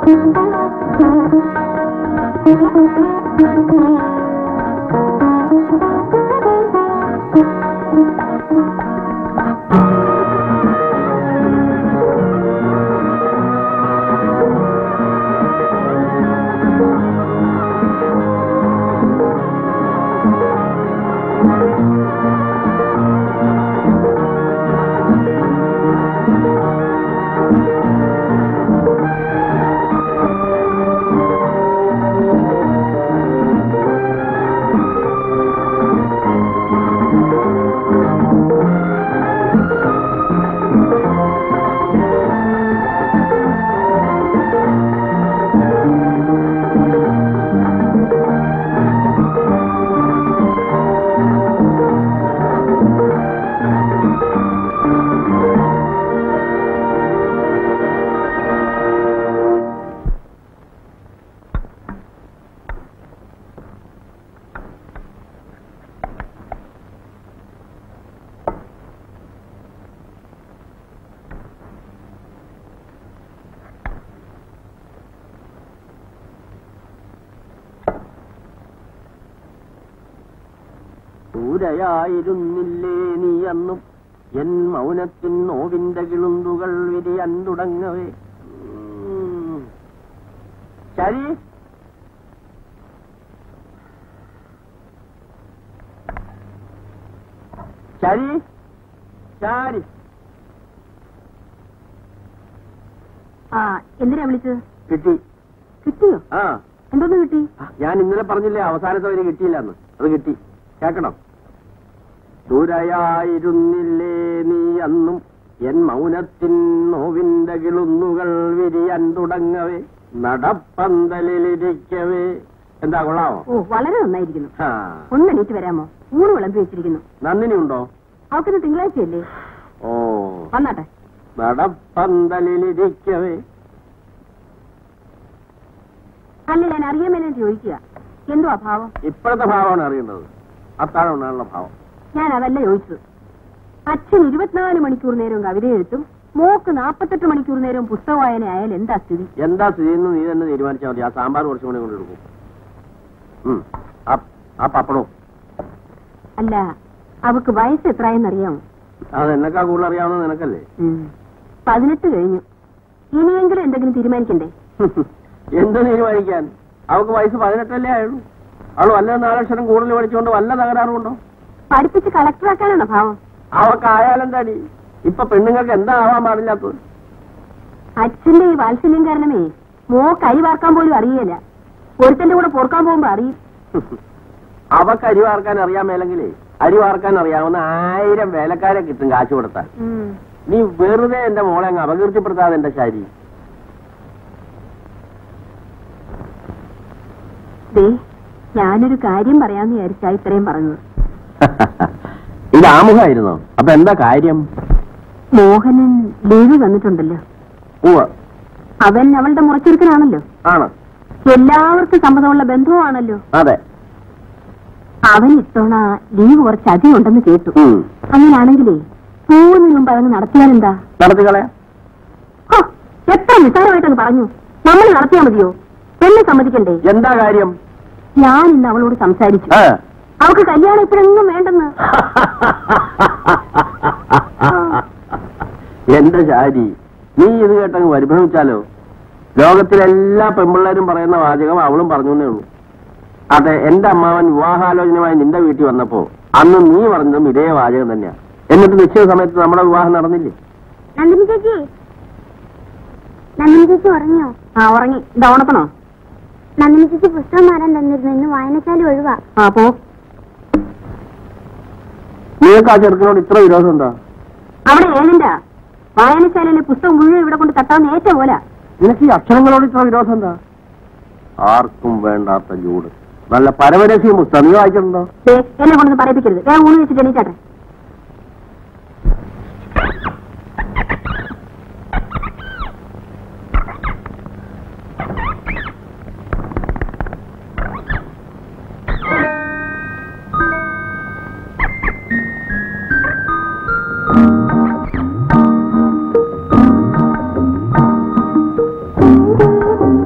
ൂരയായിരുന്നില്ലേ നീ അന്നും എൻ മൗനത്തിൻ നോവിന്റെ കിളുന്തുകൾ വിരിയാൻ തുടങ്ങവേ. ശരി ശരി ശരി. എന്തിനാ വിളിച്ചത്? കിട്ടി. കിട്ടിയോ? എന്തോന്ന് കിട്ടി? ഞാൻ ഇന്നലെ പറഞ്ഞില്ലേ അവസാനത്തെ വരെ കിട്ടിയില്ലെന്ന്. അത് കിട്ടി. കേക്കണം. ദൂരയായിരുന്നില്ലേ നീ അന്നും എൻ മൗനത്തിൻ നോവിന്റെ കിളുന്നുകൾ വിരിയാൻ തുടങ്ങവേ നടപ്പന്തലിരിക്കവേ. എന്താ കൊള്ളാമോ? ഓ വളരെ നന്നായിരിക്കുന്നു. ഒന്ന് എണീറ്റ് വരാമോ? ഊണ് വിളമ്പി വെച്ചിരിക്കുന്നു. നന്ദിനി ഉണ്ടോ? അവക്കിന്ന് തിങ്കളാഴ്ചയല്ലേ? ഓ വന്നാട്ടെ. നടപ്പന്തലിരിക്കവേ. അല്ല ഞാൻ അറിയാൻ മേലെ ചോദിക്കുക. എന്തോ ഭാവം? ഇപ്പോഴത്തെ ഭാവമാണ് അറിയേണ്ടത്. അത്താഴം ഉണ്ടാകുന്ന ഭാവം. ഞാൻ അതല്ല ചോദിച്ചത്. അച്ഛൻ 24 മണിക്കൂർ നേരവും കവിത എഴുത്തും മോക്ക് 48 മണിക്കൂർ നേരവും പുസ്തക വായന ആയാൽ എന്താ സ്ഥിതി? എന്താ സ്ഥിതി എന്ന് നീ തന്നെ തീരുമാനിച്ചാൽ മതി. ആ സാമ്പാർ കുറച്ചും കൂടി കൊണ്ടെടുക്കും. ആ പപ്പടവും. അല്ല അവക്ക് വയസ്സ് എത്രയെന്നറിയാമോ? അതെന്നെക്കാ കൂടുതൽ അറിയാവുന്നത് നിനക്കല്ലേ? 18 കഴിഞ്ഞു. ഇനിയെങ്കിലും എന്തെങ്കിലും തീരുമാനിക്കണ്ടേ? എന്ത് തീരുമാനിക്കാൻ? അവക്ക് വയസ്സ് 18 ആയുള്ളൂ. അവൾ വല്ല 4 അക്ഷരം കൂടുതൽ പഠിച്ചുകൊണ്ട് വല്ല തകരാറുണ്ടോ? പഠിപ്പിച്ച് കളക്ടറാക്കാനാണോ ഭാവം? അവക്കായാലെന്താടി? ഇപ്പൊ പെണ്ണുങ്ങൾക്ക് എന്താ ആവാൻ പാടില്ലാത്തത്? അച്ഛന്റെ ഈ വാത്സല്യം കാരണമേ മോ കൈ വാർക്കാൻ പോലും അറിയില്ല. ഒരുത്തന്റെ കൂടെ പോർക്കാൻ പോകുമ്പോ അറിയും. അവക്ക് അരി വാർക്കാൻ അറിയാൻ മേലെങ്കിലേ അരി വാർക്കാൻ അറിയാവുന്ന 1000 വേലക്കാരെ കിട്ടും കാശ് കൊടുത്താൽ. നീ വെറുതെ എന്റെ മോളെ അങ്ങ് അപകീർത്തിപ്പെടുത്താതെ എന്റെ ശാരി. ഞാനൊരു കാര്യം പറയാന്ന് വിചാരിച്ചാ ഇത്രയും പറഞ്ഞത്. ഇത് ആമുഖമായിരുന്നോ? അപ്പൊ എന്താ കാര്യം? മോഹനൻ ലീവ് വന്നിട്ടുണ്ടല്ലോ. അവൻ അവളുടെ മുറച്ചെടുക്കനാണല്ലോ. ആണ്. എല്ലാവർക്കും സമ്മതമുള്ള ബന്ധുവാണല്ലോ. അതെ. അവൻ ഇത്തവണ ലീവ് കുറച്ച് അധികം ഉണ്ടെന്ന് കേട്ടു. അങ്ങനാണെങ്കിലേ പോകുന്നതിന് മുമ്പ് അതങ്ങ് നടത്തിയാലെന്താ? നടത്തിക്കളയാ. എത്ര നിസ്സാരമായിട്ടൊന്ന് പറഞ്ഞു. നമ്മൾ നടത്തിയാൽ മതിയോ? എന്നെ സമ്മതിക്കണ്ടേ? എന്താ കാര്യം? ഞാൻ ഇന്ന് അവളോട് സംസാരിച്ചു. അവൾക്ക് കല്യാണം ഇപ്പോഴൊന്നും വേണ്ടെന്ന്. എന്റെ ശാരി, നീ ഇത് കേട്ടങ്ങ് പരിഭ്രമിച്ചാലോ? ലോകത്തിലെല്ലാ പെൺപിള്ളേരും പറയുന്ന വാചകം അവളും പറഞ്ഞേ ഉള്ളൂ. അതെ, എന്റെ അമ്മാവൻ വിവാഹാലോചനയുമായി നിന്റെ വീട്ടിൽ വന്നപ്പോ അന്ന് നീ പറഞ്ഞതും ഇതേ വാചകം തന്നെയാ. എന്നിട്ട് നിശ്ചയ സമയത്ത് നമ്മുടെ വിവാഹം നടന്നില്ലേ? നന്ദിനി ചേച്ചി ഉറങ്ങിയോ? ഉറങ്ങി. ഇത് ഓണപ്പണോ? നന്ദിനി ചേച്ചി പുസ്തകം മാറാൻ തന്നിരുന്നു. ഇന്ന് വായനശാല ഒഴിവാ. പോ. നിങ്ങൾക്ക് ആ ചെറുക്കനോട് ഇത്ര വിരോധം ഉണ്ടോ? അവിടെ ഏതിന്റെ വായനശാലയിലെ പുസ്തകം മുഴുവൻ ഇവിടെ കൊണ്ട് തട്ടാവുന്ന ഏറ്റ പോലെ. നിനക്ക് ഈ അക്ഷരങ്ങളോട് ഇത്ര വിരോധം എന്താ? ആർക്കും വേണ്ടാത്ത ജൂഡ്. നല്ല പരമരസ്യം പുസ്തകം നീ വായിച്ചിട്ടുണ്ടോ? എന്നെ കൊണ്ടൊന്ന് പറയിപ്പിക്കരുത്. ഞാൻ ഊണ് വെച്ചിട്ട് എണീറ്റാട്ടെ.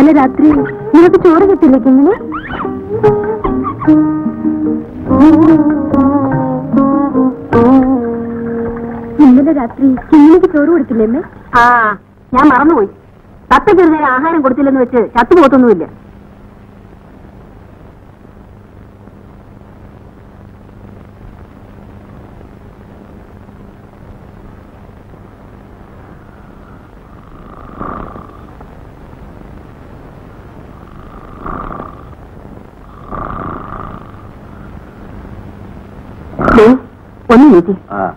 ഇന്നലെ രാത്രി നിനക്ക് ചോറ് കിട്ടില്ലേ കിങ്ങിണി? ഇന്നലെ രാത്രി കിങ്ങിണിക്ക് ചോറ് കൊടുത്തില്ലേ അമ്മേ? ആ, ഞാൻ മറന്നുപോയി. തത്തയ്ക്ക് ഒരു നേരം ആഹാരം കൊടുത്തില്ലെന്ന് വെച്ച് ചത്തുപോത്തൊന്നുമില്ല. ഒന്ന് നീട്ടി.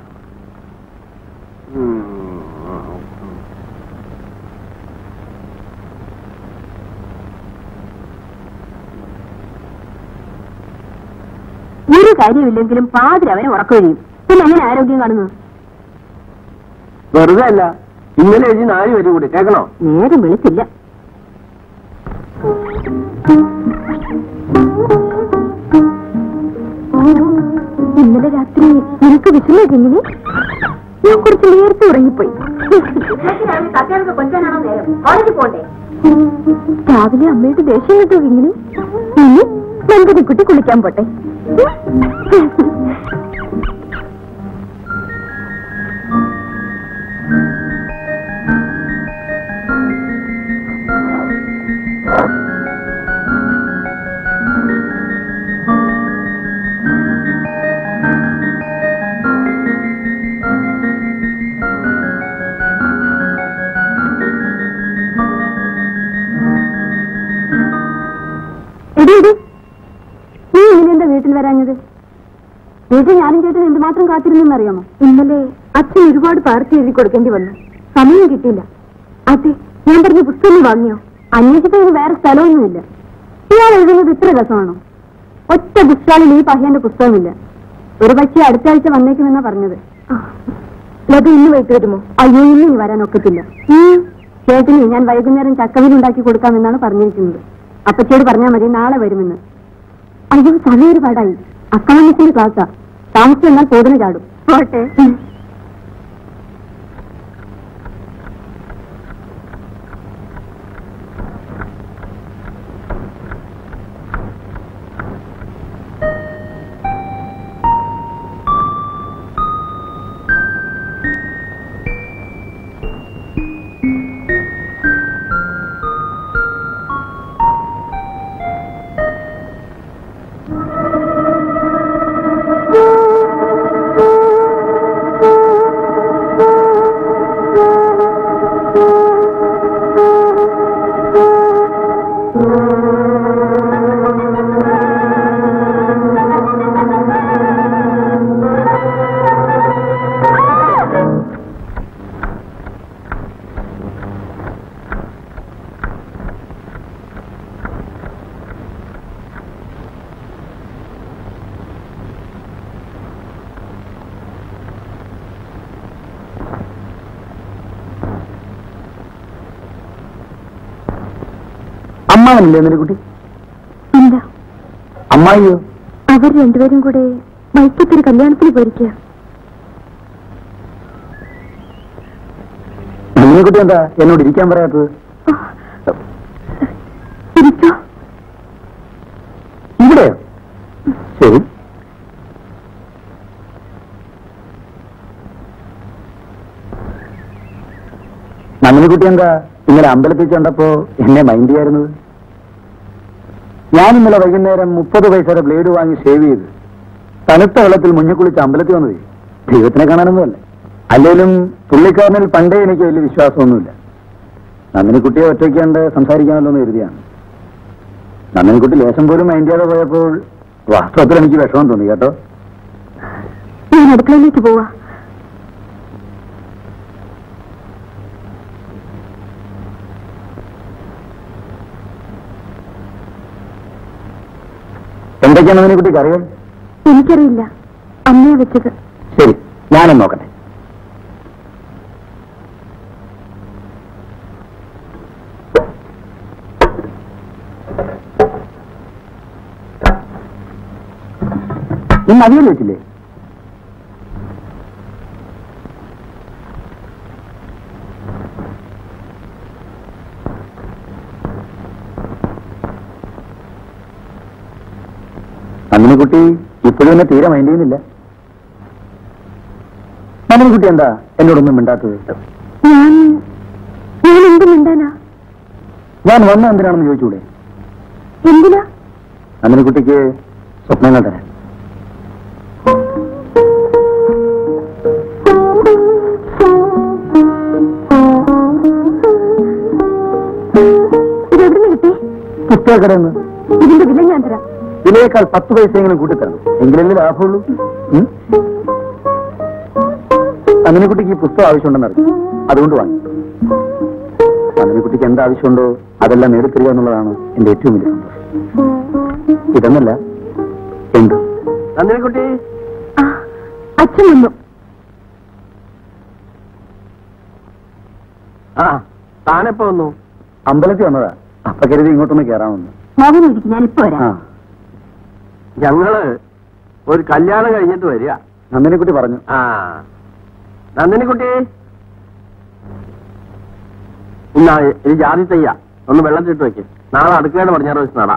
ഒരു കാര്യമില്ലെങ്കിലും പാതിരി അവനെ ഉറക്കുകയും പിന്നെ എങ്ങനെ ആരോഗ്യം കാണുന്നു? വെറുതെ അല്ല, ഇന്നലെ എഴുതി 4 വരി കൂടി കേൾക്കണോ? നേരം വിളിച്ചില്ല. ഇന്നലെ രാത്രി നിനക്ക് വിഷമേ കിങ്ങിനി? ഞാൻ കുറച്ച് നേരത്തെ ഉറങ്ങിപ്പോയി. രാവിലെ അമ്മയുടെ ദേഷ്യം കേട്ടോ കിങ്ങിനി? ഇനി നന്ദിനിക്കുട്ടി കുളിക്കാൻ പോട്ടെ. നീ ഇങ്ങനെന്താ വീട്ടിൽ വരാഞ്ഞത്? വീട്ടിൽ ഞാനും ചേട്ടൻ എന്തുമാത്രം കാത്തിരുന്നെന്നറിയാമോ? ഇന്നലെ അച്ഛൻ ഒരുപാട് പാർട്ടി എഴുതി കൊടുക്കേണ്ടി വന്നു. സമയം കിട്ടിയില്ല. അതെ, ഞാൻ പറഞ്ഞ പുസ്തകം വാങ്ങിയോ? അന്വേഷിച്ചത് വേറെ സ്ഥലമൊന്നുമില്ല. ഇയാൾ എഴുതുന്നത് ഇത്ര രസമാണോ? ഒറ്റ ബുക്സ്റ്റാളിൽ ഈ പഹ്യന്റെ പുസ്തകമില്ല. ഒരു പക്ഷേ അടുത്ത ആഴ്ച വന്നേക്കുമെന്നാ പറഞ്ഞത്. ലത ഇന്ന് വൈകിട്ട് വരുമോ? അയ്യോ, ഇന്ന് വരാൻ ഒക്കത്തില്ല. ചേട്ടന് ഞാൻ വൈകുന്നേരം ചക്കവിലുണ്ടാക്കി കൊടുക്കാമെന്നാണ് പറഞ്ഞിരിക്കുന്നത്. അപ്പച്ചയോട് പറഞ്ഞാൽ മതി നാളെ വരുമെന്ന്. അയ്യോ, സമയം ഒരുപാടായി. അക്കാദമിക്സിന്റെ ക്ലാസ്സാ. താമസിച്ച് എന്നാൽ പോതിന് ചാടും. പോട്ടെ. അമ്മാവനല്ലേ നിന്റെ കുട്ടി? എന്താ? അമ്മായിയോ? അവർ രണ്ടുപേരും കൂടെ വൈക്കത്തൊരു കല്യാണത്തിന് പോയിരിക്കുക. നിന്നെ കുട്ടി എന്താ എന്നോട് ഇരിക്കാൻ പറയാത്തത്? ഇരിക്കോ? ഇവിടെയോ? ശരി. നന്ദിനിക്കുട്ടി എന്താ ഇന്നലെ അമ്പലത്തിൽ കണ്ടപ്പോ എന്നെ മൈൻഡ് ചെയ്യായിരുന്നത്? ഞാൻ ഇന്നലെ വൈകുന്നേരം 30 പൈസയുടെ ബ്ലേഡ് വാങ്ങി ഷേവ് ചെയ്ത് തണുത്ത വെള്ളത്തിൽ മുങ്ങിക്കുളിച്ച് അമ്പലത്തിൽ വന്നത് ദൈവത്തിനെ കാണാനൊന്നുമല്ല. അല്ലെങ്കിലും പുള്ളിക്കാരനിൽ പണ്ടേ എനിക്ക് വലിയ വിശ്വാസമൊന്നുമില്ല. നന്ദിനിക്കുട്ടിയെ ഒറ്റയ്ക്കാണ്ട് സംസാരിക്കാമല്ലോ എന്ന് കരുതിയാണ്. നന്ദിനിക്കുട്ടി ലേശം പോലും മൈൻഡ് ചെയ്യാതെ പോയപ്പോൾ വാസ്തവത്തിൽ എനിക്ക് വിഷമം തോന്നി കേട്ടോ. ഞാൻ അടുക്കളയിലേക്ക് പോവാ. എന്തൊക്കെയാണ് നന്ദിനിക്കുട്ടിക്ക് അറിയാം? എനിക്കറിയില്ല, അമ്മയെ വെച്ചത്. ശരി, ഞാനും നോക്കട്ടെ. ഇന്ന് അവിയൽ വെച്ചില്ലേ? നന്ദിനിക്കുട്ടി ഇപ്പോഴും എന്നെ തീരെ മൈൻഡ് ചെയ്യുന്നില്ല. നന്ദിനിക്കുട്ടി എന്താ എന്നോടൊന്നും മിണ്ടാത്തത്? ഞാൻ എന്ത് മിണ്ടാനാ? ഞാൻ വന്ന എന്തിനാണെന്ന് ചോദിച്ചൂടെ? എന്തിനാ? നന്ദിനിക്കുട്ടിക്ക് സ്വപ്നങ്ങൾ തരാൻ. ഇതെവിടുന്ന് കിട്ടി? പുസ്തകക്കടന്ന്. ഇതിന്റെ വില ഞാൻ തരാം. ഇതിനേക്കാൾ 10 പൈസയെങ്കിലും കൂട്ടിത്തരണം, എങ്കിലല്ലേ ലാഭമുള്ളൂ. നന്ദിനിക്കുട്ടിക്ക് ഈ പുസ്തകം ആവശ്യമുണ്ടെന്നറിയാം, അതുകൊണ്ട് വാങ്ങി. നന്ദിനിക്കുട്ടിക്ക് എന്താവശ്യമുണ്ടോ അതെല്ലാം നേടിത്തരിക എന്നുള്ളതാണ് എന്റെ ഏറ്റവും വലിയ സന്തോഷം. ഇതെന്നല്ല എന്ത്. നന്ദിനിക്കുട്ടി, അച്ഛൻ വന്നു. ആ താനെപ്പോ വന്നു? അമ്പലത്തിൽ വന്നതാ. അപ്പൊ കരുതി ഇങ്ങോട്ടൊന്ന് കയറാമെന്ന്. മോഹനിരിക്കും, ഞാൻ ഇപ്പൊ വരാം. ഞങ്ങള് ഒരു കല്യാണം കഴിഞ്ഞിട്ട് വരിക. നന്ദിനിക്കുട്ടി പറഞ്ഞു. ആ നന്ദിനിക്കുട്ടി, ഇന്നാ ഇത് ജാതി തയ്യ ഒന്ന് വെള്ളത്തിട്ട് വെക്ക്. നാളെ അടുക്കളയുടെ പറഞ്ഞാറ് വെച്ച് നടാം.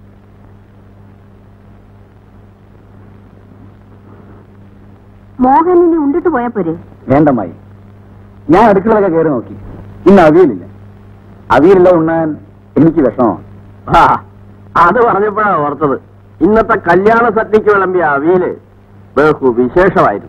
മോഹനിനെ ഉണ്ടിട്ട് പോയാ പോരെ? വേണ്ടമ്മായി, ഞാൻ അടുക്കളയൊക്കെ കയറി നോക്കി. ഇന്ന് അവിയലില്ല. അവിയലില്ല ഉണ്ണാൻ എനിക്ക് വിഷമമാണ്. ആ അത് പറഞ്ഞപ്പോഴാണ് ഓർത്തത്, ഇന്നത്തെ കല്യാണ സദ്യക്ക് വിളമ്പിയ അവിയല് ബഹു വിശേഷമായിരുന്നു.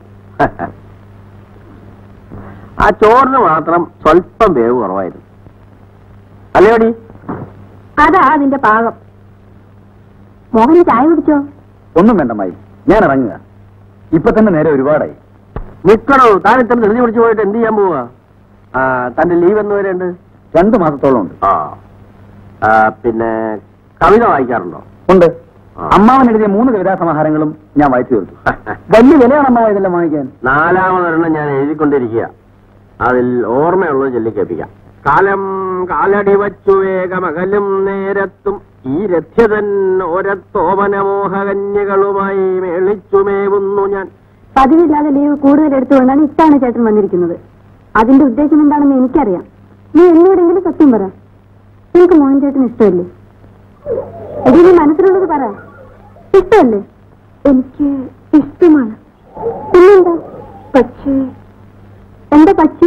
ആ ചോറിന് മാത്രം സ്വല്പം വേവ് കുറവായിരുന്നു. അല്ലേടി? അതാ അതിന്റെ പാകം. മോഹന് ചായ കുടിച്ചോ? ഒന്നും വേണ്ടമ്മായി, ഞാൻ ഇറങ്ങുക. ഇപ്പൊ തന്നെ നേരെ ഒരുപാടായി. നിക്കണോ? താൻ ഇത്ര ധൃതി പിടിച്ചു പോയിട്ട് എന്ത് ചെയ്യാൻ പോവാ? തന്റെ ലീവ് എന്ന് വരെയുണ്ട്? 2 മാസത്തോളം ഉണ്ട്. പിന്നെ കവിത വായിക്കാറുണ്ടോ? ഉണ്ട്. അമ്മാവൻ എഴുതിയ 3 കവിതാ സമാഹാരങ്ങളും ഞാൻ വായിച്ചു തീർത്തു. വലിയ വിലയാണ് അമ്മാവ ഇതെല്ലാം വാങ്ങിക്കാൻ. 4ാമതൊരെണ്ണം ഞാൻ എഴുതിക്കൊണ്ടിരിക്കുക. അതിൽ ഓർമ്മയുള്ളത് ചൊല്ലിക്കേൾപ്പിക്കാം. കാലം കാലടി വച്ചു വേഗമകലും നേരത്തും ഈ രഥ്യതൻ ഓരത്തോമനമോഹകന്യകളുമായി മേളിച്ചുമേവുന്നു ഞാൻ. പതിവില്ലാതെ ലീവ് കൂടുതൽ എടുത്തുകൊണ്ടാണ് ഇത്തവണ ചേട്ടൻ വന്നിരിക്കുന്നത്. അതിന്റെ ഉദ്ദേശം എന്താണെന്ന് എനിക്കറിയാം. നീ എന്നോടെങ്കിലും സത്യം പറ. എനിക്ക് മോഹൻ ചേട്ടൻ ഇഷ്ടമല്ലേ? എടി, നീ മനസ്സിലുള്ളത് പറ. ഇഷ്ടമല്ലേ? എനിക്ക് ഇഷ്ടമാണ്. പിന്നെന്താ? പക്ഷേ എന്താ പക്ഷേ?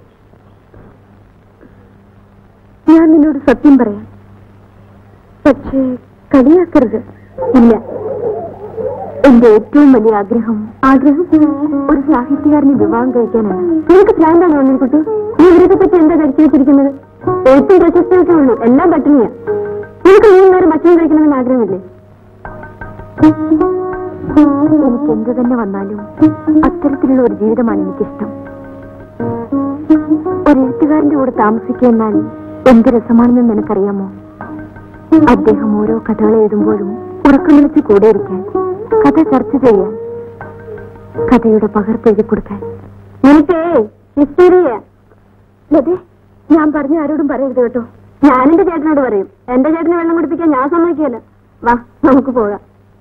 ഞാൻ നിന്നോട് സത്യം പറയാം, പക്ഷേ കളിയാക്കരുത്. ഇല്ല, എന്റെ ഏറ്റവും വലിയ ആഗ്രഹം ഒരു സാഹിത്യകാരനെ വിവാഹം കഴിക്കാനാണ്. നിനക്ക് ഭ്രാന്താണ് വന്നിരിക്കട്ടെ. നീ ഇവരൊക്കെ പറ്റി എന്താ ധരിച്ചു വെച്ചിരിക്കുന്നത്? ഏറ്റവും പ്രശസ്തമൊക്കെ ഉള്ളൂ, എല്ലാം പട്ടിണിയാ. നിനക്ക് നീ നേരം ഭക്ഷണം കഴിക്കണമെന്ന് ആഗ്രഹമില്ലേ? എനിക്ക് എന്ത് തന്നെ വന്നാലും അത്തരത്തിലുള്ള ഒരു ജീവിതമാണ് എനിക്കിഷ്ടം. ഒരു എഴുത്തുകാരന്റെ കൂടെ താമസിക്കുക എന്നാൽ എന്ത് രസമാണെന്ന് നിനക്കറിയാമോ? അദ്ദേഹം ഓരോ കഥകൾ എഴുതുമ്പോഴും ഉറക്കം വിളിച്ച് കൂടെയിരിക്കാൻ, കഥ ചർച്ച ചെയ്യാൻ, കഥയുടെ പകർപ്പ് എഴുതി കൊടുക്കാൻ. നിനക്കേ ഹിസ്റ്ററിയാ. ഞാൻ പറഞ്ഞ ആരോടും പറയരുത് കേട്ടോ. ഞാനെന്റെ ചേട്ടനോട് പറയും. എന്റെ ചേട്ടനെ വെള്ളം കുടിപ്പിക്കാൻ ഞാൻ സമ്മതിക്കല്ല. വാ, നമുക്ക് പോകാം.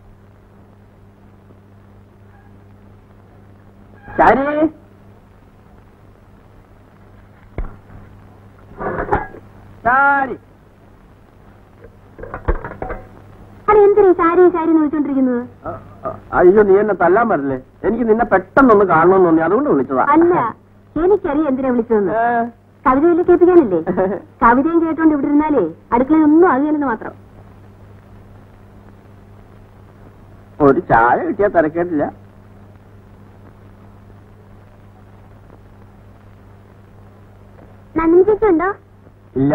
എന്തിനാ സാരി സാരി നോക്കിക്കൊണ്ടിരിക്കുന്നത്? അയ്യോ, നീ എന്നെ തല്ലാൻ പറ്റില്ലേ? എനിക്ക് നിന്നെ പെട്ടെന്നൊന്ന് കാണണമെന്ന് തോന്നി, അതുകൊണ്ട് വിളിച്ചതാ. അല്ല, എനിക്കറിയാം എന്തിനാ വിളിച്ചതെന്ന്. കവിതയിൽ കേൾപ്പിക്കാനല്ലേ? കവിതയും കേട്ടോണ്ട് ഇവിടെ ഇരുന്നാലേ അടുക്കളയിൽ ഒന്നും ആകുകയില്ലെന്ന് മാത്രം. ഒരു ചായ കിട്ടിയാ തിരക്കേട്ടില്ല. നന്ദി ചേച്ചി ഉണ്ടോ? ഇല്ല.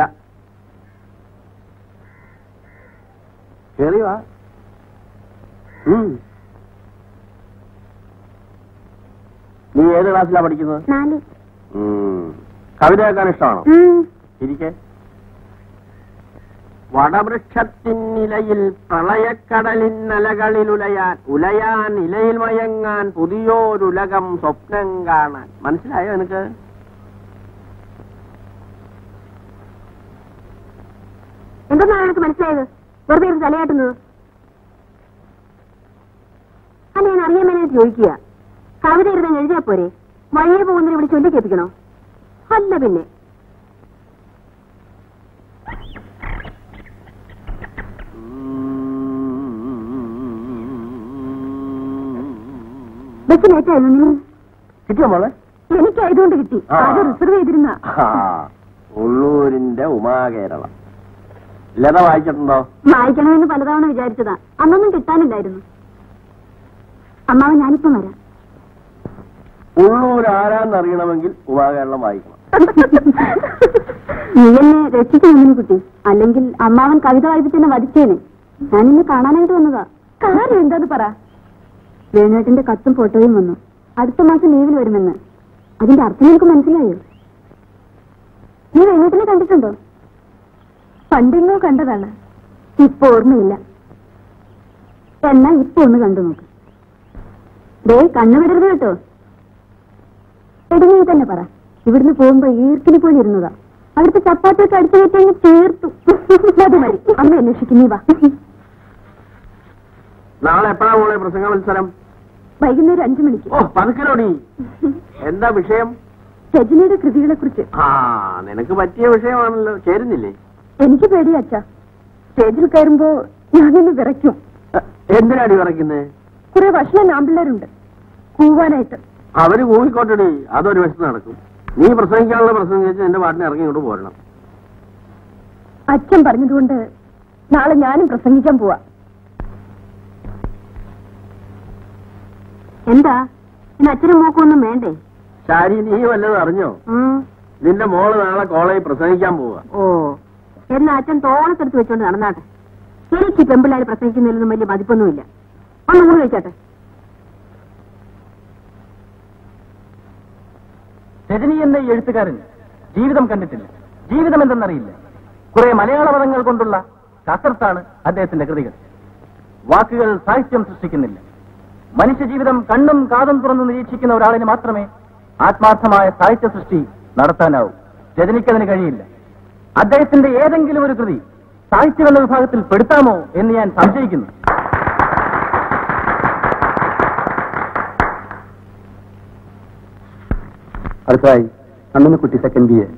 കേറി വാ. നീ ഏത് ക്ലാസ്സിലാ പഠിക്കുന്നത്? 4. കവിത കേൾക്കാൻ ഇഷ്ടമാണോ? ഇരിക്കെ. വടവൃക്ഷത്തിനിലയിൽ പ്രളയക്കടലിന്നലകളിലുലയാൻ, ഉലയാൻ ഇലയിൽ മയങ്ങാൻ, പുതിയോരുലകം സ്വപ്നം കാണാൻ. മനസ്സിലായോ എനിക്ക്? എന്തെന്നാണ് എനിക്ക് മനസ്സിലായത്? വെറുതെ ഇരുന്ന് തലയാട്ടുന്നത്. അല്ല, ഞാൻ അറിയാൻ വേണ്ടി ചോദിക്കുക. കവിത എഴുതാൻ എഴുതിയാ പോരെ? വഴിയെ പോകുന്നതിനെ വിളിച്ച് ചൊല്ലി കേൾപ്പിക്കണോ? അല്ല പിന്നെ. ബസ് ലേറ്റായിരുന്നു നീ കിട്ടിയോ മോളെ? എനിക്കായതുകൊണ്ട് കിട്ടി. അത് റിസർവ് ചെയ്തിരുന്ന. ഉള്ളൂരിന്റെ ഉമാകേരളം ലത വായിച്ചിട്ടുണ്ടോ? വായിക്കണമെന്ന് പലതവണ വിചാരിച്ചതാ. അന്നൊന്നും കിട്ടാനില്ലായിരുന്നു. അമ്മാവൻ ഞാനിപ്പം വരാം. ഉള്ളൂർ ആരാന്നറിയണമെങ്കിൽ ഉമാകേരളം വായിക്കണം. നീ എന്നെ രക്ഷിച്ചു വന്നിന് കുട്ടി. അല്ലെങ്കിൽ അമ്മാവൻ കവിത വായിപ്പിച്ചെന്നെ വധിച്ചേനെ. ഞാനിന്ന് കാണാനായിട്ട് വന്നതാ. കാര്യം എന്താന്ന് പറ. വേണുവേട്ടന്റെ കത്തും ഫോട്ടോയും വന്നു. അടുത്ത മാസം ലീവിൽ വരുമെന്ന്. അതിന്റെ അർത്ഥം നിനക്ക് മനസ്സിലായോ? നീ വേണുവേട്ടനെ കണ്ടിട്ടുണ്ടോ? പണ്ടെങ്ങോ കണ്ടതാണ്. ഇപ്പൊ ഓർമ്മയില്ല. എന്നാ ഇപ്പൊ ഒന്ന് കണ്ടു നോക്ക്. ദേ കണ്ണു വിടരുത് കേട്ടോ. എടിഞ്ഞു തന്നെ പറ. ഇവിടുന്ന് പോകുമ്പോ ഈർക്കിന് പോലെ ഇരുന്നതാ. അവിടുത്തെ ചപ്പാത്തിയൊക്കെ അടിച്ചു കയറ്റി ചേർത്തു. അത് മതി. അമ്മ അന്വേഷിക്കും. നീ വാ. നാളെ എപ്പോഴാ മോളെ പ്രസംഗ മത്സരം? വൈകുന്നേരം 5 മണിക്ക്. ഓ പതുക്കലോടി. എന്താ വിഷയം? രജനിയുടെ കൃതികളെ കുറിച്ച്. നിനക്ക് പറ്റിയ വിഷയമാണല്ലോ. ചേരുന്നില്ലേ? എനിക്ക് പേടിയാ അച്ഛാ. സ്റ്റേജിൽ കയറുമ്പോ ഞാനിന്ന് വിറയ്ക്കും. എന്തിനാടി വിറയ്ക്കുന്നേ? കുറെ ഭക്ഷണം ആമ്പിള്ളേരുണ്ട് കൂവാനായിട്ട്. അവര് കൂവിക്കോട്ടടി. അതൊരു വശത്ത് നടക്കും. നീ പ്രസംഗിക്കാനുള്ള പ്രസംഗിച്ച് എന്റെ പാട്ടിനെ ഇറങ്ങി ഇങ്ങോട്ട് പോരണം. അച്ഛൻ പറഞ്ഞതുകൊണ്ട് നാളെ ഞാനും പ്രസംഗിക്കാൻ പോവാ. എന്താ ഇന്ന് അച്ഛനും മോക്കൊന്നും വേണ്ടേ? ശാരി നീ വല്ലതും അറിഞ്ഞോ? നിന്റെ മോള് നാളെ കോളേജിൽ പ്രസംഗിക്കാൻ പോവാ. ഓ എന്നാ അച്ഛൻ തോളത്തെടുത്ത് വെച്ചോണ്ട് നടന്നാട്ടെ. എനിക്ക് പെമ്പിള്ളാര് പ്രസംഗിക്കുന്നതിലൊന്നും വലിയ മതിപ്പൊന്നുമില്ല. ഒന്ന് ഊണ് കഴിച്ചാട്ടെ. രജനി എന്ന ഈ എഴുത്തുകാരൻ ജീവിതം കണ്ടിട്ടില്ല. ജീവിതം എന്തെന്നറിയില്ല. കുറെ മലയാള പദങ്ങൾ കൊണ്ടുള്ള കസർത്താണ് അദ്ദേഹത്തിന്റെ കൃതികൾ. വാക്കുകൾ സാഹിത്യം സൃഷ്ടിക്കുന്നില്ല. മനുഷ്യജീവിതം കണ്ണും കാതും തുറന്ന് നിരീക്ഷിക്കുന്ന ഒരാളിന് മാത്രമേ ആത്മാർത്ഥമായ സാഹിത്യ സൃഷ്ടി നടത്താനാവൂ. രജനിക്കതിന് കഴിയില്ല. അദ്ദേഹത്തിന്റെ ഏതെങ്കിലും ഒരു കൃതി സാഹിത്യം എന്ന വിഭാഗത്തിൽ പെടുത്താമോ എന്ന് ഞാൻ സംശയിക്കുന്നു. അടുത്തായി നന്ദിനിക്കുട്ടി സെക്കൻഡ് BA.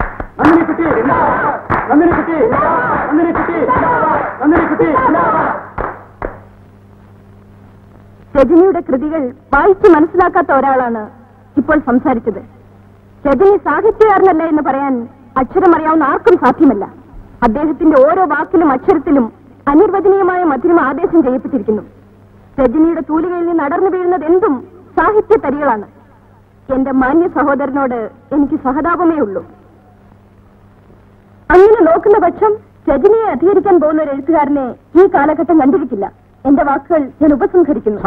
രജനിയുടെ കൃതികൾ വായിച്ച് മനസ്സിലാക്കാത്ത ഒരാളാണ് ഇപ്പോൾ സംസാരിച്ചത്. രജനി സാഹിത്യകാരനല്ല എന്ന് പറയാൻ അക്ഷരം അറിയാവുന്ന ആർക്കും സാധ്യമല്ല. അദ്ദേഹത്തിന്റെ ഓരോ വാക്കിലും അക്ഷരത്തിലും അനിർവചനീയമായ മധുരം ആദേശം ചെയ്യപ്പെട്ടിരിക്കുന്നു. രജനിയുടെ തൂലികയിൽ നിന്ന് അടർന്നു വീഴുന്നത് എന്തും സാഹിത്യ തരികളാണ്. എന്റെ മാന്യ സഹോദരനോട് എനിക്ക് സഹതാപമേ ഉള്ളൂ. അങ്ങനെ നോക്കുന്ന പക്ഷം രജനിയെ അധികരിക്കാൻ പോകുന്ന ഒരു എഴുത്തുകാരനെ ഈ കാലഘട്ടം കണ്ടിരിക്കില്ല. എന്റെ വാക്കുകൾ ഞാൻ ഉപസംഹരിക്കുന്നു.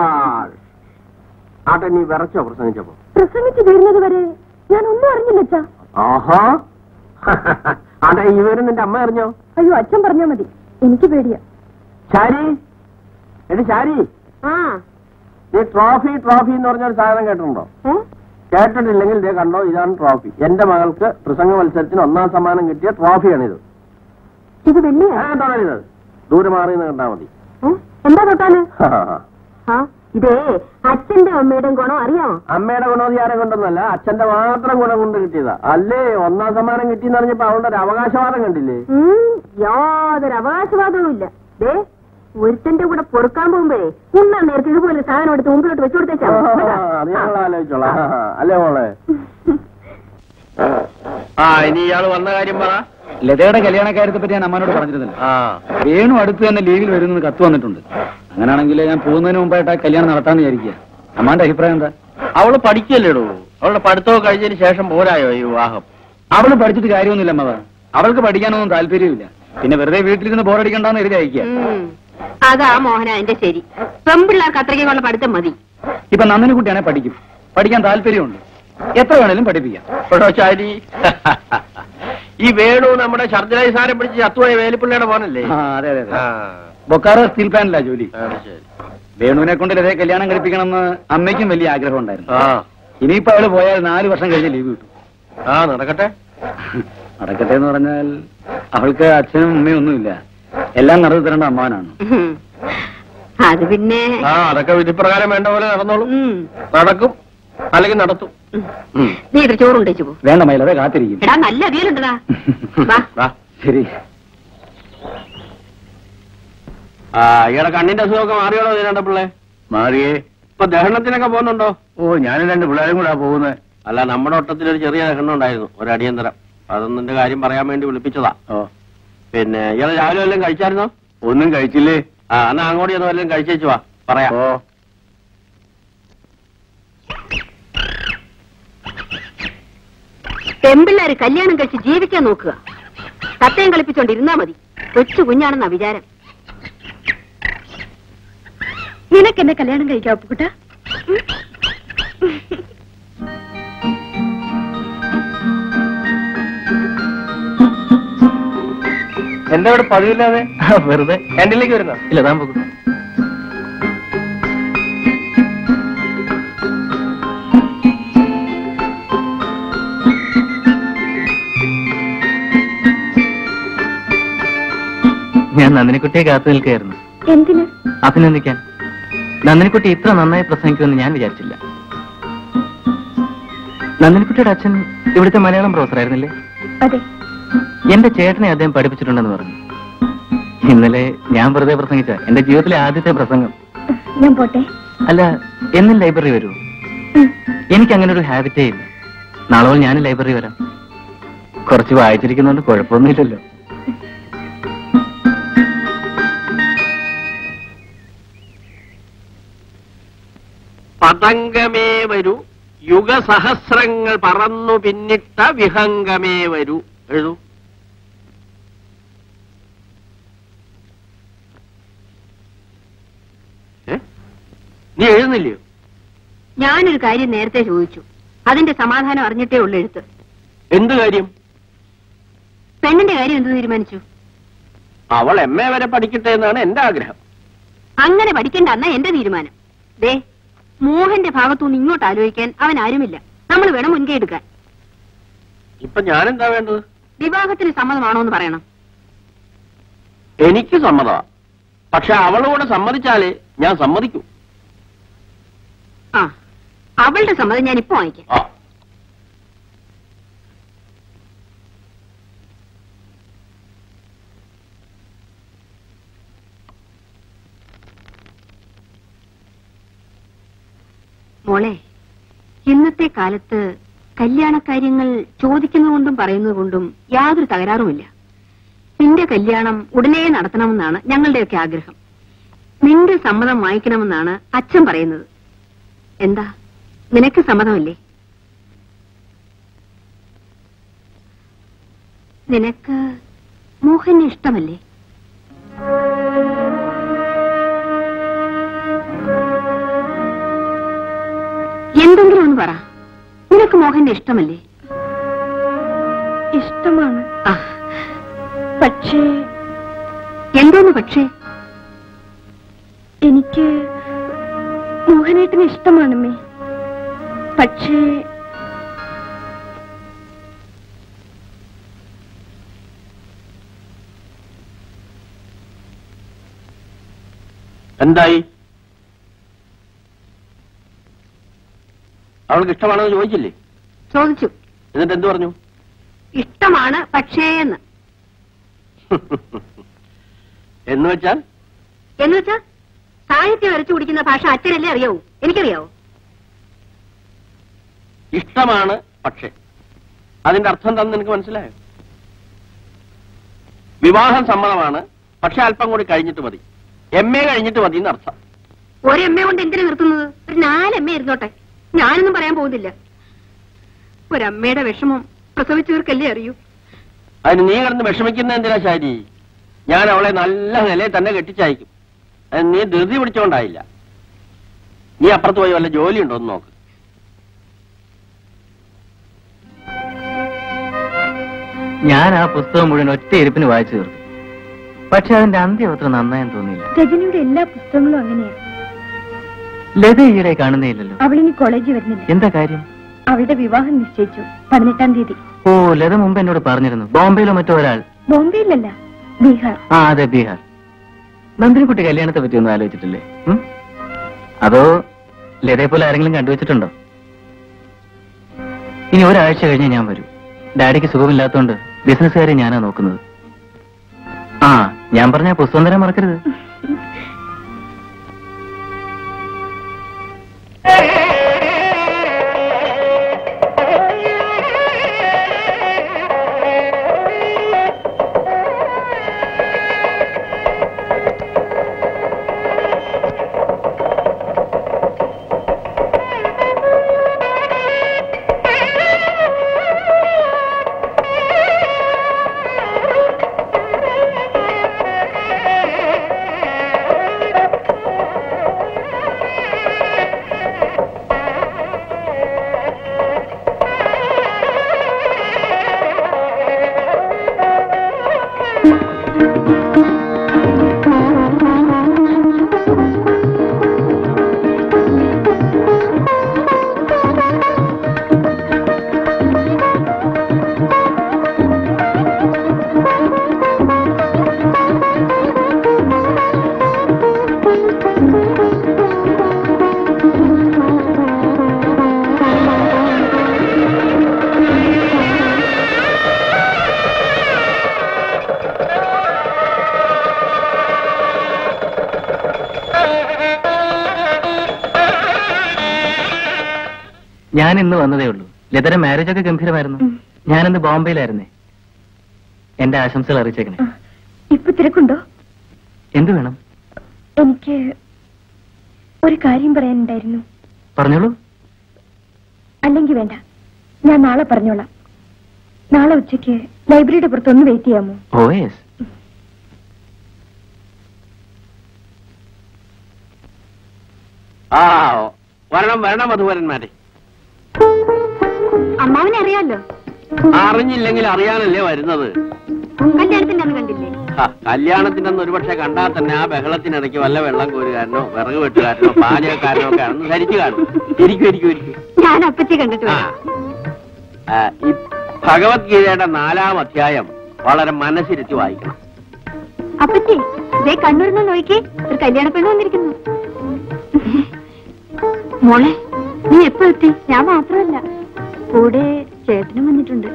ആട്ടെ നീ വിറച്ചോ പ്രസംഗിച്ചപ്പോ? പ്രസംഗിച്ചു തീരുന്നത് വരെ ഞാൻ ഒന്നും അറിഞ്ഞില്ല. ആഹാ ആട്ടെ ഈ വിവരം നിന്റെ അമ്മ അറിഞ്ഞോ? അയ്യോ അച്ഛൻ പറഞ്ഞാ മതി. എനിക്ക് പേടിയാ. ശാരി എടി ശാരി, നീ ട്രോഫി എന്ന് പറഞ്ഞൊരു സാധനം കേട്ടിട്ടുണ്ടോ? കേട്ടിട്ടില്ലെങ്കിൽ ഇതേ കണ്ടോ, ഇതാണ് ട്രോഫി. എന്റെ മകൾക്ക് പ്രസംഗ മത്സരത്തിന് 1ാം സമ്മാനം കിട്ടിയ ട്രോഫിയാണിത്. ഇത് വലിയ തൊടരുത്, ദൂരെ മാറിയെന്ന് കണ്ടാ മതി. എന്താ തൊട്ടാല്? ഇതേ അച്ഛന്റെ അമ്മയുടെയും ഗുണം അറിയാമോ? അമ്മയുടെ ഗുണം ആരെ കൊണ്ടൊന്നല്ല, അച്ഛന്റെ മാത്രം ഗുണം കൊണ്ട് കിട്ടിയതാ. അല്ലേ 1ാം സമ്മാനം കിട്ടിയെന്ന് പറഞ്ഞപ്പോ അവളുടെ ഒരു അവകാശവാദം കണ്ടില്ലേ? യാതൊരു അവകാശവാദവും ഇല്ല. ദേ ഒരുത്തന്റെ കൂടെ പൊറുക്കാൻ പോകുമ്പോഴേ ഉണ്ണാൻ നേരത്തെ ഇതുപോലെ സാധനം എടുത്ത് മുമ്പിലോട്ട് വെച്ചു കൊടുത്തേച്ചാ ആലോചിച്ചോളാം. അല്ലേ മോളെ? ഇനി ഇയാള് വന്ന കാര്യം പറ. ലതയുടെ കല്യാണക്കാര്യത്തെ പറ്റി ഞാൻ അമ്മനോട് പറഞ്ഞിരുന്നില്ല. വേണു അടുത്ത് തന്നെ ലീവിൽ വരുന്നത് കത്ത് വന്നിട്ടുണ്ട്. അങ്ങനെയാണെങ്കിൽ ഞാൻ പോകുന്നതിന് മുമ്പായിട്ട് ആ കല്യാണം നടത്താന്ന് വിചാരിക്കുക. അമ്മാന്റെ അഭിപ്രായം എന്താ? അവള് പഠിക്കല്ലേടൂ. അവളുടെ പഠിത്തമൊക്കെ കഴിഞ്ഞതിന് ശേഷം പോരായോ ഈ വിവാഹം? അവള് പഠിച്ചിട്ട് കാര്യമൊന്നുമില്ല അമ്മ. അവൾക്ക് പഠിക്കാനൊന്നും താല്പര്യമില്ല. പിന്നെ വെറുതെ വീട്ടിലിരുന്ന് ബോറടിക്കണ്ടെന്ന് എഴുതി അയക്കുക. അതാ മോഹന എന്റെ ശരി. പെമ്പിള്ളേർക്ക് അത്രയ്ക്കുള്ള പഠിത്തം മതി. ഇപ്പൊ നന്ദിനിക്കുട്ടിയാണെ പഠിക്കും. പഠിക്കാൻ താല്പര്യമുണ്ട്. എത്ര വേണേലും പഠിപ്പിക്കാം. ശാരി, ഈ വേണു നമ്മുടെ ഷർദിലായി സാരം പിടിച്ച് ചത്തുപോയ വേലിപ്പിള്ളയുടെ മോനല്ലേ? അതെ അതെ. ബൊക്കാറോ സ്റ്റീൽ പ്ലാന്റിലാ ജോലി. വേണുവിനെ കൊണ്ട് ലതയെ കല്യാണം കഴിപ്പിക്കണമെന്ന് അമ്മയ്ക്കും വലിയ ആഗ്രഹം ഉണ്ടായിരുന്നു. ഇനിയിപ്പോ അവള് പോയാൽ 4 വർഷം കഴിഞ്ഞ് ലീവ് കിട്ടും. നടക്കട്ടെ. നടക്കട്ടെ എന്ന് പറഞ്ഞാൽ അവൾക്ക് അച്ഛനും അമ്മയും ഒന്നുമില്ല. എല്ലാം നടത്തി തരേണ്ട അമ്മാവനാണ്. അത് പിന്നെ അതൊക്കെ വിധിപ്രകാരം വേണ്ട പോലെ നടന്നോളും. നടക്കും, അല്ലെങ്കിൽ നടത്തും. നീ ഇത്ര ചോറുണ്ടേച്ചു പോ. വേണ്ട മയിലതെ കാത്തിരിക്കും. എടാ നല്ല അവിയലുണ്ടടാ. ശരി. ഇയാളെ കണ്ണിന്റെ അസുഖമൊക്കെ മാറിയോളോ ഇതിനാണ്ട പിള്ളേ? മാറിയേ. ഇപ്പൊ ദഹനത്തിനൊക്കെ പോകുന്നുണ്ടോ? ഓ, ഞാനും 2 പിള്ളേരും കൂടാ പോകുന്നത്. അല്ല, നമ്മുടെ ഒട്ടത്തിലൊരു ചെറിയ ദഹനം ഉണ്ടായിരുന്നു, ഒരു അടിയന്തരം. അതൊന്നിന്റെ കാര്യം പറയാൻ വേണ്ടി വിളിപ്പിച്ചതാ. ഓ, പിന്നെ ഇയാള് രാവിലെ വല്ലതും കഴിച്ചായിരുന്നോ? ഒന്നും കഴിച്ചില്ലേ? എന്നാ അങ്ങോട്ട് ചെന്ന് വല്ലതും കഴിച്ചേച്ചു വാ, പറയാം. ഓ, പെമ്പിള്ളേര് കല്യാണം കഴിച്ച് ജീവിക്കാൻ നോക്കുക. തത്തയും കളിപ്പിച്ചോണ്ടിരുന്നാ മതി. കൊച്ചു കുഞ്ഞാണെന്നാ വിചാരം. നിനക്കെന്നെ കല്യാണം കഴിക്കാം അപ്പുക്കുട്ട? എന്താ ഇവിടെ പതിവില്ലാതെ? വെറുതെ ക്യാൻറ്റീനിലേക്ക് വരുന്നോ? ഇല്ല, താൻ പോകും. ഞാൻ നന്ദിനിക്കുട്ടിയെ കാത്തു നിൽക്കുകയായിരുന്നു. എന്തിന്? അഭിനന്ദിക്കാൻ. നന്ദിനിക്കുട്ടി ഇത്ര നന്നായി പ്രസംഗിക്കുമെന്ന് ഞാൻ വിചാരിച്ചില്ല. നന്ദിനിക്കുട്ടിയുടെ അച്ഛൻ ഇവിടുത്തെ മലയാളം പ്രൊഫസറായിരുന്നില്ലേ? അതെ. എന്റെ ചേട്ടനെ അദ്ദേഹം പഠിപ്പിച്ചിട്ടുണ്ടെന്ന് പറഞ്ഞു. ഇന്നലെ ഞാൻ വെറുതെ പ്രസംഗിച്ച എന്റെ ജീവിതത്തിലെ ആദ്യത്തെ പ്രസംഗം. ഞാൻ പോട്ടെ. അല്ല, എന്നും ലൈബ്രറി വരൂ? എനിക്ക് അങ്ങനെ ഒരു ഹാബിറ്റേ ഇല്ല. നാളെ മുതൽ ഞാനും ലൈബ്രറി വരാം. കുറച്ച് വായിച്ചിരിക്കുന്നതുകൊണ്ട് കുഴപ്പമൊന്നുമില്ലല്ലോ. പതംഗമേ വരൂ, യുഗസഹസ്രങ്ങൾ പറന്നു പിന്നിട്ട വിഹംഗമേ വരൂ. എഴുതൂ. നീ എഴുതുന്നില്ലയോ? ഞാനൊരു കാര്യം നേരത്തെ ചോദിച്ചു, അതിന്റെ സമാധാനം അറിഞ്ഞിട്ടേ ഉള്ളു എഴുത്ത്. എന്ത് കാര്യം? പെണ്ണിന്റെ കാര്യം എന്ത് തീരുമാനിച്ചു? അവൾ MA വരെ പഠിക്കട്ടെ എന്നാണ് എന്റെ ആഗ്രഹം. അങ്ങനെ പഠിക്കണ്ട എന്നാ എന്റെ തീരുമാനം. ദേ, മോഹന്റെ ഭാഗത്തുനിന്ന് ഇങ്ങോട്ട് ആലോചിക്കാൻ അവൻ ആരുമില്ല. നമ്മൾ വേണം മുൻകൈ എടുക്കാൻ. ഇപ്പൊ ഞാനെന്താ വേണ്ടത്? വിവാഹത്തിന് സമ്മതമാണോ എന്ന് പറയണം. എനിക്ക് സമ്മതമാ, പക്ഷെ അവളോട് സമ്മതിച്ചാലേ ഞാൻ സമ്മതിക്കൂ. ആ, അവളുടെ സമ്മതം ഞാൻ ഇപ്പൊ വാങ്ങിക്കാം. ആ, മോളെ, ഇന്നത്തെ കാലത്ത് കല്യാണക്കാര്യങ്ങൾ ചോദിക്കുന്നതുകൊണ്ടും പറയുന്നതുകൊണ്ടും യാതൊരു തകരാറുമില്ല. നിന്റെ കല്യാണം ഉടനെ നടത്തണമെന്നാണ് ഞങ്ങളുടെയൊക്കെ ആഗ്രഹം. നിന്റെ സമ്മതം വാങ്ങിക്കണമെന്നാണ് അച്ഛൻ പറയുന്നത്. എന്താ, നിനക്ക് സമ്മതമല്ലേ? നിനക്ക് മോഹനെ ഇഷ്ടമല്ലേ? എന്തെങ്കിലും ഒന്ന് പറ. നിനക്ക് മോഹന്റെ ഇഷ്ടമല്ലേ? ഇഷ്ടമാണ്. പക്ഷേ എന്തോന്ന് പക്ഷേ? എനിക്ക് മോഹനേട്ടന് ഇഷ്ടമാണമ്മേ. പക്ഷേ എന്തായി? അവൾക്ക് ഇഷ്ടമാണെന്ന് ചോദിച്ചില്ലേ? ചോദിച്ചു. എന്നിട്ട് എന്ത് പറഞ്ഞു? ഇഷ്ടമാണ് പക്ഷേ എന്ന്. എന്ന് വെച്ചാൽ സാഹിത്യം വരച്ചു കുടിക്കുന്ന ഭാഷ അച്ഛനല്ലേ അറിയാവൂ? എനിക്കറിയാവോ? ഇഷ്ടമാണ് പക്ഷേ അതിന്റെ അർത്ഥം എന്താണെന്ന് എനിക്ക് മനസ്സിലായോ? വിവാഹം സമ്മതമാണ്, പക്ഷെ അല്പം കൂടി കഴിഞ്ഞിട്ട് മതി. MA കഴിഞ്ഞിട്ട് മതി എന്നർത്ഥം. ഒരു MA കൊണ്ട് എന്തിനു നിർത്തുന്നത്? ഒരു 4 MA ഇരുന്നോട്ടെ. ഞാനൊന്നും പറയാൻ പോകുന്നില്ല. ഒരമ്മയുടെ വിഷമം പ്രസവിച്ചവർക്കല്ലേ അറിയൂ. അതിന് നീ കിടന്ന് വിഷമിക്കുന്ന എന്തിനാ ശാരി? ഞാൻ അവളെ നല്ല നിലയിൽ തന്നെ കെട്ടിച്ചയക്കും. അതിന് നീ ധൃതി പിടിച്ചോണ്ടായില്ല. നീ അപ്പുറത്ത് പോയി വല്ല ജോലി ഉണ്ടോന്ന് നോക്ക്. ഞാൻ ആ പുസ്തകം മുഴുവൻ ഒറ്റ ഇരിപ്പിന് വായിച്ചു തീർത്തു. പക്ഷെ അതിന്റെ അന്ത്യം അത്ര നന്നായെന്ന് തോന്നിയില്ല. രജനിയുടെ എല്ലാ പുസ്തകങ്ങളും അങ്ങനെയാണ്. ലത ഈയിടെ കാണുന്നേയില്ലല്ലോ. അവളിനി കോളേജിൽ വരുന്നില്ല. എന്താ കാര്യം? അവളുടെ വിവാഹം നിശ്ചയിച്ചു 18-ാം തീയതി. ഓ, ലത മുമ്പ് എന്നോട് പറഞ്ഞിരുന്നു. ബോംബെയിലോ മറ്റോ ഒരാൾ. ബോംബെയിലല്ല, ബീഹാർ. ആ, അതെ, ബീഹാർ. നന്ദിനിക്കുട്ടി കല്യാണത്തെ പറ്റി ഒന്നും ആലോചിച്ചിട്ടില്ലേ? അതോ ലതയെ പോലെ ആരെങ്കിലും കണ്ടുവച്ചിട്ടുണ്ടോ? ഇനി ഒരാഴ്ച കഴിഞ്ഞ് ഞാൻ വരൂ. ഡാഡിക്ക് സുഖമില്ലാത്തോണ്ട് ബിസിനസ്സുകാരെ ഞാനാ നോക്കുന്നത്. ആ, ഞാൻ പറഞ്ഞ പുസ്തകം തരാൻ മറക്കരുത്. ഞാൻ ഇന്ന് വന്നതേ ഉള്ളൂ. ലതയുടെ മാരേജ് ഒക്കെ ഗംഭീരമായിരുന്നു. ഞാനിന്ന് ബോംബെയിലായിരുന്നേ. എന്റെ ആശംസകൾ അറിയിച്ചേക്കണേ. ഇപ്പൊ തിരക്കുണ്ടോ? എന്ത് വേണം? എനിക്ക് ഒരു കാര്യം പറയാനുണ്ടായിരുന്നു. പറഞ്ഞോളൂ. അല്ലെങ്കിൽ വേണ്ട, ഞാൻ നാളെ പറഞ്ഞോളാം. നാളെ ഉച്ചയ്ക്ക് ലൈബ്രറിയുടെ പുറത്തൊന്ന് വെയിറ്റ് ചെയ്യാമോ? Oh yes. വരണം വരണം മധുവരന്മാരെ. അമ്മാവനെ അറിയാലോ. അറിഞ്ഞില്ലെങ്കിൽ അറിയാനല്ലേ വരുന്നത്. കല്യാണത്തിന്റെ അന്ന് കണ്ടില്ലേ? കല്യാണത്തിന്റെ അന്ന് ഒരുപക്ഷെ കണ്ടാൽ തന്നെ ആ ബഹളത്തിനിടയ്ക്ക് വല്ല വെള്ളം കോരുകാരനോ വിറക് വെട്ടുകാരനോ പാചകക്കാരനോ ഒക്കെ ആണെന്ന് ധരിച്ചു കാണും. ഇരിക്കും. ഞാൻ അപ്പച്ചി കണ്ടിട്ട് ഈ ഭഗവത്ഗീതയുടെ 4-ാം അധ്യായം വളരെ മനസ്സിരുത്തി വായിക്കണം. അപ്പച്ചി ഇതേ കണ്ണൂരിന്ന് നോക്കി ഒരു കല്യാണ പെണ്ണ് വന്നിരിക്കുന്നു. മോളെ നീ എപ്പോ എത്തി? ഞാൻ മാത്രമല്ല, കൂടെ ചേട്ടനും വന്നിട്ടുണ്ട്.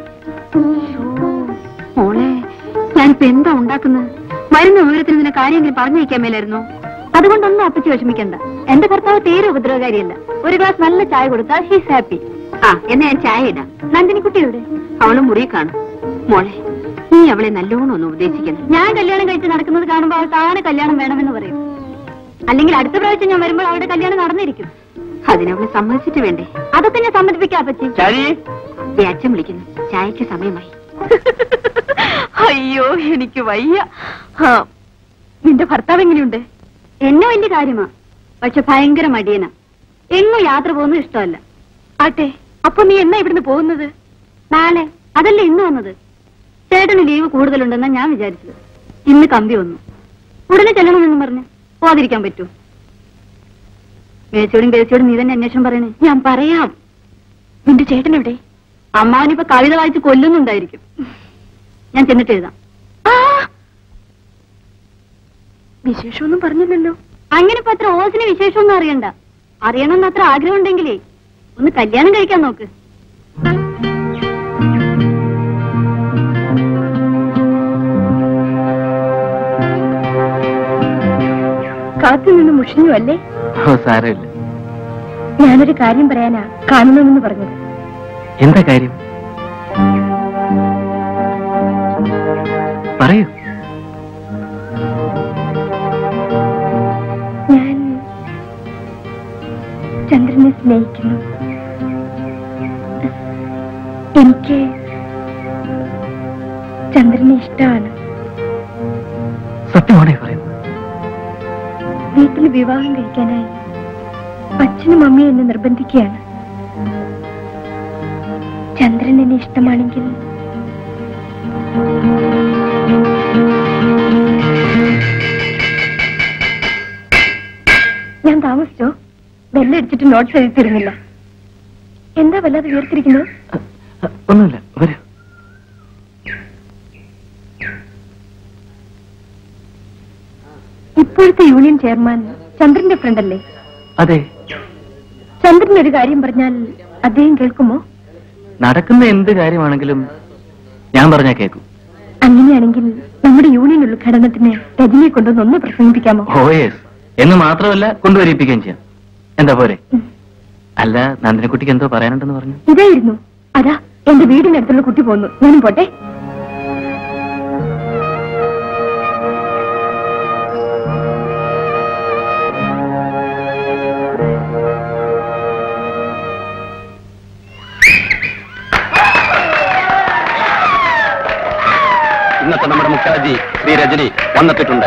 മോളെ ഞാനിപ്പോ എന്താ ഉണ്ടാക്കുന്നത്? വരുന്ന വിവരത്തിന് നിന്നെ കാര്യമെങ്കിലും പറഞ്ഞു വയ്ക്കാൻ മേലായിരുന്നോ? അതുകൊണ്ടൊന്നും അപ്പച്ചി വിഷമിക്കണ്ട. എന്റെ ഭർത്താവ് തീരെ ഉപദ്രവകാരിയല്ല. ഒരു ഗ്ലാസ് നല്ല ചായ കൊടുത്താൽ ഹീസ് ഹാപ്പി. എന്നാ ഞാൻ ചായ ഇടാം. നന്ദിനിക്കുട്ടിയുടെ അവളും മുറി കാണും. മോളെ നീ അവളെ നല്ലോണം ഒന്ന് ഉപദേശിക്കണം. ഞാൻ കല്യാണം കഴിച്ച് നടക്കുന്നത് കാണുമ്പോൾ അവൾ താനെ കല്യാണം വേണമെന്ന് പറയും. അല്ലെങ്കിൽ അടുത്ത പ്രാവശ്യം ഞാൻ വരുമ്പോൾ അവളുടെ കല്യാണം നടന്നിരിക്കും. അതിനവളെ സമ്മതിച്ചിട്ട് വേണ്ടേ? അതൊക്കെ ഞാൻ സമ്മതിപ്പിക്കാം അപ്പച്ചി. അച്ഛൻ വിളിക്കുന്നു, ചായക്ക് സമയമായി. അയ്യോ എനിക്ക് വയ്യ. നിന്റെ ഭർത്താവ് എങ്ങനെയുണ്ട്? എന്നെ വലിയ കാര്യമാ, പക്ഷെ ഭയങ്കര മടിയനാ. എങ്ങും യാത്ര പോകുന്നത് ഇഷ്ടമല്ല. ആട്ടെ, അപ്പൊ നീ എന്നാ ഇവിടുന്ന് പോകുന്നത്? നാളെ. അതല്ലേ ഇന്ന് വന്നത്. ചേട്ടന് ലീവ് കൂടുതലുണ്ടെന്നാ ഞാൻ വിചാരിച്ചത്. ഇന്ന് കമ്പി വന്നു. ഉടനെ ചെല്ലണമെന്ന് പറഞ്ഞ് പോകാതിരിക്കാൻ പറ്റൂ? മേച്ചോടും നീ തന്നെ അന്വേഷണം പറയണേ. ഞാൻ പറയാം. നിന്റെ ചേട്ടൻ എവിടെ? അമ്മാവനിപ്പോ കവിത വായിച്ച് കൊല്ലുന്നുണ്ടായിരിക്കും. ഞാൻ ചെന്നിട്ട് എഴുതാം. വിശേഷമൊന്നും പറഞ്ഞില്ലല്ലോ. അങ്ങനെ ഇപ്പൊ അത്ര ഓസിന് വിശേഷമൊന്നും അറിയണ്ട. അറിയണമെന്ന് അത്ര ആഗ്രഹം ഉണ്ടെങ്കിലേ ഒന്ന് കല്യാണം കഴിക്കാൻ നോക്ക്. കാത്തു നിന്ന് മുഷിഞ്ഞു അല്ലേ? സാരമില്ല. ഞാനൊരു കാര്യം പറയാനാ കാണണമെന്ന് പറഞ്ഞത്. എന്താ കാര്യം? പറയൂ. ഞാൻ ചന്ദ്രനെ സ്നേഹിക്കുന്നു. എനിക്ക് ചന്ദ്രനെ ഇഷ്ടമാണ്. സത്യമാണേ പറയുന്നു. വീട്ടിൽ വിവാഹം കഴിക്കാനായി അച്ഛനും അമ്മയും എന്നെ നിർബന്ധിക്കുകയാണ്. ചന്ദ്രൻ എന്നെ ഇഷ്ടമാണെങ്കിൽ ഞാൻ താമസിച്ചോ? ബെല്ലടിച്ചിട്ട് നോട്ട്സ് എഴുതി തരുന്നില്ല. എന്താ വല്ലാതെ ഉയർത്തിരിക്കുന്നു? ഒന്നുമില്ല, വരൂ. ഇപ്പോഴത്തെ യൂണിയൻ ചെയർമാൻ ചന്ദ്രന്റെ ഫ്രണ്ട് അല്ലേ? അതെ. ചന്ദ്രൻ ഒരു കാര്യം പറഞ്ഞാൽ അദ്ദേഹം കേൾക്കുമോ? നടക്കുന്ന എന്ത് കാര്യമാണെങ്കിലും ഞാൻ പറഞ്ഞാ കേൾക്കും. അങ്ങനെയാണെങ്കിൽ നമ്മുടെ യൂണിയൻ ഉദ്ഘാടനത്തിന് രജനിയെ കൊണ്ടുവന്ന് ഒന്ന് പ്രസംഗിപ്പിക്കാമോ? ഓ യെസ്. എന്ന് മാത്രമല്ല കൊണ്ടുവരിപ്പിക്കുകയും ചെയ്യാം. എന്താ പോരെ? അല്ല, നന്ദിനിക്കുട്ടിക്ക് എന്തോ പറയാനുണ്ടെന്ന് പറഞ്ഞു. ഇതായിരുന്നു. അതാ എന്റെ വീടിനടുത്തുള്ള കുട്ടി പോന്നു. ഞാനും പോട്ടെ. ഇന്നത്തെ നമ്മുടെ മുഖ്യാജി ശ്രീ രജനി വന്നെത്തിയിട്ടുണ്ട്.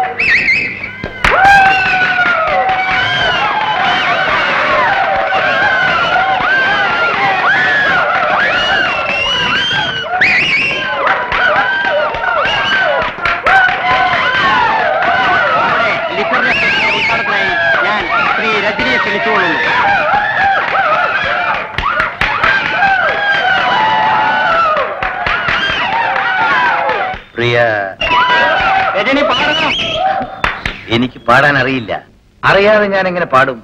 ഞാൻ ശ്രീ രജനിയെ ക്ഷണിച്ചുകൊള്ളുന്നു. പ്രിയ രജനി പാടണം. എനിക്ക് പാടാൻ അറിയില്ല. അറിയാതെ ഞാൻ എങ്ങനെ പാടും?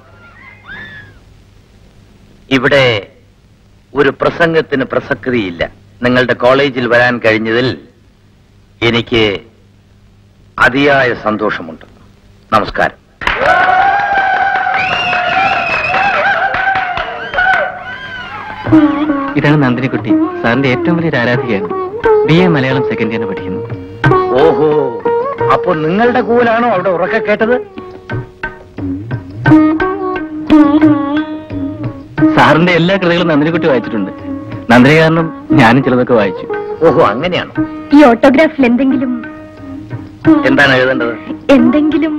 ഇവിടെ ഒരു പ്രസംഗത്തിന് പ്രസക്തിയില്ല. നിങ്ങളുടെ കോളേജിൽ വരാൻ കഴിഞ്ഞതിൽ എനിക്ക് അതിയായ സന്തോഷമുണ്ട്. നമസ്കാരം. ഇതാണ് നന്ദിനിക്കുട്ടി, സാറിന്റെ ഏറ്റവും വലിയ ആരാധികയാണ്. BA മലയാളം സെക്കൻഡ് ഇയറിന് പഠിക്കുന്നു. ഓഹോ, അപ്പൊ നിങ്ങളുടെ കൂലാണോ അവിടെ ഉറക്കെ കേട്ടത്? സാറിന്റെ എല്ലാ കൃതികളും നന്ദിനിക്കുട്ടി വായിച്ചിട്ടുണ്ട്. നന്ദിനി കാരണം ഞാനും ചിലതൊക്കെ വായിച്ചു. ഓഹോ, അങ്ങനെയാണോ? ഈ ഓട്ടോഗ്രാഫിൽ എന്തെങ്കിലും എന്താണ് എഴുതേണ്ടത്? എന്തെങ്കിലും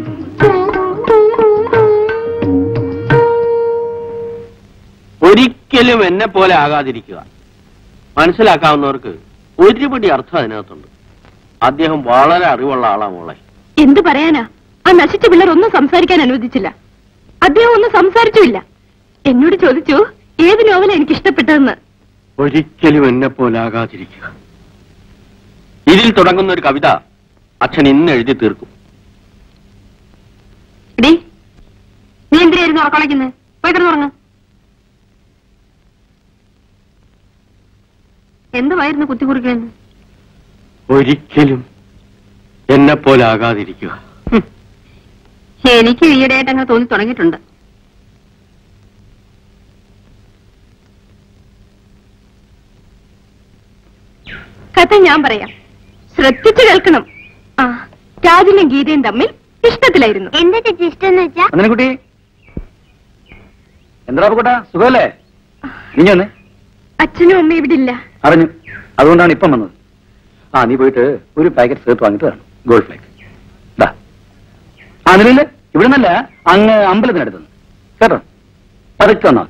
ഒരിക്കലും എന്നെ പോലെ ആകാതിരിക്കുക. മനസ്സിലാക്കാവുന്നവർക്ക് ഒരുപടി അർത്ഥം അതിനകത്തുണ്ട്. അദ്ദേഹം വളരെ അറിവുള്ള ആളാ മോളെ. എന്തു പറയാനാ? ആ നശിച്ച പിള്ളേർ ഒന്നും സംസാരിക്കാൻ അനുവദിച്ചില്ല. അദ്ദേഹം ഒന്നും സംസാരിച്ചുമില്ല. എന്നോട് ചോദിച്ചു ഏത് നോവല എനിക്ക് ഇഷ്ടപ്പെട്ടതെന്ന്. ഒരിക്കലും എന്നെ പോലെ ആകാതിരിക്കുക. ഇതിൽ തുടങ്ങുന്ന ഒരു കവിത അച്ഛൻ ഇന്ന് എഴുതി തീർക്കും. നീ എന്തിനായിരുന്നു ഉറക്കളയ്ക്കുന്നത്? പോയി കിടന്നുറങ്ങ. എന്തുവായിരുന്നു കുത്തിക്കുറിക്കുന്നത്? ഒരിക്കലും എന്നെ പോലെ ആകാതിരിക്കുക. എനിക്ക് ഈയിടെയായിട്ട് അങ്ങനെ തോന്നി തുടങ്ങിയിട്ടുണ്ട്. കഥ ഞാൻ പറയാം, ശ്രദ്ധിച്ചു കേൾക്കണം. ആ, രാജനും ഗീതയും തമ്മിൽ ഇഷ്ടത്തിലായിരുന്നു. എന്താ ചേച്ചി ഇഷ്ടം എന്ന് വെച്ചാ? നന്ദിനിക്കുട്ടി, എന്താ കൂട്ടാ, സുഖമല്ലേ? നീ വന്നേ. അച്ഛനും അമ്മയും ഇവിടെ ഇല്ല. അറിഞ്ഞു, അതുകൊണ്ടാണ് ഇപ്പം വന്നത്. ആ, നീ പോയിട്ട് ഒരു പാക്കറ്റ് സേർത്ത് വാങ്ങിട്ട് വരണം. Gold flake. ആ, നിലയില് ഇവിടെ നിന്നല്ല, അങ്ങ് അമ്പലത്തിനടുത്ത് കേട്ടോ. പതുക്കെ വന്നാൽ മതി.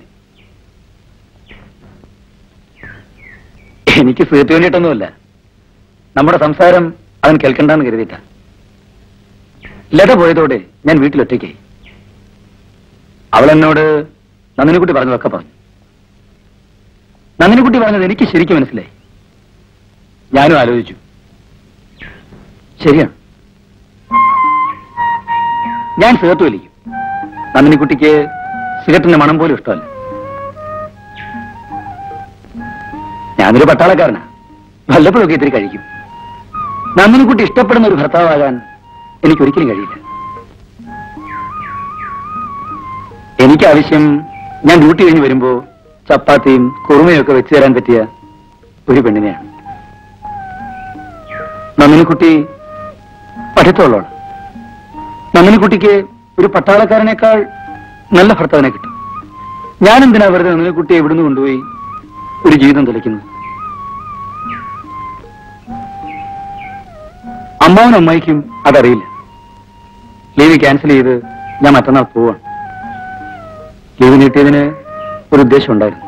എനിക്ക് സീറ്റ് വേണ്ടിയിട്ടൊന്നുമില്ല. നമ്മുടെ സംസാരം അവൻ കേൾക്കണ്ടെന്ന് കരുതിയിട്ടാ. ലത പോയതോടെ ഞാൻ വീട്ടിലൊറ്റയ്ക്കായി. അവൾ എന്നോട് നന്ദിനിക്കുട്ടി പറഞ്ഞതൊക്കെ പറഞ്ഞു. നന്ദിനിക്കുട്ടി പറഞ്ഞത് എനിക്ക് ശരിക്കും മനസ്സിലായി. ഞാനും ആലോചിച്ചു, ശരിയാണ്, ഞാൻ സിഗരറ്റ് വലിക്കും. നന്ദിനിക്കുട്ടിക്ക് സിഗരറ്റിന്റെ മണം പോലും ഇഷ്ടമല്ല. ഞാനൊരു പട്ടാളക്കാരനാ, വല്ലപ്പോഴൊക്കെ ഇത്തിരി കഴിക്കും. നന്ദിനിക്കുട്ടി ഇഷ്ടപ്പെടുന്ന ഒരു ഭർത്താവാകാൻ എനിക്കൊരിക്കലും കഴിയില്ല. എനിക്കാവശ്യം ഞാൻ ഡ്യൂട്ടി കഴിഞ്ഞ് വരുമ്പോ ചപ്പാത്തിയും കുറുമയും ഒക്കെ വെച്ചു തരാൻ പറ്റിയ ഒരു പെണ്ണിനെയാണ്. നന്ദിനിക്കുട്ടി പഠിത്തമുള്ളതാണ്. നന്ദിനിക്കുട്ടിക്ക് ഒരു പട്ടാളക്കാരനേക്കാൾ നല്ല ഭർത്താവിനെ കിട്ടും. ഞാനെന്തിനാ വെറുതെ നന്ദിനിക്കുട്ടിയെ ഇവിടുന്ന് കൊണ്ടുപോയി ഒരു ജീവിതം തുലയ്ക്കുന്നു? അമ്മാവനും അമ്മായിക്കും അതറിയില്ല. ലീവ് ക്യാൻസൽ ചെയ്ത് ഞാൻ മറ്റന്നാൾ പോവാണ്. ലീവ് നീട്ടിയതിന് ഒരു ഉദ്ദേശം ഉണ്ടായിരുന്നു.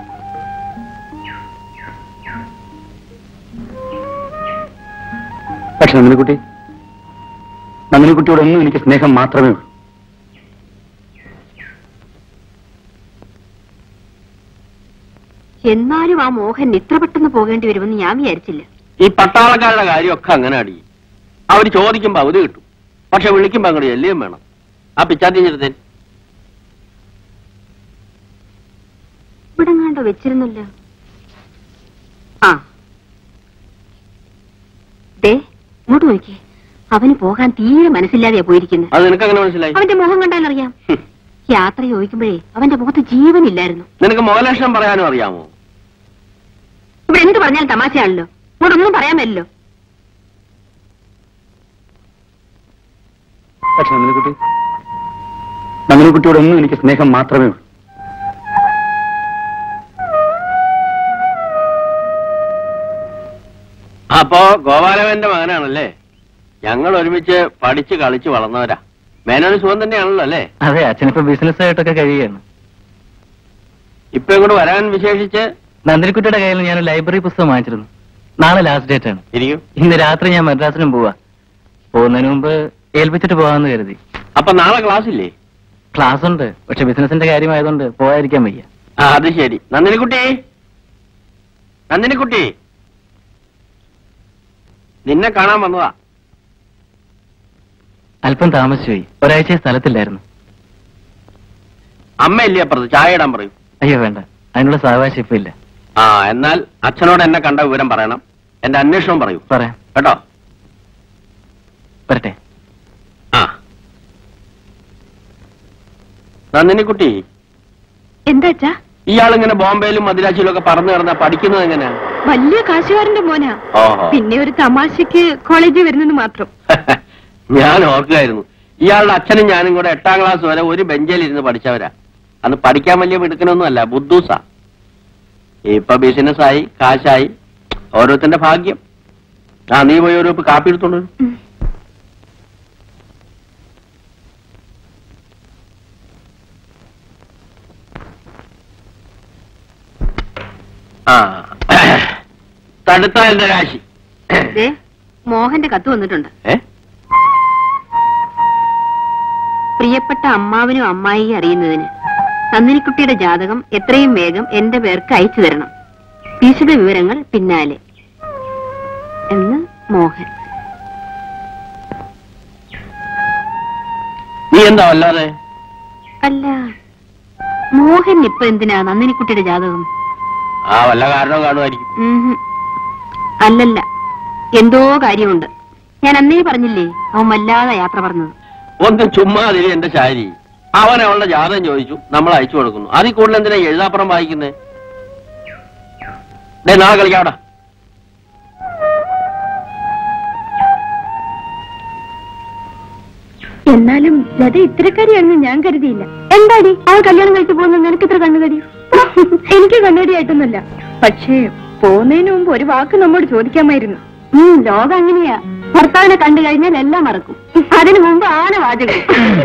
പക്ഷെ നന്ദിനിക്കുട്ടിയോടൊന്നും എനിക്ക് സ്നേഹം മാത്രമേ ഉള്ളൂ. എന്നാലും ആ മോഹൻ ഇത്ര പെട്ടെന്ന് പോകേണ്ടി വരുമെന്ന് ഞാൻ വിചാരിച്ചില്ല. ഈ പട്ടാളക്കാരുടെ കാര്യമൊക്കെ അങ്ങനെ അടി. അവര് ചോദിക്കുമ്പോ അവധി കിട്ടും, പക്ഷെ വിളിക്കുമ്പോ അങ്ങോട്ട് എല്ലിയും വേണം. ആ പിച്ചാത്തി ചെറുതൻ ഇവിടെ കണ്ടോ വെച്ചിരുന്നല്ലോ. ആ ദേ ഇങ്ങോട്ട് നോക്കിയേ, അവന് പോകാൻ തീരെ മനസ്സില്ലാതെയാ പോയിരിക്കുന്നത്. അത് നിനക്ക് അങ്ങനെ മനസ്സിലായി? അവന്റെ മുഖം കണ്ടാലറിയാം. യാത്ര ചോദിക്കുമ്പോഴേ അവന്റെ മുഖത്ത് ജീവനില്ലായിരുന്നു. നിനക്ക് മോഹലക്ഷണം പറയാനും അറിയാമോ? ഇവിടെ എന്ത് പറഞ്ഞാലും തമാശയാണല്ലോ. ഇങ്ങോട്ടൊന്നും പറയാൻ പറ്റില്ലോ. പക്ഷെ നന്ദിനിക്കുട്ടിയോടൊന്നും എനിക്ക് സ്നേഹം മാത്രമേ ഉള്ളൂ. അപ്പോ ഗോപാലവന്റെ മകനാണല്ലേ? ഞങ്ങൾ ഒരുമിച്ച് പഠിച്ച് കളിച്ച് വളർന്നവരാ. മേനോന് സുഖം തന്നെയാണല്ലോ അല്ലേ? അതെ, അച്ഛനിപ്പോ ബിസിനസ് ആയിട്ടൊക്കെ കഴിയുകയാണ്. ഇപ്പൊ ഇങ്ങോട്ട് വരാൻ വിശേഷിച്ച്? നന്ദിനിക്കുട്ടിയുടെ കയ്യിൽ ഞാൻ ലൈബ്രറി പുസ്തകം വാങ്ങിച്ചിരുന്നു. നാളെ ലാസ്റ്റ് ഡേറ്റ് ആണ്. ഇരിക്കും. ഇന്ന് രാത്രി ഞാൻ മദ്രാസിനും പോവാ. പോകുന്നതിന് മുമ്പ് ഏൽപ്പിച്ചിട്ട് പോവാന്ന് കരുതി. അപ്പൊ നാളെ ക്ലാസ് ഇല്ലേ? ക്ലാസ് ഉണ്ട്, പക്ഷെ ബിസിനസിന്റെ കാര്യമായതുകൊണ്ട് പോകാതിരിക്കാൻ വയ്യ. അത് ശരി. നന്ദിനിക്കുട്ടി, നന്ദിനിക്കുട്ടി, നിന്നെ കാണാൻ വന്നതാ. അല്പം താമസിച്ചു പോയി. ഒരാഴ്ച സ്ഥലത്തില്ലായിരുന്നു. അമ്മയില്ലേ അപ്പുറത്ത്? ചായ ഇടാൻ പറയൂ. അയ്യോ വേണ്ട, അതിനുള്ള സാവകാശം ഇപ്പൊ ഇല്ല. എന്നാൽ അച്ഛനോട് എന്നെ കണ്ട വിവരം പറയണം. എന്റെ അന്വേഷണം പറയൂ. പറയാം കേട്ടോ? വരട്ടെ. നന്ദിനിക്കുട്ടി, എന്താ അച്ഛാ? ഇയാളിങ്ങനെ ബോംബെയിലും മദിരാശിയിലും ഒക്കെ പറന്നു കിടന്നാ പഠിക്കുന്നത് എങ്ങനെയാ? വലിയ കാശുകാരന്റെ മോനാ. പിന്നെ ഒരു തമാശക്ക് കോളേജിൽ വരുന്നത് മാത്രം. ഞാൻ ഓർക്കുകയായിരുന്നു, ഇയാളുടെ അച്ഛനും ഞാനും കൂടെ 8ാം ക്ലാസ് വരെ ഒരു ബെഞ്ചിൽ ഇരുന്ന് പഠിച്ചവരാ. അന്ന് പഠിക്കാൻ വലിയ മിടുക്കനൊന്നുമല്ല, ബുദ്ധൂസാ. ഇപ്പൊ ബിസിനസ്സായി, കാശായി. ഓരോരുത്തന്റെ ഭാഗ്യം. നീ പോയി ഒരു കാപ്പി എടുത്തോണ്ട്. തടുത്ത എന്റെ രാശി. മോഹന്റെ കത്ത് വന്നിട്ടുണ്ട്. പ്രിയപ്പെട്ട അമ്മാവനും അമ്മായിയും അറിയുന്നതിന് നന്ദിനിക്കുട്ടിയുടെ ജാതകം എത്രയും വേഗം എന്റെ പേർക്ക് അയച്ചു തരണം. വിശദ വിവരങ്ങൾ പിന്നാലെ എന്ന് മോഹൻ. നീ എന്താ അല്ലാതെ? അല്ല, മോഹൻ ഇപ്പൊ എന്തിനാ നന്ദിനിക്കുട്ടിയുടെ ജാതകം? വല്ല കാരണവും കാണുമായിരിക്കും. അല്ലല്ല, എന്തോ കാര്യമുണ്ട്. ഞാൻ അന്നേ പറഞ്ഞില്ലേ അവൻ വല്ലാതെ യാത്ര പറഞ്ഞത്. ഒന്ന് ചുമ്മാതിരി എന്റെ ശാരി. അവൻ അവളുടെ ജാതകം ചോദിച്ചു, നമ്മൾ അയച്ചു കൊടുക്കുന്നു. അതിൽ കൂടുതൽ എന്തിനാ എഴുതാപ്പുറം വായിക്കുന്നേ? നാളെ കളിക്കാവടാ. എന്നാലും ലത ഇത്തരക്കാരിയാണെന്ന് ഞാൻ കരുതിയില്ല. എന്താടി അവൾ കല്യാണം കഴിച്ചു പോകുന്ന നിനക്ക് ഇത്ര കണ്ണുകടി? എനിക്ക് കണ്ണുകടിയായിട്ടൊന്നുമില്ല. പക്ഷേ പോകുന്നതിന് മുമ്പ് ഒരു വാക്ക് നമ്മോട് ചോദിക്കാമായിരുന്നു. ലോകം അങ്ങനെയാ. ഭർത്താവിനെ കണ്ടു കഴിഞ്ഞാൽ എല്ലാം മറക്കും. അതിനു മുമ്പ് ആന വാചകം.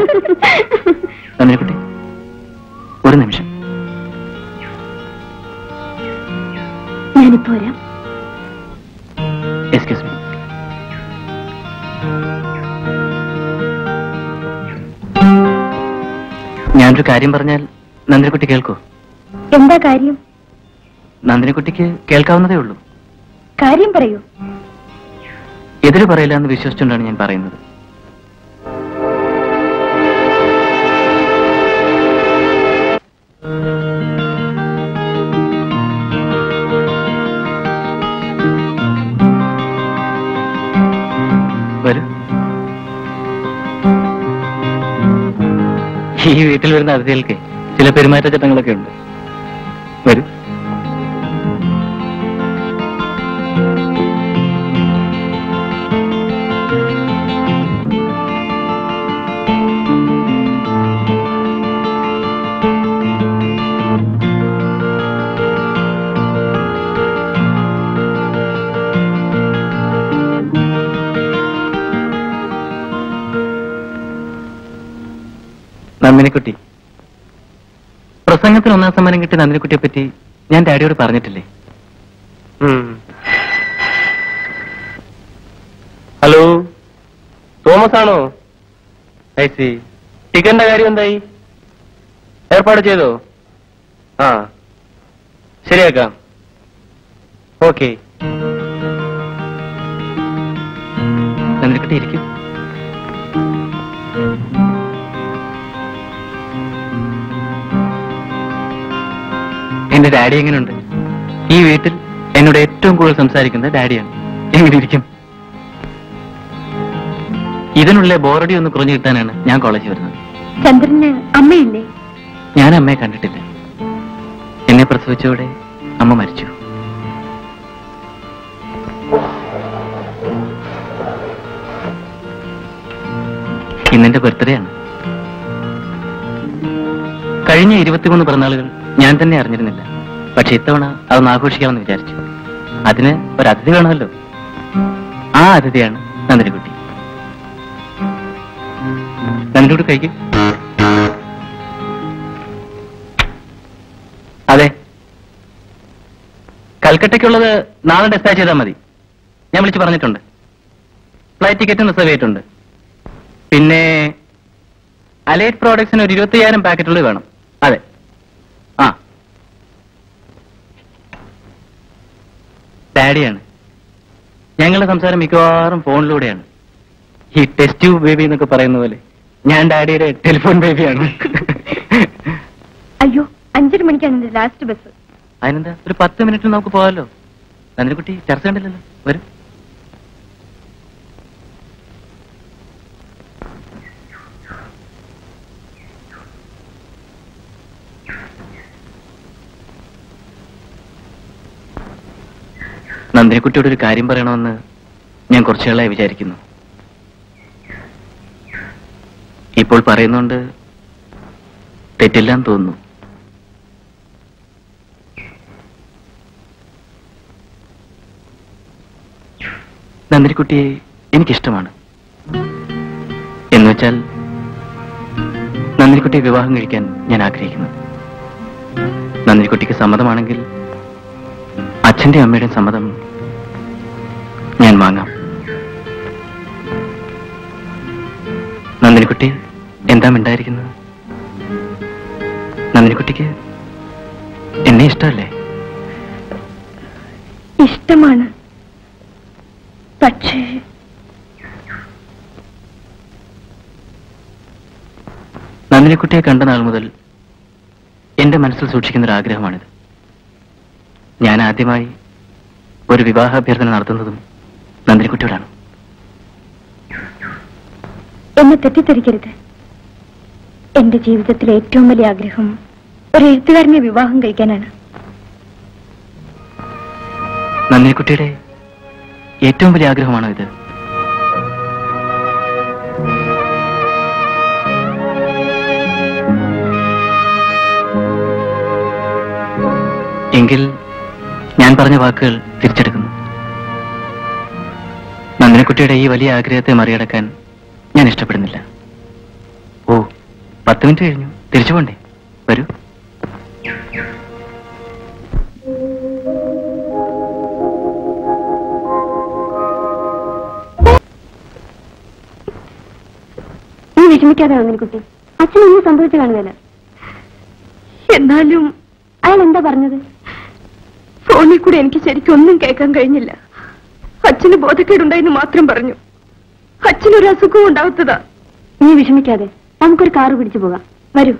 ഒരു നിമിഷം, ഞാനിപ്പോ വരാം. Excuse me. ഞാനൊരു കാര്യം പറഞ്ഞാൽ നന്ദിനിക്കുട്ടി കേൾക്കൂ? എന്താ കാര്യം? നന്ദിനിക്കുട്ടിക്ക് കേൾക്കാവുന്നതേ ഉള്ളൂ. കാര്യം പറയൂ. എതിര് പറയില്ല എന്ന് വിശ്വസിച്ചുകൊണ്ടാണ് ഞാൻ പറയുന്നത്. വരൂ. ഈ വീട്ടിൽ വരുന്ന അതിഥികൾക്ക് ചില പെരുമാറ്റച്ചട്ടങ്ങളൊക്കെ ഉണ്ട്. വരൂ. നന്ദിനിക്കുട്ടി, പ്രസംഗത്തിന് 1ാം സമ്മാനം കിട്ടിയ നന്ദിനിക്കുട്ടിയെ പറ്റി ഞാൻ ഡാഡിയോട് പറഞ്ഞിട്ടില്ലേ? ഹലോ, തോമസ് ആണോ? ഐസി. ടിക്കറ്റിന്റെ കാര്യം എന്തായി? ഏർപ്പാട് ചെയ്തോ? ശരിയാക്കാം. ഓക്കെ. നന്ദിനിക്കുട്ടി ഇരിക്കും. എന്റെ ഡാഡി എങ്ങനെയുണ്ട്? ഈ വീട്ടിൽ എന്നോട് ഏറ്റവും കൂടുതൽ സംസാരിക്കുന്നത് ഡാഡിയാണ്. എങ്ങനെ ഇരിക്കും? ഇതിനുള്ള ബോറടി ഒന്ന് കുറഞ്ഞു കിട്ടാനാണ് ഞാൻ കോളേജിൽ വരുന്നത്. ചന്ദ്രന് അമ്മയില്ലേ? ഞാൻ അമ്മയെ കണ്ടിട്ടില്ല. എന്നെ പ്രസവിച്ചോടെ അമ്മ മരിച്ചു. ഇന്നെന്റെ ബർത്ത്ഡേ ആണ്. കഴിഞ്ഞ 23 പിറന്നാളുകൾ ഞാൻ തന്നെ അറിഞ്ഞിരുന്നില്ല. പക്ഷെ ഇത്തവണ അതൊന്ന് ആഘോഷിക്കാമെന്ന് വിചാരിച്ചു. അതിന് ഒരു അതിഥി വേണമല്ലോ. ആ അതിഥിയാണ് നന്ദിനിക്കുട്ടി. നന്ദിനിക്കുട്ടി കഴിക്കും. അതെ, കൽക്കട്ടയ്ക്കുള്ളത് നാളെ ഡിസ്പാച്ച് ചെയ്താൽ മതി. ഞാൻ വിളിച്ച് പറഞ്ഞിട്ടുണ്ട്. ഫ്ലൈറ്റ് ടിക്കറ്റും റിസർവ് ചെയ്തിട്ടുണ്ട്. പിന്നെ അലൈറ്റ് പ്രോഡക്ട്സിന് ഒരു 25,000 പാക്കറ്റുകൾ വേണം. അതെ. ആ, ഡാഡിയാണ്. ഞങ്ങളുടെ സംസാരം മിക്കവാറും ഫോണിലൂടെയാണ്. ഈ ടെസ്റ്റ് ട്യൂബ് ബേബി എന്നൊക്കെ പറയുന്ന പോലെ ഞാൻ ഡാഡിയുടെ ടെലിഫോൺ ബേബിയാണ്. അയ്യോ, 5:30 മണിക്കാണ് എന്റെ ലാസ്റ്റ് ബസ്. അതിനെന്താ, ഒരു 10 മിനിറ്റിൽ നമുക്ക് പോകാമല്ലോ. നന്ദിനിക്കുട്ടി ചർച്ച കണ്ടില്ലല്ലോ. വരും. നന്ദിനിക്കുട്ടിയോട് ഒരു കാര്യം പറയണമെന്ന് ഞാൻ കുറച്ചുകളായി വിചാരിക്കുന്നു. ഇപ്പോൾ പറയുന്നുണ്ട് തെറ്റില്ലാന്ന് തോന്നുന്നു. നന്ദിനിക്കുട്ടിയെ എനിക്കിഷ്ടമാണ്. എന്നുവെച്ചാൽ നന്ദിനിക്കുട്ടിയെ വിവാഹം കഴിക്കാൻ ഞാൻ ആഗ്രഹിക്കുന്നു. നന്ദിനിക്കുട്ടിക്ക് സമ്മതമാണെങ്കിൽ അച്ഛന്റെ അമ്മയുടെ സമ്മതം ഞാൻ വാങ്ങാം. നന്ദിനിക്കുട്ടി എന്താ മിണ്ടായിരിക്കുന്നത്? നന്ദിനിക്കുട്ടിക്ക് എന്നെ ഇഷ്ടമല്ലേ? ഇഷ്ടമാണ്. പക്ഷേ നന്ദിനിക്കുട്ടിയെ കണ്ട നാൾ മുതൽ എന്റെ മനസ്സിൽ സൂക്ഷിക്കുന്നൊരാഗ്രഹമാണിത്. ഞാൻ ആദ്യമായി ഒരു വിവാഹാഭ്യർത്ഥന നടത്തുന്നതും നന്ദിനിക്കുട്ടിയോടാണ്. എന്നെ തെറ്റിദ്ധരിക്കരുത്. എന്റെ ജീവിതത്തിലെ ഏറ്റവും വലിയ ആഗ്രഹം ഒരു എഴുത്തുകാരനെ വിവാഹം കഴിക്കാനാണ്. നന്ദിനിക്കുട്ടിയുടെ ഏറ്റവും വലിയ ആഗ്രഹമാണോ ഇത്? എങ്കിൽ ഞാൻ പറഞ്ഞ വാക്കുകൾ തിരിച്ചെടുക്കുന്നു. നന്ദിനിക്കുട്ടിയുടെ ഈ വലിയ ആഗ്രഹത്തെ മറികടക്കാൻ ഞാൻ ഇഷ്ടപ്പെടുന്നില്ല. ഓ, 10 മിനിറ്റ് കഴിഞ്ഞു. തിരിച്ചു പോണ്ടേ? വരൂ. നീ വിഷമിക്കാതെ നന്ദിനിക്കുട്ടി. അച്ഛനൊന്നും സംഭവിച്ചു കാണുകയല്ല. എന്നാലും അയാൾ എന്താ പറഞ്ഞത്? ഫോണിൽ കൂടെ എനിക്ക് ശരിക്കും ഒന്നും കേൾക്കാൻ കഴിഞ്ഞില്ല. അച്ഛന് ബോധക്കേടുണ്ടായെന്ന് മാത്രം പറഞ്ഞു. അച്ഛനൊരു അസുഖവും ഉണ്ടാവത്തതാ. നീ വിഷമിക്കാതെ, നമുക്കൊരു കാറ് പിടിച്ചു പോകാം. വരൂ.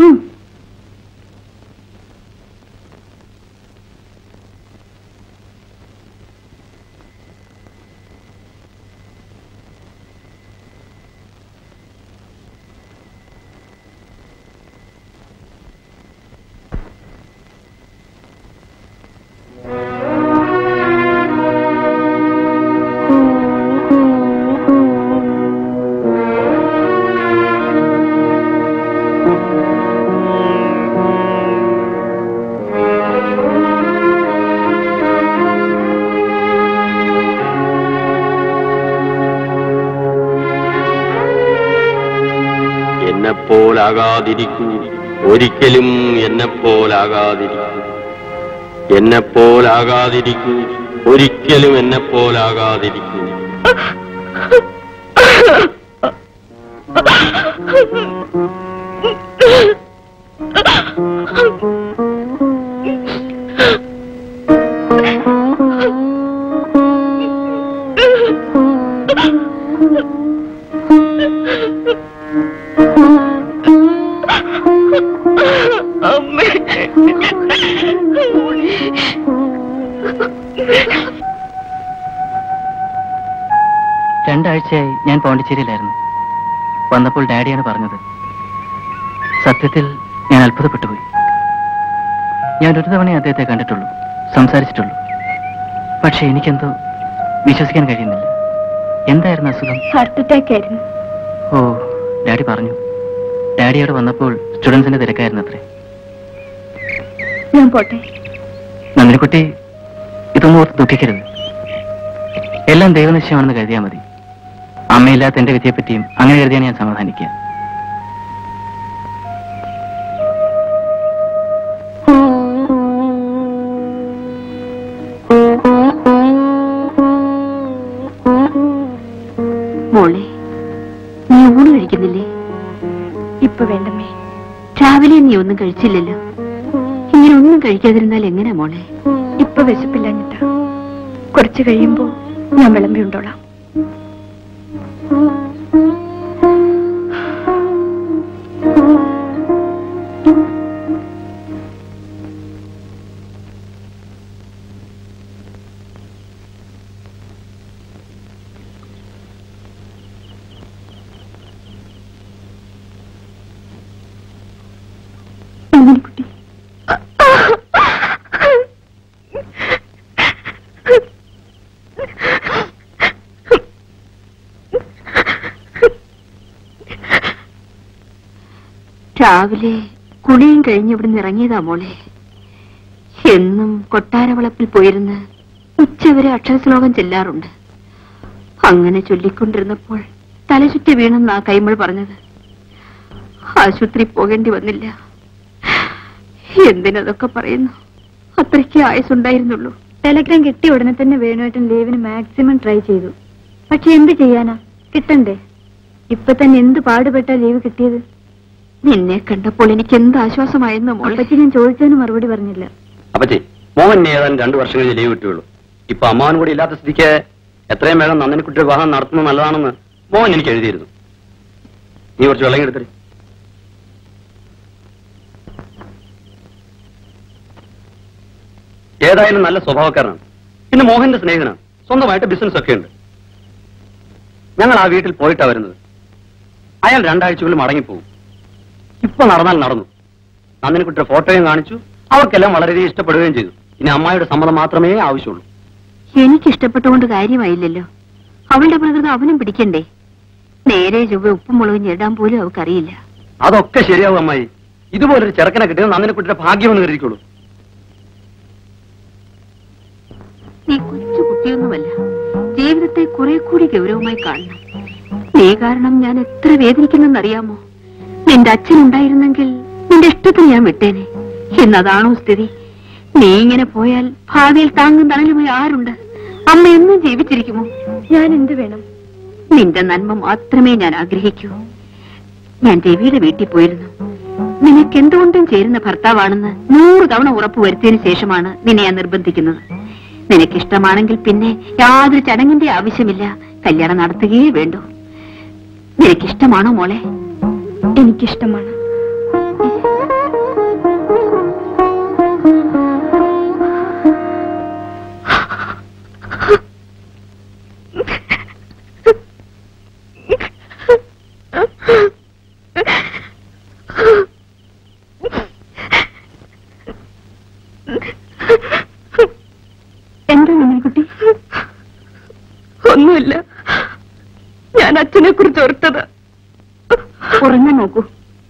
എന്നെപ്പോലാകാതിരിക്കൂ, ഒരിക്കലും എന്നെപ്പോലാകാതിരിക്കൂ. എന്നെപ്പോലാകാതിരിക്കൂ, ഒരിക്കലും എന്നെപ്പോലാകാതിരിക്കൂ. രണ്ടാഴ്ചയായി ഞാൻ പോണ്ടിച്ചേരിയിലായിരുന്നു. വന്നപ്പോൾ ഡാഡിയാണ് പറഞ്ഞത് സത്യത്തിൽ ഞാൻ അത്ഭുതപ്പെട്ടുപോയി. ഞാൻ ഒരു തവണ അദ്ദേഹത്തെ കണ്ടിട്ടുള്ളൂ, സംസാരിച്ചിട്ടുള്ളൂ. പക്ഷെ എനിക്കെന്തോ വിശ്വസിക്കാൻ കഴിയുന്നില്ല. എന്തായിരുന്നു അസുഖം? ഹാർട്ട് അറ്റാക്ക് ആയിരുന്നു. ഓ, ഡാഡി പറഞ്ഞു. ഡാഡി അവിടെ വന്നപ്പോൾ സ്റ്റുഡൻസിന്റെ തിരക്കായിരുന്നു അത്രേ. ഞാൻ പോട്ടെ. നന്ദിനിക്കുട്ടി, ഇതൊന്നും ഓർത്ത് ദുഃഖിക്കരുത്. എല്ലാം ദൈവനിശ്ചയമാണെന്ന് കരുതിയാൽ മതി. അമ്മയില്ലാത്ത എന്റെ വിധിയെപ്പറ്റിയും അങ്ങനെ കരുതിയാണ് ഞാൻ സമാധാനിക്കുക. മോളെ, നീ ഊണ് കഴിക്കുന്നില്ലേ? ഇപ്പൊ വേണ്ടമ്മേ. രാവിലെ നീ ഒന്നും കഴിച്ചില്ലല്ലോ. ഇങ്ങനെ ഒന്നും കഴിക്കാതിരുന്നാൽ എങ്ങനെയാ മോളെ? ഇപ്പൊ വിശപ്പില്ല ഞെട്ടാ. കുറച്ച് കഴിയുമ്പോ ഞാൻ വിളമ്പി ഉണ്ടോളാം. കുട്ടി, രാവിലെ കുളിയും കഴിഞ്ഞ് ഇവിടുന്ന് ഇറങ്ങിയതാ മോളെ. എന്നും കൊട്ടാരവളപ്പിൽ പോയിരുന്ന് ഉച്ചവരെ അക്ഷരശ്ലോകം ചെല്ലാറുണ്ട്. അങ്ങനെ ചൊല്ലിക്കൊണ്ടിരുന്നപ്പോൾ തലചുറ്റി വീണെന്നാ കൈമൾ പറഞ്ഞത്. ആശുപത്രി പോകേണ്ടി വന്നില്ല. എന്തിനതൊക്കെ പറയുന്നു? അത്രയ്ക്ക് ആയുസുണ്ടായിരുന്നുള്ളൂ. ടെലഗ്രാം കിട്ടിയ ഉടനെ തന്നെ വേണുവേട്ടൻ ലീവിന് മാക്സിമം ട്രൈ ചെയ്തു. പക്ഷെ എന്ത് ചെയ്യാനാ, കിട്ടണ്ടേ? ഇപ്പൊ തന്നെ എന്ത് പാടുപെട്ടാ ലീവ് കിട്ടിയത്? നിന്നെ കണ്ടപ്പോൾ എനിക്ക് എന്ത് ആശ്വാസമായിരുന്നു മോളെ. പറ്റി ഞാൻ ചോദിച്ചതിന് മറുപടി പറഞ്ഞില്ല. അപ്പച്ചി, മോഹൻ ഏതാനും 2 വർഷം കഴിഞ്ഞ് ലീവ് കിട്ടുകയുള്ളൂ. ഇപ്പൊ അമ്മാവൻ കൂടി ഇല്ലാത്ത സ്ഥിതിക്ക് എത്രയും വേഗം നന്ദിനിക്കുട്ടി വിവാഹം നടത്തുന്നത് നല്ലതാണെന്ന് മോഹൻ എനിക്ക് എഴുതിയിരുന്നു. നീ കുറച്ച് വെള്ളം എടുത്തേ. ഏതായാലും നല്ല സ്വഭാവക്കാരനാണ്. പിന്നെ മോഹന്റെ സ്നേഹിതനാണ്. സ്വന്തമായിട്ട് ബിസിനസ് ഒക്കെ ഉണ്ട്. ഞങ്ങൾ ആ വീട്ടിൽ പോയിട്ടാ വരുന്നത്. അയാൾ 2 ആഴ്ചകളിൽ മടങ്ങിപ്പോകും. ഇപ്പൊ നടന്നാൽ നടന്നു. നന്ദിനിക്കുട്ടിയുടെ ഫോട്ടോയും കാണിച്ചു. അവർക്കെല്ലാം വളരെയധികം ഇഷ്ടപ്പെടുകയും ചെയ്തു. ഇനി അമ്മായിയുടെ സമ്മതം മാത്രമേ ആവശ്യമുള്ളൂ. എനിക്ക് ഇഷ്ടപ്പെട്ടുകൊണ്ട് കാര്യമായില്ലല്ലോ. അവളുടെ പ്രകൃതം അവനും പിടിക്കണ്ടേ? നേരെ ചൊവ്വ ഉപ്പും മുളകും ഞെടാൻ പോലും അവൾക്കറിയില്ല. അതൊക്കെ ശരിയാവും അമ്മായി. ഇതുപോലൊരു ചെറുക്കനെ കിട്ടിയത് നന്ദിനിക്കുട്ടിയുടെ ഭാഗ്യമെന്ന് കരുതിക്കോളൂ. നീ കൊച്ചു കുട്ടിയൊന്നുമല്ല. ജീവിതത്തെ കുറെ കൂടി ഗൗരവമായി കാണണം. നീ കാരണം ഞാൻ എത്ര വേദനിക്കുന്നെന്നറിയാമോ? നിന്റെ അച്ഛനുണ്ടായിരുന്നെങ്കിൽ നിന്റെ ഇഷ്ടത്തിന് ഞാൻ വിട്ടേനെ. എന്നതാണോ സ്ഥിതി? നീ ഇങ്ങനെ പോയാൽ ഭാവിയിൽ താങ്ങും തണലുമായി ആരുണ്ട്? അമ്മ എന്നും ജീവിച്ചിരിക്കുമോ? ഞാൻ എന്ത് വേണം? നിന്റെ നന്മ മാത്രമേ ഞാൻ ആഗ്രഹിക്കൂ. ഞാൻ രവിയുടെ വീട്ടിൽ പോയിരുന്നു. നിനക്ക് എന്തുകൊണ്ടും ചേരുന്ന ഭർത്താവാണെന്ന് 100 തവണ ഉറപ്പുവരുത്തിയതിനു ശേഷമാണ് നിന്നെ ഞാൻ നിർബന്ധിക്കുന്നത്. നിനക്കിഷ്ടമാണെങ്കിൽ പിന്നെ യാതൊരു ചടങ്ങിന്റെ ആവശ്യമില്ല. കല്യാണം നടത്തുകയേ വേണ്ടൂ. നിനക്കിഷ്ടമാണോ മോളെ? എനിക്കിഷ്ടമാണ്. എന്താ കുട്ടി? ഒന്നുമില്ല. ഞാൻ അച്ഛനെ കുറിച്ച് ഓർത്തത്. ഉറങ്ങാൻ നോക്കൂ.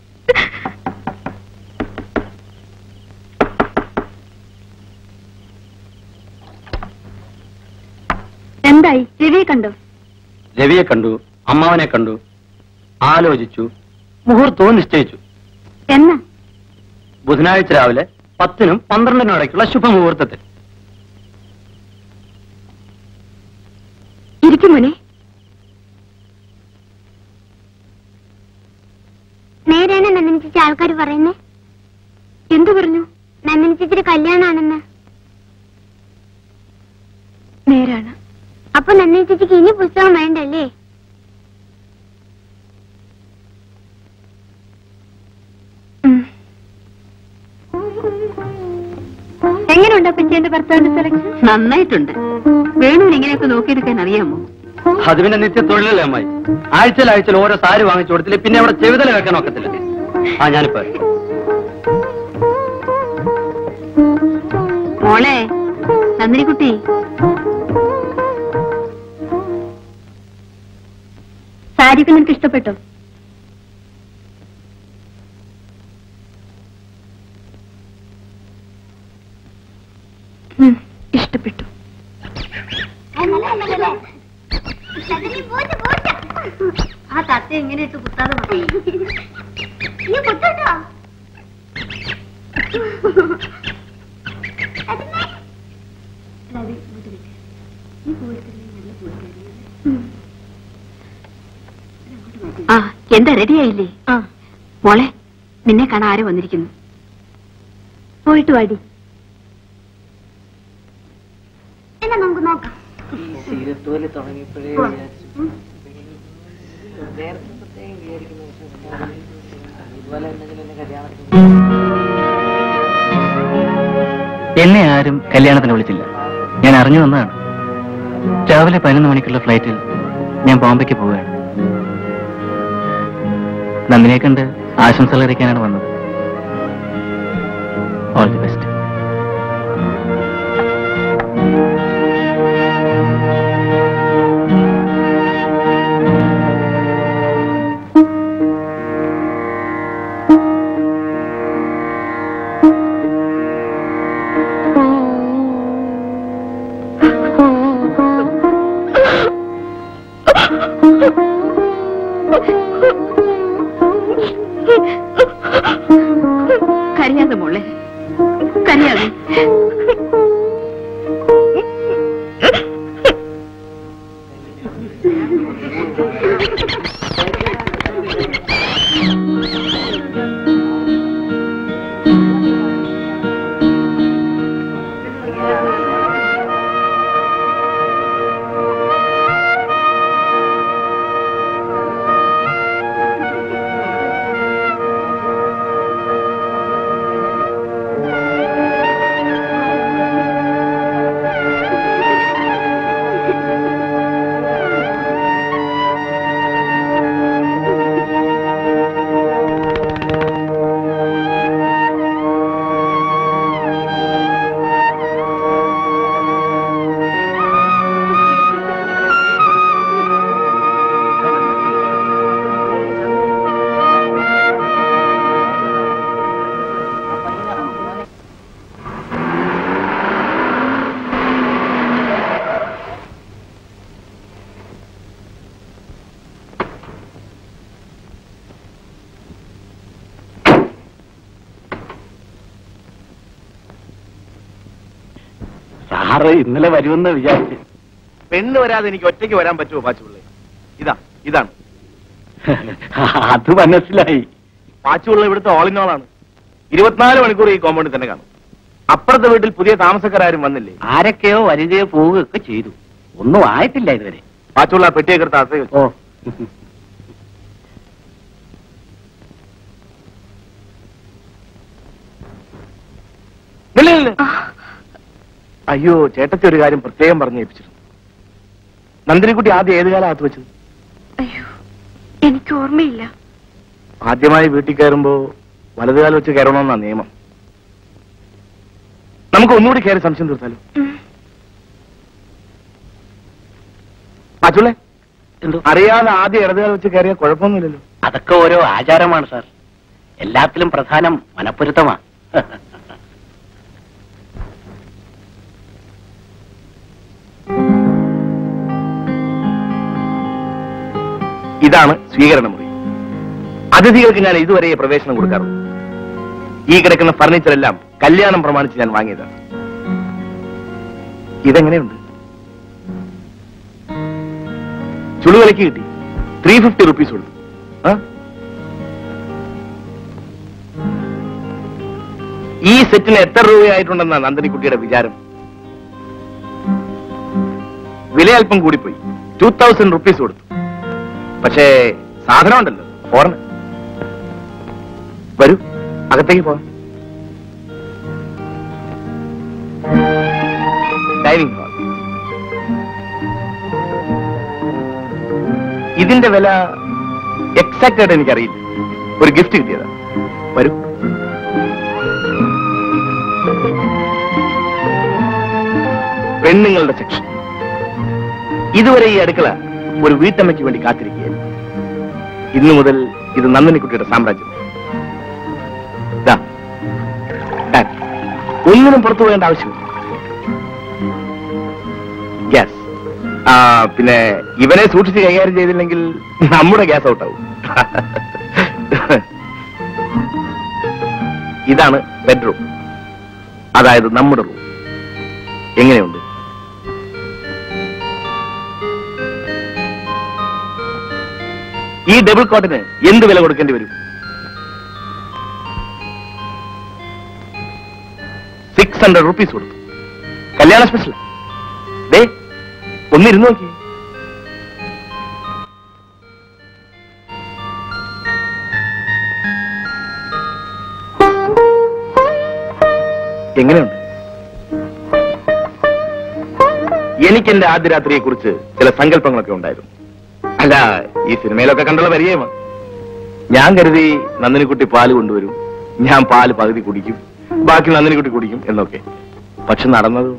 എന്തായി? രവിയെ കണ്ടോ? രവിയെ കണ്ടു, അമ്മാവനെ കണ്ടു, ആലോചിച്ചു, മുഹൂർത്തവും നിശ്ചയിച്ചു. എന്നാ? ബുധനാഴ്ച രാവിലെ 10-നും 12-നും ഇടയ്ക്കുള്ള ശുഭമുഹൂർത്തത്തിൽ. ഇരിക്കും മോനെ. നേരെയാണ് നന്ദിനി ചേച്ചി ആൾക്കാർ പറയുന്നേ. എന്തു പറഞ്ഞു? നന്ദിനി ചേച്ചിയുടെ കല്യാണാണെന്ന്. നേരാണ്. അപ്പൊ നന്ദിനി ചേച്ചിക്ക് ഇനി പുസ്തകം വേണ്ടല്ലേ? എങ്ങനെയുണ്ട് അപ്പച്ചി എന്റെ ഭർത്താവിന്റെ സെലക്ഷൻ? നന്നായിട്ടുണ്ട്. വേണുവിന് ഇങ്ങനെയൊക്കെ നോക്കിയെടുക്കാൻ അറിയാമോ? അത് പിന്നെ നിത്യ തൊഴിലല്ലേ അമ്മായി. ആഴ്ചയിൽ ഓരോ സാരി വാങ്ങിച്ചു കൊടുത്തില്ല, പിന്നെ അവിടെ ചെവിതല വെക്കാൻ ഒക്കത്തില്ല. ആ ഞാനിപ്പോ മോളെ നന്ദിനിക്കുട്ടി, സാരിയൊക്കെ നിനക്ക് ഇഷ്ടപ്പെട്ടോ? ഇഷ്ടപ്പെട്ടു. ആ തത്ത എങ്ങനെ ഇട്ട് കുത്താതെ ആ എന്താ റെഡിയായില്ലേ? മോളെ, നിന്നെ കാണാൻ ആര് വന്നിരിക്കുന്നു? പോയിട്ട് വാടി. എന്നാ നമുക്ക് നോക്കാം. എന്നെ ആരും കല്യാണത്തിന് വിളിച്ചില്ല. ഞാൻ അറിഞ്ഞു വന്നതാണ്. രാവിലെ 11 മണിക്കുള്ള ഫ്ലൈറ്റിൽ ഞാൻ ബോംബെക്ക് പോവുകയാണ്. നന്ദിനിയെ കണ്ട് ആശംസകൾ അറിയിക്കാനാണ് വന്നത്. All the best. കരയാതെ മോളെ, കരയാതെ. സാറ് ഇന്നലെ വരുമെന്ന് വിചാരിച്ചു. പെണ്ണ് വരാതെ എനിക്ക് ഒറ്റയ്ക്ക് വരാൻ പറ്റുമോ പാച്ചുപിള്ളേ? ഇതാണ് അത് മനസ്സിലായി. പാച്ചുപിള്ള ഇവിടുത്തെ ഓൾ ഇൻ ഓൾ ആണ്. 24 മണിക്കൂർ ഈ കോമ്പൗണ്ടിൽ തന്നെ കാണും. അപ്പുറത്തെ വീട്ടിൽ പുതിയ താമസക്കാരും വന്നില്ലേ? ആരൊക്കെയോ വരികയോ പോവുകയൊക്കെ ചെയ്തു. ഒന്നും ആയിട്ടില്ല ഇതുവരെ. പാച്ചുപിള്ള പെട്ടിയൊക്കെ എടുത്ത് അകത്തേക്ക് വെച്ചു. ഓ, അയ്യോ, ചേട്ടത്തി ഒരു കാര്യം പ്രത്യേകം പറഞ്ഞു ഏൽപ്പിച്ചിരുന്നു. നന്ദിനിക്കുട്ടി ആദ്യം ഏത് കാലം അകത്ത് വെച്ചത്? അയ്യോ, എനിക്ക് ഓർമ്മയില്ല. ആദ്യമായി വീട്ടിൽ കയറുമ്പോ വലതുകാലം വെച്ച് കയറണമെന്നാ നിയമം. നമുക്ക് ഒന്നുകൂടി കയറി സംശയം തീർത്താലോ? പാച്ചുള്ളേ, അറിയാതെ ആദ്യം ഇടതുകാലം വെച്ച് കയറിയാൽ കുഴപ്പമൊന്നുമില്ലല്ലോ. അതൊക്കെ ഓരോ ആചാരമാണ് സാർ. എല്ലാത്തിലും പ്രധാനം മനപ്പൊരുത്തമാണ്. ഇതാണ് സ്വീകരണ മുറി. അതിഥികൾക്ക് ഞാൻ ഇതുവരെ പ്രവേശനം കൊടുക്കാറുള്ളൂ. ഈ കിടക്കുന്ന ഫർണിച്ചർ എല്ലാം കല്യാണം പ്രമാണിച്ച് ഞാൻ വാങ്ങിയതാണ്. ഇതെങ്ങനെയുണ്ട്? ചുളുവിലക്ക് കിട്ടി. 350 റുപ്പീസ് കൊടുത്തു. ഈ സെറ്റിന് എത്ര രൂപയായിട്ടുണ്ടെന്നാ നന്ദിനിക്കുട്ടിയുടെ വിചാരം? വില അല്പം കൂടിപ്പോയി. 2000 റുപ്പീസ് കൊടുത്തു. പക്ഷേ സാധനം ഉണ്ടല്ലോ, ഫോറിന്. വരൂ, അകത്തേക്ക് പോവാം. Dining hall. ഇതിന്റെ വില എക്സാക്റ്റ് ആയിട്ട് എനിക്കറിയില്ല. ഒരു ഗിഫ്റ്റ് കിട്ടിയതാ. വരൂ. പെണ്ണുങ്ങളുടെ സെക്ഷൻ. ഇതുവരെ ഈ അടുക്കള ഒരു വീട്ടമ്മയ്ക്ക് വേണ്ടി കാത്തിരിക്കുകയായിരുന്നു. ഇന്നു മുതൽ ഇത് നന്ദിനിക്കുട്ടിയുടെ സാമ്രാജ്യം. ഒന്നിനും പുറത്തു പോകേണ്ട ആവശ്യമില്ല. ഗ്യാസ് പിന്നെ ഇവനെ സൂക്ഷിച്ച് കൈകാര്യം ചെയ്തില്ലെങ്കിൽ നമ്മുടെ ഗ്യാസ് ഔട്ടാവും. ഇതാണ് ബെഡ്റൂം, അതായത് നമ്മുടെ റൂം. എങ്ങനെയുണ്ട്? ഈ ഡബിൾ കോട്ടിന് എന്ത് വില കൊടുക്കേണ്ടി വരും? 600 rupees കൊടുത്തു. കല്യാണ സ്പെഷ്യൽ. ദേ ഒന്നിരുന്ന് നോക്കി. എങ്ങനെയുണ്ട്? എനിക്ക് എന്റെ ആദ്യ രാത്രിയെ കുറിച്ച് ചില സങ്കല്പങ്ങളൊക്കെ ഉണ്ടായിരുന്നു. അല്ല, ഈ സിനിമയിലൊക്കെ കണ്ടുള്ള പരിചയമാണ്. ഞാൻ കരുതി നന്ദിനിക്കുട്ടി പാല് കൊണ്ടുവരും, ഞാൻ പാല് പകുതി കുടിക്കും, ബാക്കി നന്ദിനിക്കുട്ടി കുടിക്കും എന്നൊക്കെ. പക്ഷെ നടന്നത്,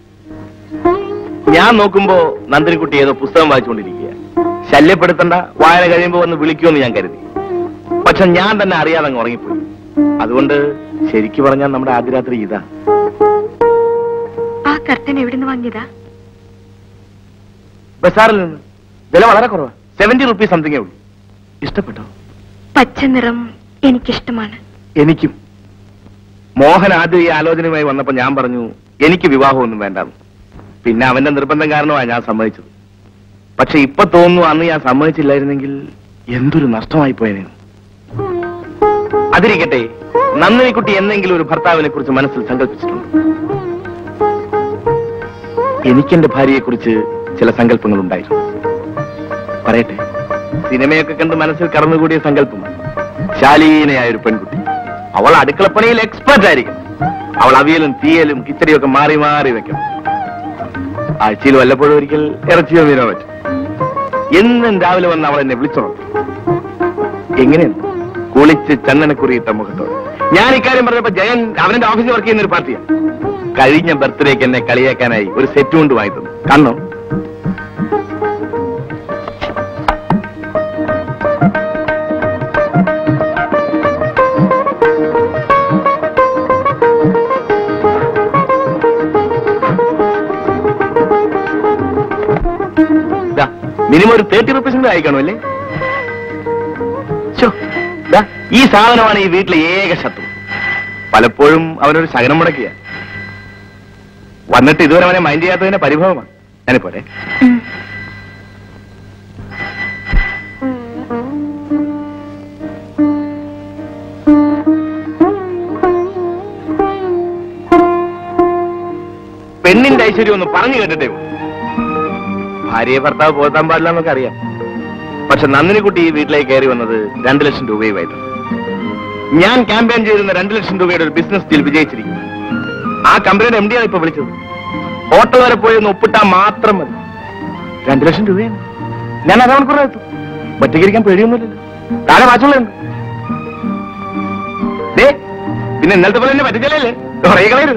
ഞാൻ നോക്കുമ്പോ നന്ദിനിക്കുട്ടി ഏതോ പുസ്തകം വായിച്ചുകൊണ്ടിരിക്കുക. ശല്യപ്പെടുത്തണ്ട, വായന കഴിയുമ്പോ വന്ന് വിളിക്കുമെന്ന് ഞാൻ കരുതി. പക്ഷെ ഞാൻ തന്നെ അറിയാതെ അങ്ങ് ഉറങ്ങിപ്പോയി. അതുകൊണ്ട് ശരിക്കു പറഞ്ഞാൽ നമ്മുടെ ആദ്യ രാത്രി ഇതാ. ആ കർട്ടൻ എവിടുന്ന് വാങ്ങിയതാ? ബസാറിൽ നിന്ന്. വില വളരെ കുറവാ, 70 rupees സംതിങ്ങേ ഉള്ളൂ. ഇഷ്ടപ്പെട്ടോ? പച്ച നിറം എനിക്കിഷ്ടമാണ്. എനിക്കും. മോഹൻ ആദ്യം ഈ ആലോചനയുമായി വന്നപ്പോ ഞാൻ പറഞ്ഞു എനിക്ക് വിവാഹമൊന്നും വേണ്ടാന്ന്. പിന്നെ അവന്റെ നിർബന്ധം കാരണമാണ് ഞാൻ സമ്മതിച്ചത്. പക്ഷെ ഇപ്പൊ തോന്നുന്നു അന്ന് ഞാൻ സമ്മതിച്ചില്ലായിരുന്നെങ്കിൽ എന്തൊരു നഷ്ടമായി പോയനെ. അതിരിക്കട്ടെ, നന്ദിനിക്കുട്ടി എന്തെങ്കിലും ഒരു ഭർത്താവിനെ കുറിച്ച് മനസ്സിൽ സങ്കല്പിച്ചിട്ടുണ്ട്. എനിക്കെന്റെ ഭാര്യയെ കുറിച്ച് ചില സങ്കല്പങ്ങൾ ഉണ്ടായിരുന്നു. പറയട്ടെ, സിനിമയൊക്കെ കണ്ട് മനസ്സിൽ കടന്നുകൂടിയ സങ്കല്പമാണ്. ശാലീനയായ ഒരു പെൺകുട്ടി. അവൾ അടുക്കളപ്പണിയിൽ എക്സ്പെർട്ട് ആയിരിക്കും. അവൾ അവിയലും തീയലും കിച്ചടിയൊക്കെ മാറി മാറി വെക്കണം. ആഴ്ചയിൽ വല്ലപ്പോഴും ഒരിക്കൽ ഇറച്ചിയോ മീനോ പറ്റും. എന്നും രാവിലെ വന്ന് അവൾ എന്നെ വിളിച്ചോളും. എങ്ങനെയാണ്? കുളിച്ച് ചന്ദനക്കുറിയിട്ട മുഖത്തോടെ. ഞാൻ ഇക്കാര്യം പറഞ്ഞപ്പോ ജയൻ അവന്റെ ഓഫീസിൽ വർക്ക് ചെയ്യുന്ന ഒരു പാർട്ടിയാണ്. കഴിഞ്ഞ ബർത്ത്ഡേക്ക് എന്നെ കളിയാക്കാനായി ഒരു സെറ്റ് കൊണ്ട് വാങ്ങി തന്നു. കണ്ണോ? മിനിമം ഒരു 30 rupees അയക്കണമല്ലേ? ഈ സാധനമാണ് ഈ വീട്ടിലെ ഏക ശത്രു. പലപ്പോഴും അവനൊരു ശകനം മുടക്കിയ വന്നിട്ട് ഇതുവരെ അവനെ മൈൻഡ് ചെയ്യാത്തതിന്റെ പരിഭവമാണ്. ഞാനിപ്പോരെ പെണ്ണിന്റെ ഐശ്വര്യം ഒന്ന് പറഞ്ഞു കേട്ടിട്ടേ. ഭാര്യയെ ഭർത്താവ് പോകാൻ പാടില്ല എന്നൊക്കെ അറിയാം. പക്ഷെ നന്ദിനിക്കുട്ടി ഈ വീട്ടിലേക്ക് കയറി വന്നത് 2 ലക്ഷം രൂപയുമായിട്ട്. ഞാൻ ക്യാമ്പയിൻ ചെയ്തിരുന്ന 2 ലക്ഷം രൂപയുടെ ഒരു ബിസിനസ് ഡീൽ വിജയിച്ചിരിക്കുന്നു. ആ കമ്പനിയുടെ MD ആണ് ഇപ്പൊ വിളിച്ചത്. ഹോട്ടൽ വരെ പോയി ഒന്ന് ഒപ്പിട്ടാൽ മാത്രം മതി. 2 ലക്ഷം രൂപയാണ്. ഞാൻ അരമണിക്കൂറെത്തും. ഒറ്റയ്ക്കിരിക്കാൻ പേടിയൊന്നുമില്ലല്ലോ. താഴെ വാച്ചുള്ളുണ്ട്. പിന്നെ ഇന്നലത്തെ പോലെ എന്നെ പറ്റിച്ചല്ലേ കുറേ കളയരുത്.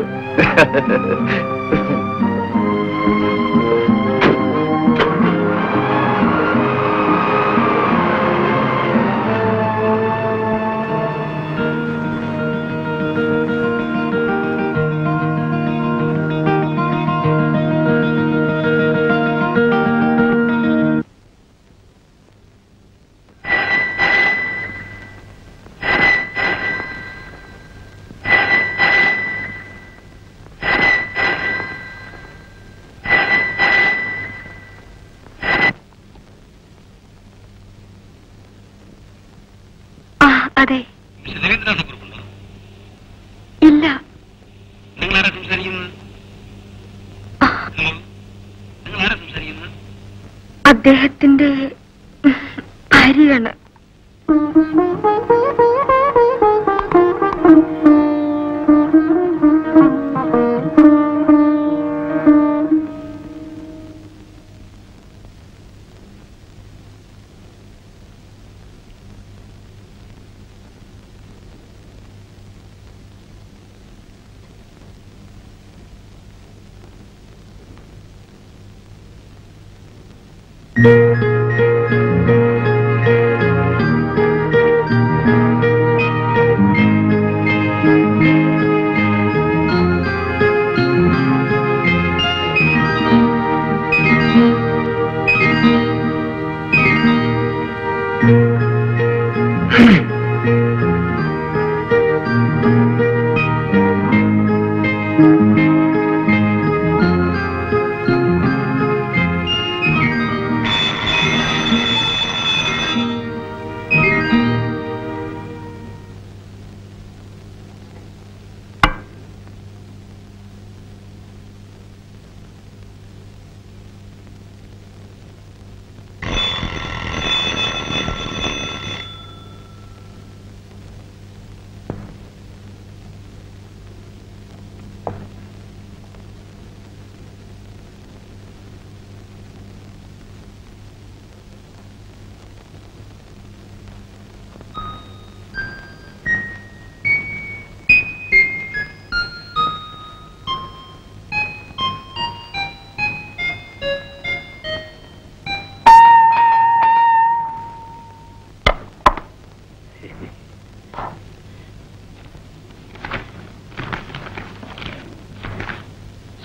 അതെ. ഇല്ല. നിങ്ങളാരാ സംസാരിക്കുന്നത്? അദ്ദേഹത്തിന്റെ ഭാര്യയാണ്.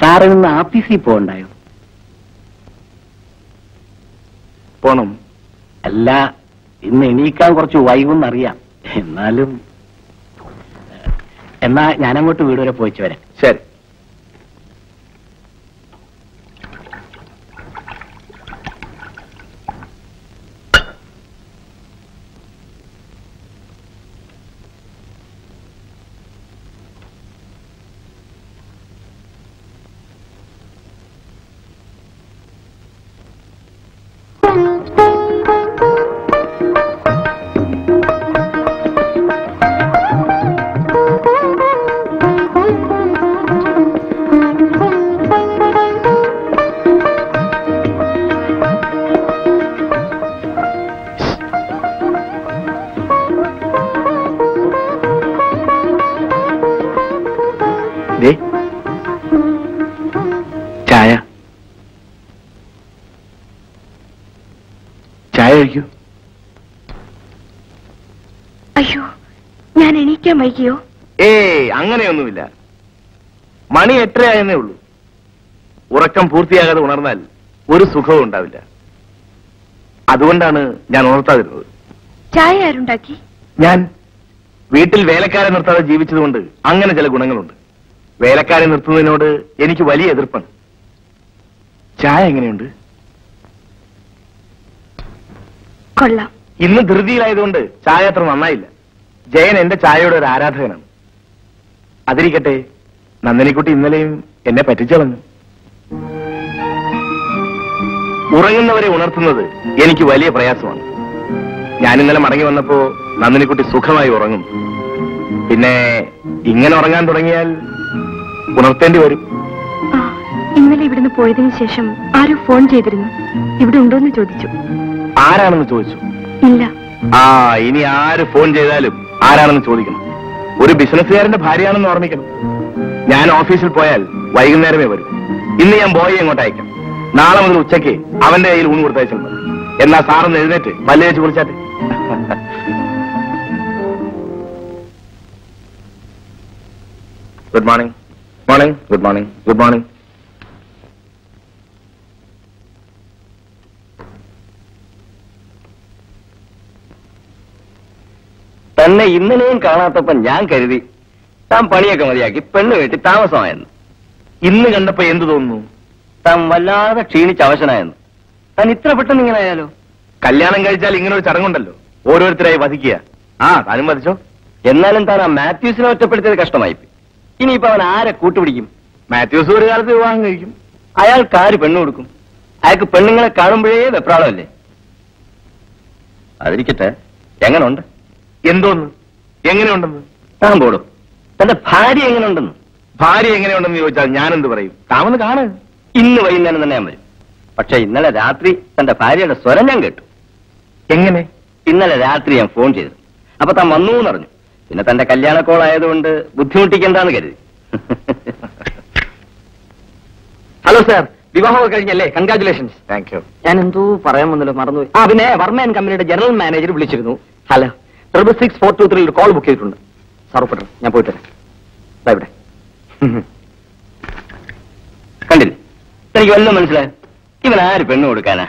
സാറ് ഇന്ന് ആഫീസിൽ പോകണ്ടായോ? പോണം. അല്ല, ഇന്ന് എണീക്കാൻ കുറച്ച് വൈകുന്നറിയാം. എന്നാ ഞാനങ്ങോട്ട് വീട് വരെ പോയിച്ചു വരാം. ശരി. ചായ ചായ കഴിക്കൂ. അയ്യോ, ഞാൻ എണീക്കാൻ വൈകിയോ? അങ്ങനെയൊന്നുമില്ല. മണി 8:30 ആയെന്നേ ഉള്ളൂ. ഉറക്കം പൂർത്തിയാകാതെ ഉണർന്നാൽ ഒരു സുഖവും ഉണ്ടാവില്ല. അതുകൊണ്ടാണ് ഞാൻ ഉണർത്താതിരുന്നത്. ചായ ആരുണ്ടാക്കി? ഞാൻ വീട്ടിൽ വേലക്കാരെ നിർത്താതെ ജീവിച്ചതുകൊണ്ട് അങ്ങനെ ചില ഗുണങ്ങളുണ്ട്. വേലക്കാരെ നിർത്തുന്നതിനോട് എനിക്ക് വലിയ എതിർപ്പാണ്. ചായ എങ്ങനെയുണ്ട്? കൊള്ളാം. ഇന്ന് ധൃതിയിലായതുകൊണ്ട് ചായ അത്ര നന്നായില്ല. ജയൻ എന്റെ ചായയുടെ ഒരു ആരാധകനാണ്. അതിരിക്കട്ടെ, നന്ദിനിക്കുട്ടി ഇന്നലെയും എന്നെ പറ്റിച്ചളഞ്ഞു. ഉറങ്ങുന്നവരെ ഉണർത്തുന്നത് എനിക്ക് വലിയ പ്രയാസമാണ്. ഞാൻ ഇന്നലെ മടങ്ങി വന്നപ്പോ നന്ദിനിക്കുട്ടി സുഖമായി ഉറങ്ങും. പിന്നെ ഇങ്ങനെ ഉറങ്ങാൻ തുടങ്ങിയാൽ ഉണർത്തേണ്ടി വരും. ഇന്നലെ ഇവിടുന്ന് പോയതിനു ശേഷം ആരോ ഫോൺ ചെയ്തിരുന്നു. ഇവിടെ ഉണ്ടോന്ന് ചോദിച്ചു. ആരാണെന്ന് ചോദിച്ചു? ഇല്ല. ഇനി ആര് ഫോൺ ചെയ്താലും ആരാണെന്ന് ചോദിക്കണം. ഒരു ബിസിനസ്സുകാരന്റെ ഭാര്യയാണെന്ന് ഓർമ്മിക്കണം. ഞാൻ ഓഫീസിൽ പോയാൽ വൈകുന്നേരമേ വരും. ഇന്ന് ഞാൻ ബോയെ അങ്ങോട്ട് അയക്കാം. നാളെ മുതൽ ഉച്ചയ്ക്ക് അവന്റെ കയ്യിൽ ഊണ് കൊടുത്തയച്ചാൽ മതി. എന്നാ സാറൊന്ന് എഴുന്നേറ്റ് പല്ല് വെച്ച് കുളിച്ചാട്ടെ. Good morning. Morning. Good morning. Good morning. തന്നെ ഇന്നലെയും കാണാത്തപ്പം ഞാൻ കരുതി താൻ പണിയൊക്കെ മതിയാക്കി പെണ്ണ് കെട്ടി താമസമായെന്ന്. ഇന്ന് കണ്ടപ്പോ എന്ത് തോന്നുന്നു? താൻ വല്ലാതെ ക്ഷീണിച്ച് അവശനായെന്ന്. താൻ ഇത്ര പെട്ടെന്ന് ഇങ്ങനെ ആയാലോ? കല്യാണം കഴിച്ചാൽ ഇങ്ങനെ ഒരു ചടങ്ങുണ്ടല്ലോ, ഓരോരുത്തരായി വധിക്കുക. താനും വധിച്ചോ. എന്നാലും താൻ ആ മാത്യൂസിനെ ഒറ്റപ്പെടുത്തിയത് കഷ്ടമായി. ഇനിയിപ്പോ അവൻ ആരെ കൂട്ടുപിടിക്കും? മാത്യൂസ് ഒരു കാലത്ത് വിവാഹം കഴിക്കും. അയാൾക്ക് ആര് പെണ്ണു കൊടുക്കും? അയാൾക്ക് പെണ്ണുങ്ങളെ കാണുമ്പോഴേ വെപ്രാളമല്ലേ? അതിരിക്കട്ടെ, എങ്ങനുണ്ട്? എന്തോന്ന്? എങ്ങനെയുണ്ടെന്ന്? താൻ പോടും. തന്റെ ഭാര്യ എങ്ങനെയുണ്ടെന്ന്? ഭാര്യ എങ്ങനെയുണ്ടെന്ന് ചോദിച്ചാൽ ഞാനെന്ത് പറയും? താമന്ന് കാണ്. ഇന്ന് വൈകുന്നേരം തന്നെ ഞാൻ വരും. പക്ഷെ ഇന്നലെ രാത്രി തന്റെ ഭാര്യയുടെ സ്വരം ഞാൻ കേട്ടു. എങ്ങനെ? ഇന്നലെ രാത്രി ഞാൻ ഫോൺ ചെയ്തു. അപ്പൊ താൻ വന്നു എന്നറിഞ്ഞു. പിന്നെ തന്റെ കല്യാണ കോൾ ആയതുകൊണ്ട് ബുദ്ധിമുട്ടിക്കണ്ടെന്ന് കരുതി. ഹലോ സാർ, വിവാഹമൊക്കെ കഴിഞ്ഞല്ലേ? കൺഗ്രാറ്റുലേഷൻസ്. Thank you. ഞാൻ എന്തോ പറയാൻ വന്നല്ലോ, മറന്നുപോയി. പിന്നെ വർമ്മ ആൻഡ് കമ്പനിയുടെ ജനറൽ മാനേജർ വിളിച്ചിരുന്നു. ഹലോ, 66-423 ഒരു കോൾ ബുക്ക് ചെയ്തിട്ടുണ്ട്. സാർ ഒപ്പിട്ടു. ഞാൻ പോയിട്ട് വരാം. ഇവിടെ കണ്ടില്ലേ? എനിക്ക് വല്ലതും മനസ്സിലായോ? ഇവൻ ആര് പെണ്ണ് കൊടുക്കാനാ?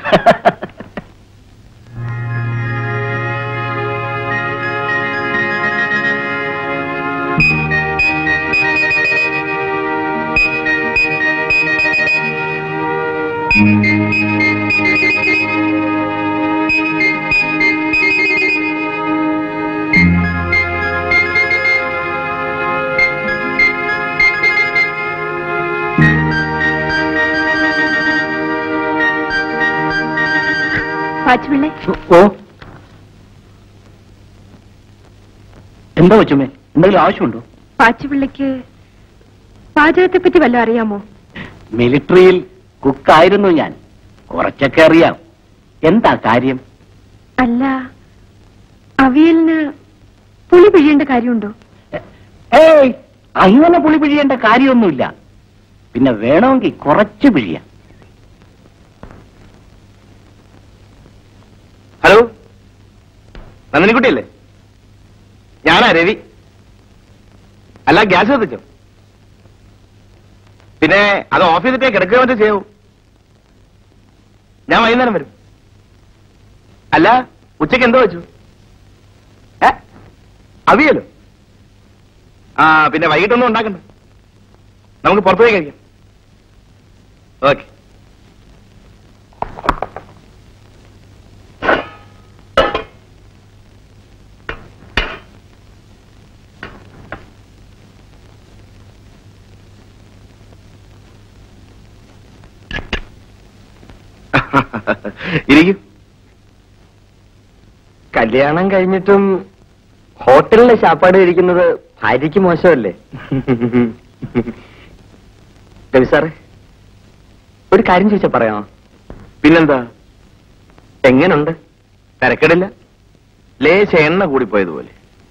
പാച്ചുപിള്ളേ, ഓ, എന്താ വെച്ചുമേ? എന്തെങ്കിലും ആവശ്യമുണ്ടോ? പാച്ചുപിള്ളയ്ക്ക് പാചകത്തെ പറ്റി വല്ലതും അറിയാമോ? മിലിറ്ററിയിൽ കുക്കായിരുന്നു ഞാൻ. കുറച്ചൊക്കെ അറിയാം. എന്താ കാര്യം? അല്ല, അവിയലിന് പുളി പിഴിയേണ്ട കാര്യമുണ്ടോ? ഏയ്, അങ്ങനെ പുളി പിഴിയേണ്ട കാര്യമൊന്നുമില്ല. പിന്നെ വേണമെങ്കിൽ കുറച്ച് പിഴിയാം. ഹലോ, നന്ദിനിക്കുട്ടിയല്ലേ? ഞാനാ രവി. അല്ല, ഗ്യാസ് കത്തിച്ചോ? പിന്നെ അത് ഓഫ് ചെയ്തിട്ടേ കിടക്കുക മറ്റേ ചെയ്യൂ. ഞാൻ വൈകുന്നേരം വരും. അല്ല, ഉച്ചയ്ക്ക് എന്തോ വെച്ചു? അവിയലോ? ആ, പിന്നെ വൈകിട്ടൊന്നും ഉണ്ടാക്കണ്ട, നമുക്ക് പുറത്തു പോയി കഴിക്കാം. ഓക്കെ. ഇരിക്കും. കല്യാണം കഴിഞ്ഞിട്ടും ഹോട്ടലിലെ ശാപ്പാട് ഇരിക്കുന്നത് ഭാര്യയ്ക്ക് മോശമല്ലേ? രവി സാറേ, ഒരു കാര്യം ചോദിച്ചാ പറയാമോ? പിന്നെന്താ? എങ്ങനുണ്ട്? തിരക്കിടില്ല, ലേശ എണ്ണ കൂടിപ്പോയതുപോലെ.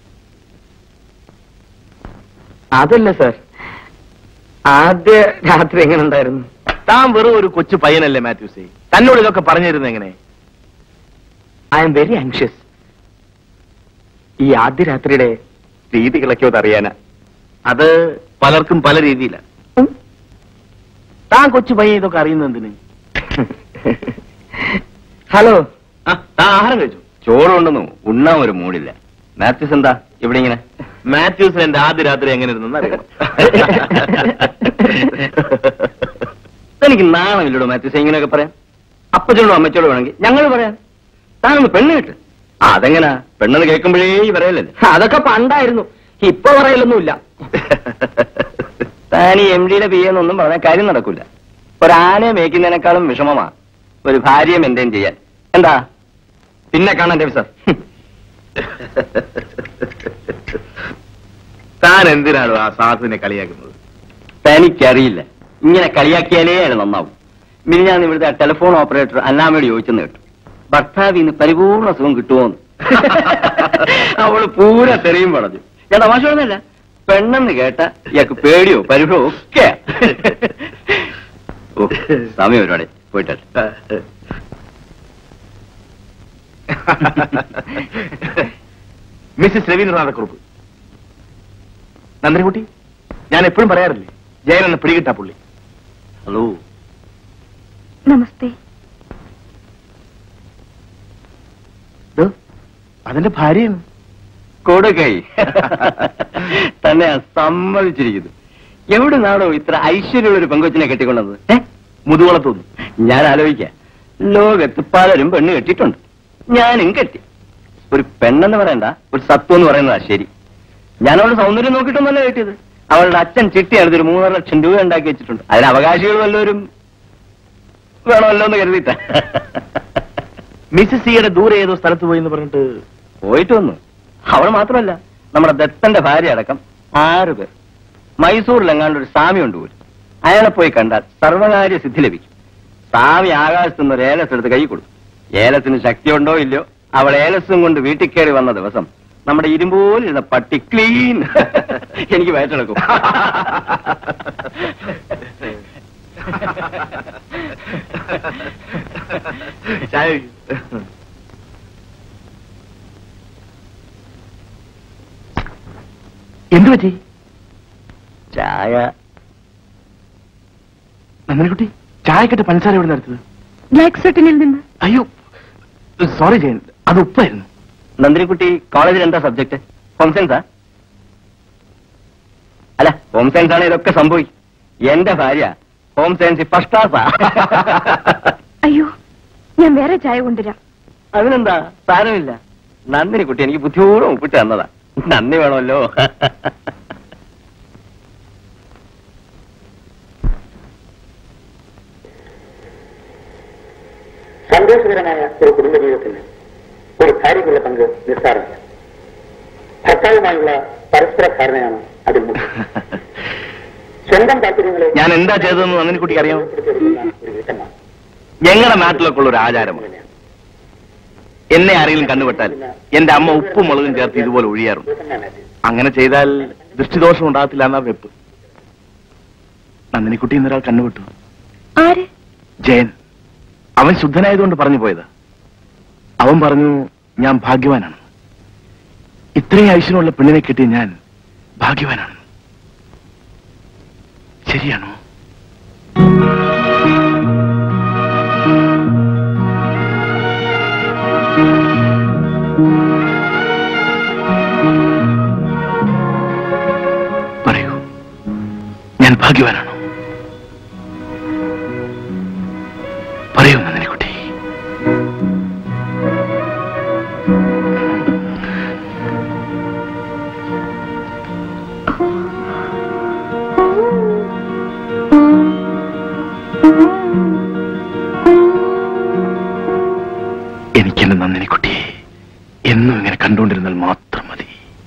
അതല്ല സാർ, ആദ്യ രാത്രി എങ്ങനെ ഉണ്ടായിരുന്നു? താൻ വെറും ഒരു കൊച്ചു പയ്യനല്ലേ മാത്യൂസേ, തന്നോട് ഇതൊക്കെ പറഞ്ഞിരുന്നു എങ്ങനെ? I am very anxious. ഈ ആദ്യ രാത്രിയുടെ രീതികളൊക്കെ ഒന്ന് അറിയാനാ. അത് പലർക്കും പല രീതിയിലാണ്. താൻ കൊച്ചു പയ്യൻ ഇതൊക്കെ അറിയുന്നത് എന്തിന്? ഹലോ, താൻ ആഹാരം കഴിച്ചു? ചോറുണ്ടെന്നു ഉണ്ണാൻ ഒരു മൂടില്ല. മാത്യൂസ് എന്താ ഇവിടെ ഇങ്ങനെ? മാത്യൂസിന് എന്റെ ആദ്യ രാത്രി എങ്ങനെ ഇരുന്നെന്ന് അറിയാം. എനിക്ക് നാണമില്ലടോ മാത്യൂസ് ഇങ്ങനെയൊക്കെ പറയാം. അപ്പച്ചനോടും അമ്മച്ചോടും വേണമെങ്കിൽ ഞങ്ങൾ പറയാം. താനൊന്ന് പെണ്ണ് കിട്ട്. അതെങ്ങനാ? പെണ്ണെന്ന് കേൾക്കുമ്പോഴേ പറയലല്ലേ? അതൊക്കെ പണ്ടായിരുന്നു, ഇപ്പൊ പറയലൊന്നുമില്ല. താൻ ഈ എം ഡിയുടെ PA എന്നൊന്നും പറഞ്ഞാൽ കാര്യം നടക്കൂല. ഒരാനയെ മേയ്ക്കുന്നതിനേക്കാളും വിഷമമാ ഒരു ഭാര്യയെ മെയിൻറ്റെയിൻ ചെയ്യാൻ. എന്താ പിന്നെ കാണാൻ രവി സാർ? താൻ എന്തിനാണോ ആ സാധുവിനെ കളിയാക്കുന്നത്? തനിക്കറിയില്ല, ഇങ്ങനെ കളിയാക്കിയാലേ അയാൾ നന്നാവും. ഞാൻ ഇവിടുത്തെ ടെലിഫോൺ ഓപ്പറേറ്റർ അന്നാമയോട് ചോദിച്ചെന്ന് കേട്ടു, ഭർത്താവിന്ന് പരിപൂർണ സുഖം കിട്ടുമോന്ന്. അവള് പൂര തെറിയും പറഞ്ഞു. ഞാൻ തമാശ പറഞ്ഞല്ല, പെണ്ണെന്ന് കേട്ട ഇയാൾക്ക് പേടിയോ പരിഭവോ ഒക്കെ. ഓ, സമയം ഒരുപാട് പോയിട്ടേ. മിസ്സിസ് രവീന്ദ്രനാഥക്കുറുപ്പ്. നന്ദിനിക്കുട്ടി, ഞാൻ എപ്പോഴും പറയാറില്ലേ, ജയൻ എന്നെ പിടികിട്ടാ പുള്ളി. ഹലോ, നമസ്തേ. അതിന്റെ ഭാര്യയാണ്. കൊടുകൈ തന്നെ സമ്മതിച്ചിരിക്കുന്നു. എവിടെ നാടോ ഇത്ര ഐശ്വര്യമുള്ള ഒരു പെങ്കൊച്ചിനെ കെട്ടിക്കൊണ്ടത്? മുതുകുളത്തുനിന്ന്. ഞാൻ ആലോചിക്കാം, ലോകത്ത് പലരും പെണ്ണ് കെട്ടിയിട്ടുണ്ട്, ഞാനും കെട്ടി. ഒരു പെണ്ണെന്ന് പറയണ്ട, ഒരു സത്വം എന്ന് പറയുന്നതാ ശരി. ഞാൻ അവളുടെ സൗന്ദര്യം നോക്കിയിട്ടൊന്നല്ല കെട്ടിയത്. അവളുടെ അച്ഛൻ ചിട്ടിയെടുത്തൊരു 3.5 ലക്ഷം രൂപ ഉണ്ടാക്കി വെച്ചിട്ടുണ്ട്. അതിന് അവകാശികൾ വല്ലവരും വേണമല്ലോ എന്ന് കരുതിയിട്ട. മിസ്സിസ് സിയുടെ ദൂരെ ഏതോ സ്ഥലത്ത് പോയി എന്ന് പറഞ്ഞിട്ട് പോയിട്ട് വന്നു. അവൾ മാത്രമല്ല, നമ്മുടെ ദത്തന്റെ ഭാര്യ അടക്കം 6 പേർ. മൈസൂരിലെങ്ങാണ്ട് ഒരു സ്വാമി ഉണ്ട് പോലും. അയാളെ പോയി കണ്ടാൽ സർവകാര്യ സിദ്ധി ലഭിക്കും. സ്വാമി ആകാശത്തുനിന്ന് ഒരു ഏലസ് എടുത്ത് കൈ കൊടുക്കും. ഏലത്തിന് ശക്തിയുണ്ടോ ഇല്ലയോ, അവൾ ഏലസും കൊണ്ട് വീട്ടിൽ കയറി വന്ന ദിവസം നമ്മുടെ ഇരുമ്പോലിരുന്ന പട്ടി ക്ലീൻ. എനിക്ക് വയറ്റെടുക്കും. എന്തു പറ്റി? ചായ. നന്ദിനിക്കുട്ടി, ചായക്കെട്ട് പഞ്ചസാര എവിടെ നിർത്തത്? ബ്ലാക്ക് സെട്ടിനിൽ നിന്ന്. അയ്യോ സോറി ജയൻ, അത് ഉപ്പായിരുന്നു. നന്ദിനിക്കുട്ടി കോളേജിൽ എന്താ സബ്ജക്ട്? ഹോം സയൻസാ? അല്ല, ഹോം സയൻസ് ആണ് ഇതൊക്കെ സംഭവിക്കും. എന്റെ ഭാര്യ ഹോം സയൻസ് ഫസ്റ്റ് ക്ലാസ്സാ. അയ്യോ, ഞാൻ വേറെ ചായ കൊണ്ടുവരാം. അതിനെന്താ, സാരമില്ല. നന്ദിനിക്കുട്ടി എനിക്ക് ബുദ്ധിപൂർവ്വം ഉപ്പിട്ട് തന്നതാ. നന്ദി വേണമല്ലോ. സന്തോഷകരമായ ഒരു കുടുംബജീവിതത്തിന് ഒരു ഭാര്യയ്ക്കുള്ള പങ്ക് നിസ്സാരമില്ല. ഭർത്താവുമായുള്ള പരസ്പര ധാരണയാണ് അതിൽ മുഖ്യം. സ്വന്തം താല്പര്യങ്ങളെ ഞാൻ എന്താ ചെയ്തതെന്ന് നന്ദിനിക്കുട്ടിക്ക് അറിയാമോ? ഒരു വീട്ടമ്മ ഞങ്ങളുടെ നാട്ടിലൊക്കെ ഉള്ള ഒരു ആചാരമാണ്. എന്നെ ആരെങ്കിലും കണ്ടുപെട്ടാൽ എന്റെ അമ്മ ഉപ്പും മുളകും ചേർത്ത് ഇതുപോലെ ഒഴിയാറുണ്ട്. അങ്ങനെ ചെയ്താൽ ദൃഷ്ടിദോഷം ഉണ്ടാകത്തില്ല എന്നാ വെപ്പ്. നന്ദിനിക്കുട്ടി എന്നൊരാൾ കണ്ടുപെട്ടു. ആര്? ജയൻ. അവൻ ശുദ്ധനായതുകൊണ്ട് പറഞ്ഞു പോയത്. അവൻ പറഞ്ഞു ഞാൻ ഭാഗ്യവാനാണ്. ഇത്രയും ഐശ്വര്യമുള്ള പെണ്ണിനെ കിട്ടിയ ഞാൻ ഭാഗ്യവാനാണ്. ശരിയാണോ? ഭാഗ്യവാനാണോ? പറയൂ നന്ദിനിക്കുട്ടി. എനിക്കെന്റെ നന്ദിനിക്കുട്ടിയെ എന്നും ഇങ്ങനെ കണ്ടുകൊണ്ടിരുന്നാൽ മാത്രം മതി.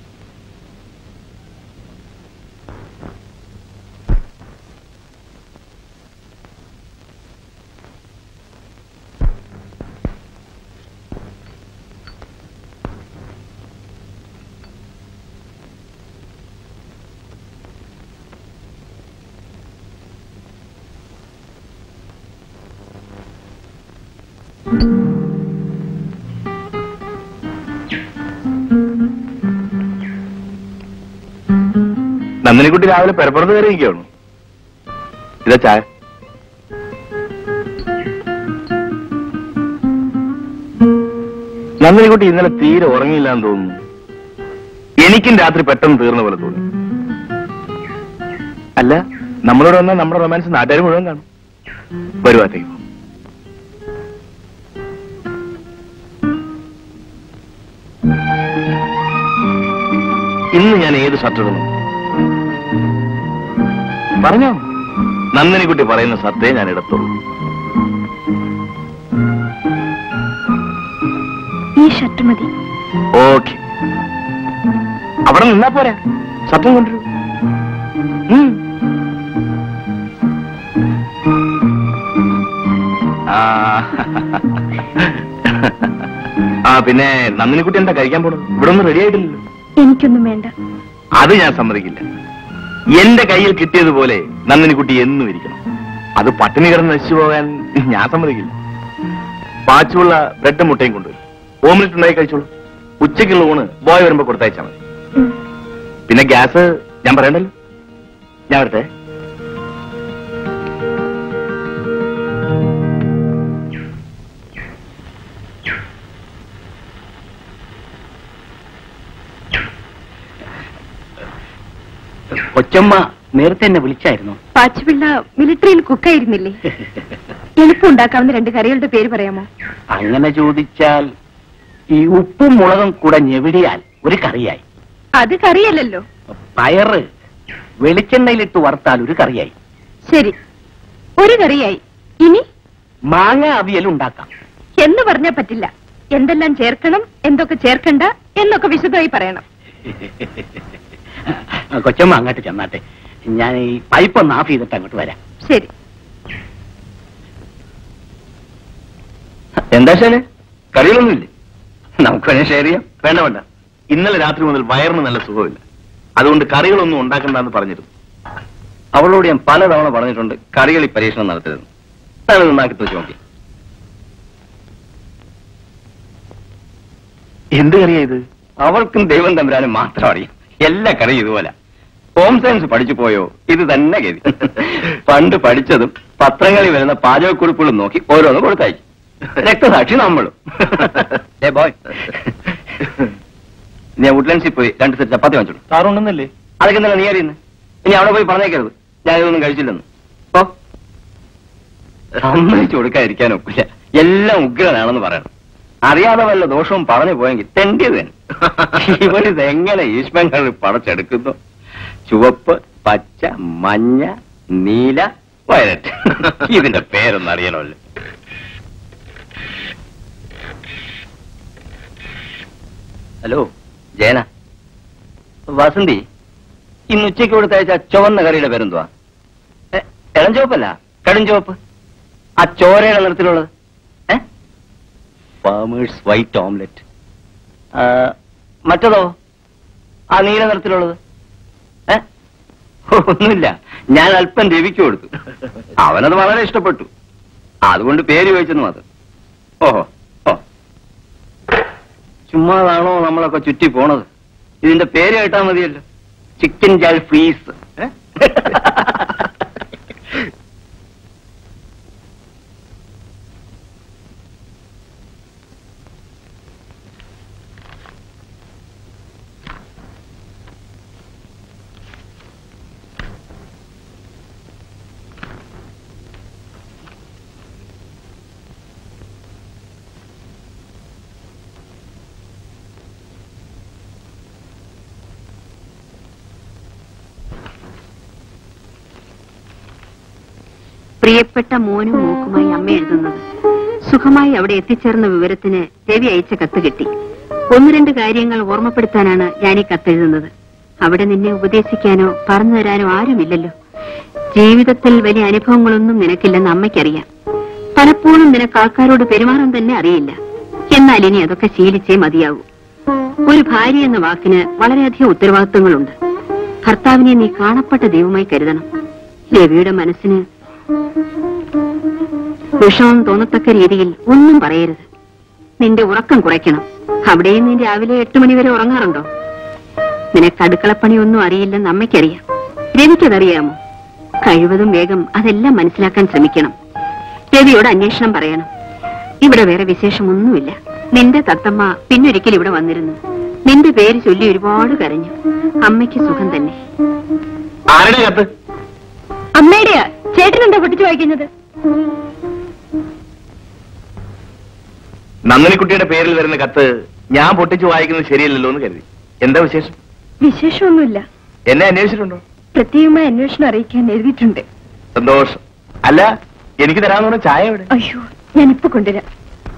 നന്ദിനിക്കുട്ടി രാവിലെ പെരപ്പുറത്ത് കയറി ഇരിക്കുകയാണോ? ഇതാ ചായ. നന്ദിനിക്കുട്ടി ഇന്നലെ തീരെ ഉറങ്ങിയില്ല എന്ന് തോന്നുന്നു. എനിക്കും രാത്രി പെട്ടെന്ന് തീർന്ന പോലെ തോന്നി. അല്ല, നമ്മളോട് വന്നാൽ നമ്മുടെ റൊമാൻസ് നാട്ടുകാർ മുഴുവൻ കാണും. വരുവാത്തേക്ക് ഇന്ന് ഞാൻ ഏത് ഷർട്ട് ഇടുന്നു? പറഞ്ഞോ. നന്ദിനിക്കുട്ടി പറയുന്ന ഷർട്ടേ ഞാൻ ഇടത്തുള്ളൂ. ഈ ഷർട്ട് മതി. ഓക്കെ, അവിടെ നിന്നാ പോരാ, ഷർട്ടും കൊണ്ടുവരൂ. പിന്നെ നന്ദിനിക്കുട്ടി എന്താ കഴിക്കാൻ പോണത്? ഇവിടെ ഒന്നും റെഡി ആയിട്ടില്ലല്ലോ. എനിക്കൊന്നും വേണ്ട. അത് ഞാൻ സമ്മതിക്കില്ല. എന്റെ കയ്യിൽ കിട്ടിയതുപോലെ നന്ദിനിക്കുട്ടി എന്നും ഇരിക്കണം. അത് പട്ടിണി കിടന്ന് നശിച്ചു പോകാൻ ഞാൻ സമ്മതിക്കില്ല. പാച്ചുള്ള ബ്രെഡും മുട്ടയും കൊണ്ടുവരും. ഓംലെറ്റ് ഉണ്ടായി കഴിച്ചോളൂ. ഉച്ചയ്ക്കുള്ള ഊണ് ബോയ് വരുമ്പോ കൊടുത്തയച്ചാൽ മതി. പിന്നെ ഗ്യാസ് ഞാൻ പറയണ്ടല്ലോ. ഞാൻ വരട്ടെ. കൊച്ചമ്മ നേരത്തെ എന്നെ വിളിച്ചായിരുന്നു. പാച്ചുപിള്ള മിലിറ്ററിയിൽ കുക്കായിരുന്നില്ലേ? എളുപ്പമുണ്ടാക്കാവുന്ന 2 കറികളുടെ പേര് പറയാമോ? അങ്ങനെ ചോദിച്ചാൽ ഈ ഉപ്പും മുളകും കൂടെ ഞെവിടിയാൽ ഒരു കറിയായി. അത് കറിയല്ലല്ലോ. പയറ് വെളിച്ചെണ്ണയിലിട്ട് വറുത്താൽ ഒരു കറിയായി. ശരി, ഒരു കറിയായി. ഇനി മാങ്ങ അവിയൽ ഉണ്ടാക്കാം എന്ന് പറഞ്ഞാൽ പറ്റില്ല. എന്തെല്ലാം ചേർക്കണം, എന്തൊക്കെ ചേർക്കണ്ട എന്നൊക്കെ വിശദമായി പറയണം. കൊച്ചമ്മ അങ്ങോട്ട് ചെന്നാട്ടെ, ഞാൻ ഈ പൈപ്പ് ഒന്ന് ഓഫ് ചെയ്തിട്ട് അങ്ങോട്ട് വരാം. ശരി. എന്താ ശാലെ, കറികളൊന്നുമില്ലേ? നമുക്ക് വേണേ ഷെയർ ചെയ്യാം. വേണ്ട വേണ്ട, ഇന്നലെ രാത്രി മുതൽ വയറിന് നല്ല സുഖമില്ല. അതുകൊണ്ട് കറികളൊന്നും ഉണ്ടാക്കണ്ടെന്ന് പറഞ്ഞിരുന്നു. അവളോട് ഞാൻ പലതവണ പറഞ്ഞിട്ടുണ്ട് കറികളിൽ പരീക്ഷണം നടത്തരുത്. ഞാനത് ഉണ്ടാക്കി വെച്ച് നോക്കി. എന്ത് കറിയാ ഇത്? അവൾക്കും ദൈവം തമ്പുരാനും മാത്രം അറിയാം. എല്ലാ കറിയും ഇതുപോലെ. ഹോം സയൻസ് പഠിച്ചു പോയോ? ഇത് തന്നെ ഗതി. പണ്ട് പഠിച്ചതും പത്രങ്ങളിൽ വരുന്ന പാചകക്കുറിപ്പുകളും നോക്കി ഓരോന്ന് കൊടുത്തയച്ചു. രക്തസാക്ഷി നമ്മളും. ബോയ്, ഞാൻ വുഡ്ലൻസിൽ പോയി 2 സെറ്റ് ചപ്പാത്തി വാങ്ങിച്ചോളൂ. സാറുണ്ടെന്നല്ലേ? അതൊക്കെ എന്താണ് നീ അറിയുന്നത്? ഇനി അവിടെ പോയി പറഞ്ഞേക്കരുത് ഞാൻ ഇതൊന്നും കഴിച്ചില്ലെന്ന്. ഓ, സമ്മതിച്ചു കൊടുക്കാതിരിക്കാൻ ഒക്കില്ല. എല്ലാം ഉഗ്രനാണെന്ന് പറയണം. അറിയാതെ വല്ല ദോഷവും പറഞ്ഞു പോയെങ്കിൽ തെണ്ടിയത് തന്നെ. ഇവരിത് എങ്ങനെ ഈശ്വരങ്ങൾ പടച്ചെടുക്കുന്നു? ചുവപ്പ്, പച്ച, മഞ്ഞ, നീല, വയലറ്റ്. ഇതിന്റെ പേരൊന്നും അറിയണമല്ലോ. ഹലോ ജയന, വസന്തി, ഇന്ന് ഉച്ചയ്ക്ക് കൊടുത്തയച്ച ചുവന്ന കറിയുടെ പേരെന്തുവാ? ഇളം ചുവപ്പല്ല, കടും ചുവപ്പ്. ആ ചോരയുടെ നിറത്തിലുള്ളത്. Farmers white omelette. മറ്റതോ? ആ നീല നിറത്തിലുള്ളത്. ഒന്നുമില്ല, ഞാൻ അല്പം രവിക്ക് കൊടുത്തു. അവനത് വളരെ ഇഷ്ടപ്പെട്ടു. അതുകൊണ്ട് പേര് ചോദിച്ചെന്ന് മാത്രം. ഓഹോ, ഓ, ചുമ്മാതാണോ നമ്മളൊക്കെ ചുറ്റി പോണത്? ഇതിന്റെ പേര് കേട്ടാ മതിയല്ലോ, ചിക്കൻ ജാൽ ഫ്രീസ്. പ്രിയപ്പെട്ട മോനും മോക്കുമായി അമ്മ എഴുതുന്നത്. സുഖമായി അവിടെ എത്തിച്ചേർന്ന വിവരത്തിന് രവി അയച്ച കത്ത് കിട്ടി. 1-2 കാര്യങ്ങൾ ഓർമ്മപ്പെടുത്താനാണ് ഞാൻ ഈ കത്തെഴുതുന്നത്. അവിടെ നിന്നെ ഉപദേശിക്കാനോ പറഞ്ഞു തരാനോ ആരുമില്ലല്ലോ. ജീവിതത്തിൽ വലിയ അനുഭവങ്ങളൊന്നും നിനക്കില്ലെന്ന് അമ്മയ്ക്കറിയാം. പലപ്പോഴും നിനക്ക് ആൾക്കാരോട് പെരുമാറാൻ തന്നെ അറിയില്ല. എന്നാൽ ഇനി അതൊക്കെ ശീലിച്ചേ മതിയാവൂ. ഒരു ഭാര്യ എന്ന വാക്കിന് വളരെയധികം ഉത്തരവാദിത്വങ്ങളുണ്ട്. ഭർത്താവിനെ നീ കാണപ്പെട്ട ദൈവമായി കരുതണം. രവിയുടെ മനസ്സിന് വിഷമം തോന്നത്തക്ക രീതിയിൽ ഒന്നും പറയരുത്. നിന്റെ ഉറക്കം കുറയ്ക്കണം. അവിടെയും നീ രാവിലെ 8 മണി വരെ ഉറങ്ങാറുണ്ടോ? നിനക്ക് അടുക്കളപ്പണിയൊന്നും അറിയില്ലെന്ന് അമ്മയ്ക്കറിയാം. രവിക്കതറിയാമോ? കഴിവതും വേഗം അതെല്ലാം മനസ്സിലാക്കാൻ ശ്രമിക്കണം. രവിയോട് അന്വേഷണം പറയണം. ഇവിടെ വേറെ വിശേഷമൊന്നുമില്ല. നിന്റെ തത്തമ്മ പിന്നൊരിക്കൽ ഇവിടെ വന്നിരുന്നു. നിന്റെ പേര് ചൊല്ലി ഒരുപാട് കരഞ്ഞു. അമ്മയ്ക്ക് സുഖം തന്നെ. ആരുടെ കത്ത്? അമ്മയുടെയാ. ചേട്ടനെന്താ പൊട്ടിച്ചു വായിക്കുന്നത്? നന്ദിനിക്കുട്ടിയുടെ പേരിൽ വരുന്ന കത്ത് ഞാൻ പൊട്ടിച്ചു വായിക്കുന്നത് ശരിയല്ലല്ലോ എന്ന് കരുതി. എന്താ വിശേഷം? വിശേഷമൊന്നുമില്ല. എന്നെ അന്വേഷിച്ചിട്ടുണ്ടോ? പ്രത്യേകമായി അന്വേഷണം അറിയിക്കാൻ എഴുതിയിട്ടുണ്ട്. സന്തോഷം. അല്ല, എനിക്ക് തരാമെന്ന് പറഞ്ഞ ചായ എവിടെ? അയ്യോ, ഞാനിപ്പോ കൊണ്ടുവരാം.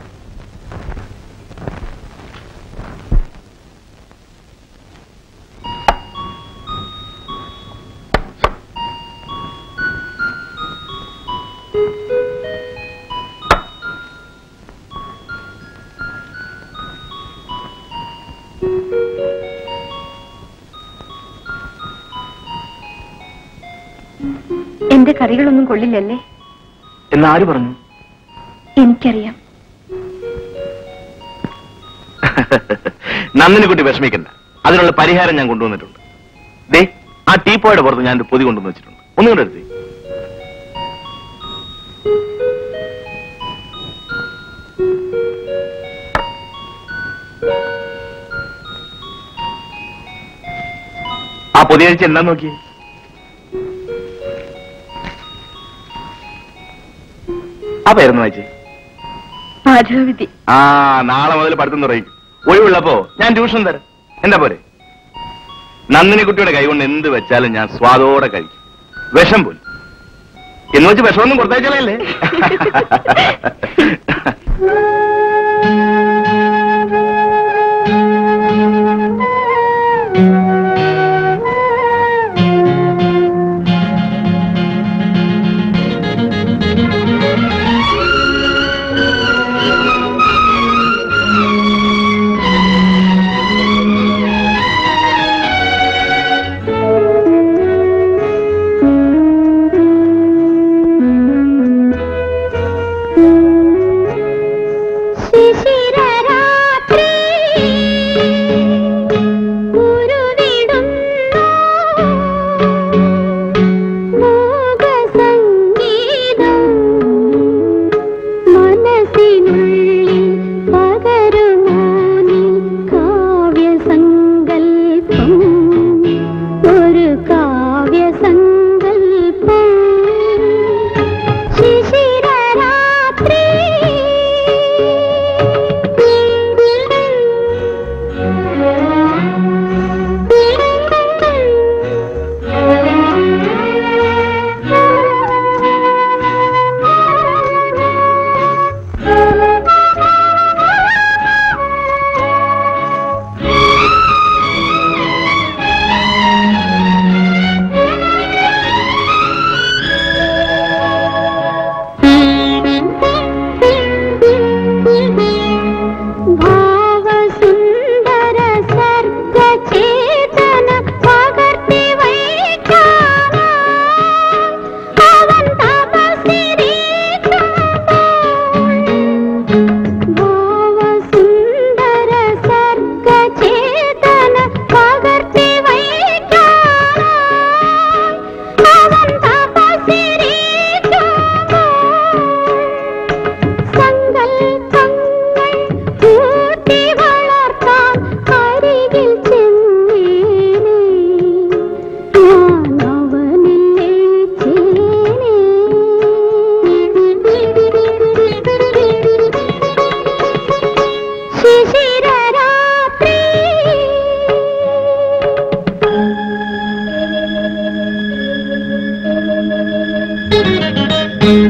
എന്റെ കറികളൊന്നും കൊള്ളില്ലല്ലേ? എന്നാര് പറഞ്ഞു? എനിക്കറിയാം. നന്ദിനിക്കുട്ടി വിഷമിക്കണ്ട. അതിനുള്ള പരിഹാരം ഞാൻ കൊണ്ടുവന്നിട്ടുണ്ട്. ദേ, ആ ടീപ്പോയുടെ പുറത്ത് ഞാൻ ഒരു പൊതി കൊണ്ടുവന്ന് വെച്ചിട്ടുണ്ട്. ഒന്നുകൂടെ എടുത്തേ. ആ പൊതി അഴിച്ച് എന്താ നോക്കിയേ? ആ പേരൊന്ന് വായിച്ചേ. പാചകവിധി. ആ, നാളെ മുതൽ പഠിത്തം തുടങ്ങി. ഒഴിവുള്ളപ്പോ ഞാൻ ട്യൂഷൻ തരാം. എന്താ പോരെ? നന്ദിനിക്കുട്ടിയുടെ കൈകൊണ്ട് എന്ത് വെച്ചാലും ഞാൻ സ്വാദോടെ കഴിക്കും. വിഷം പോലും. എന്ന് വെച്ച് വിഷമൊന്നും കൊടുത്തയച്ചാലേ. Thank you.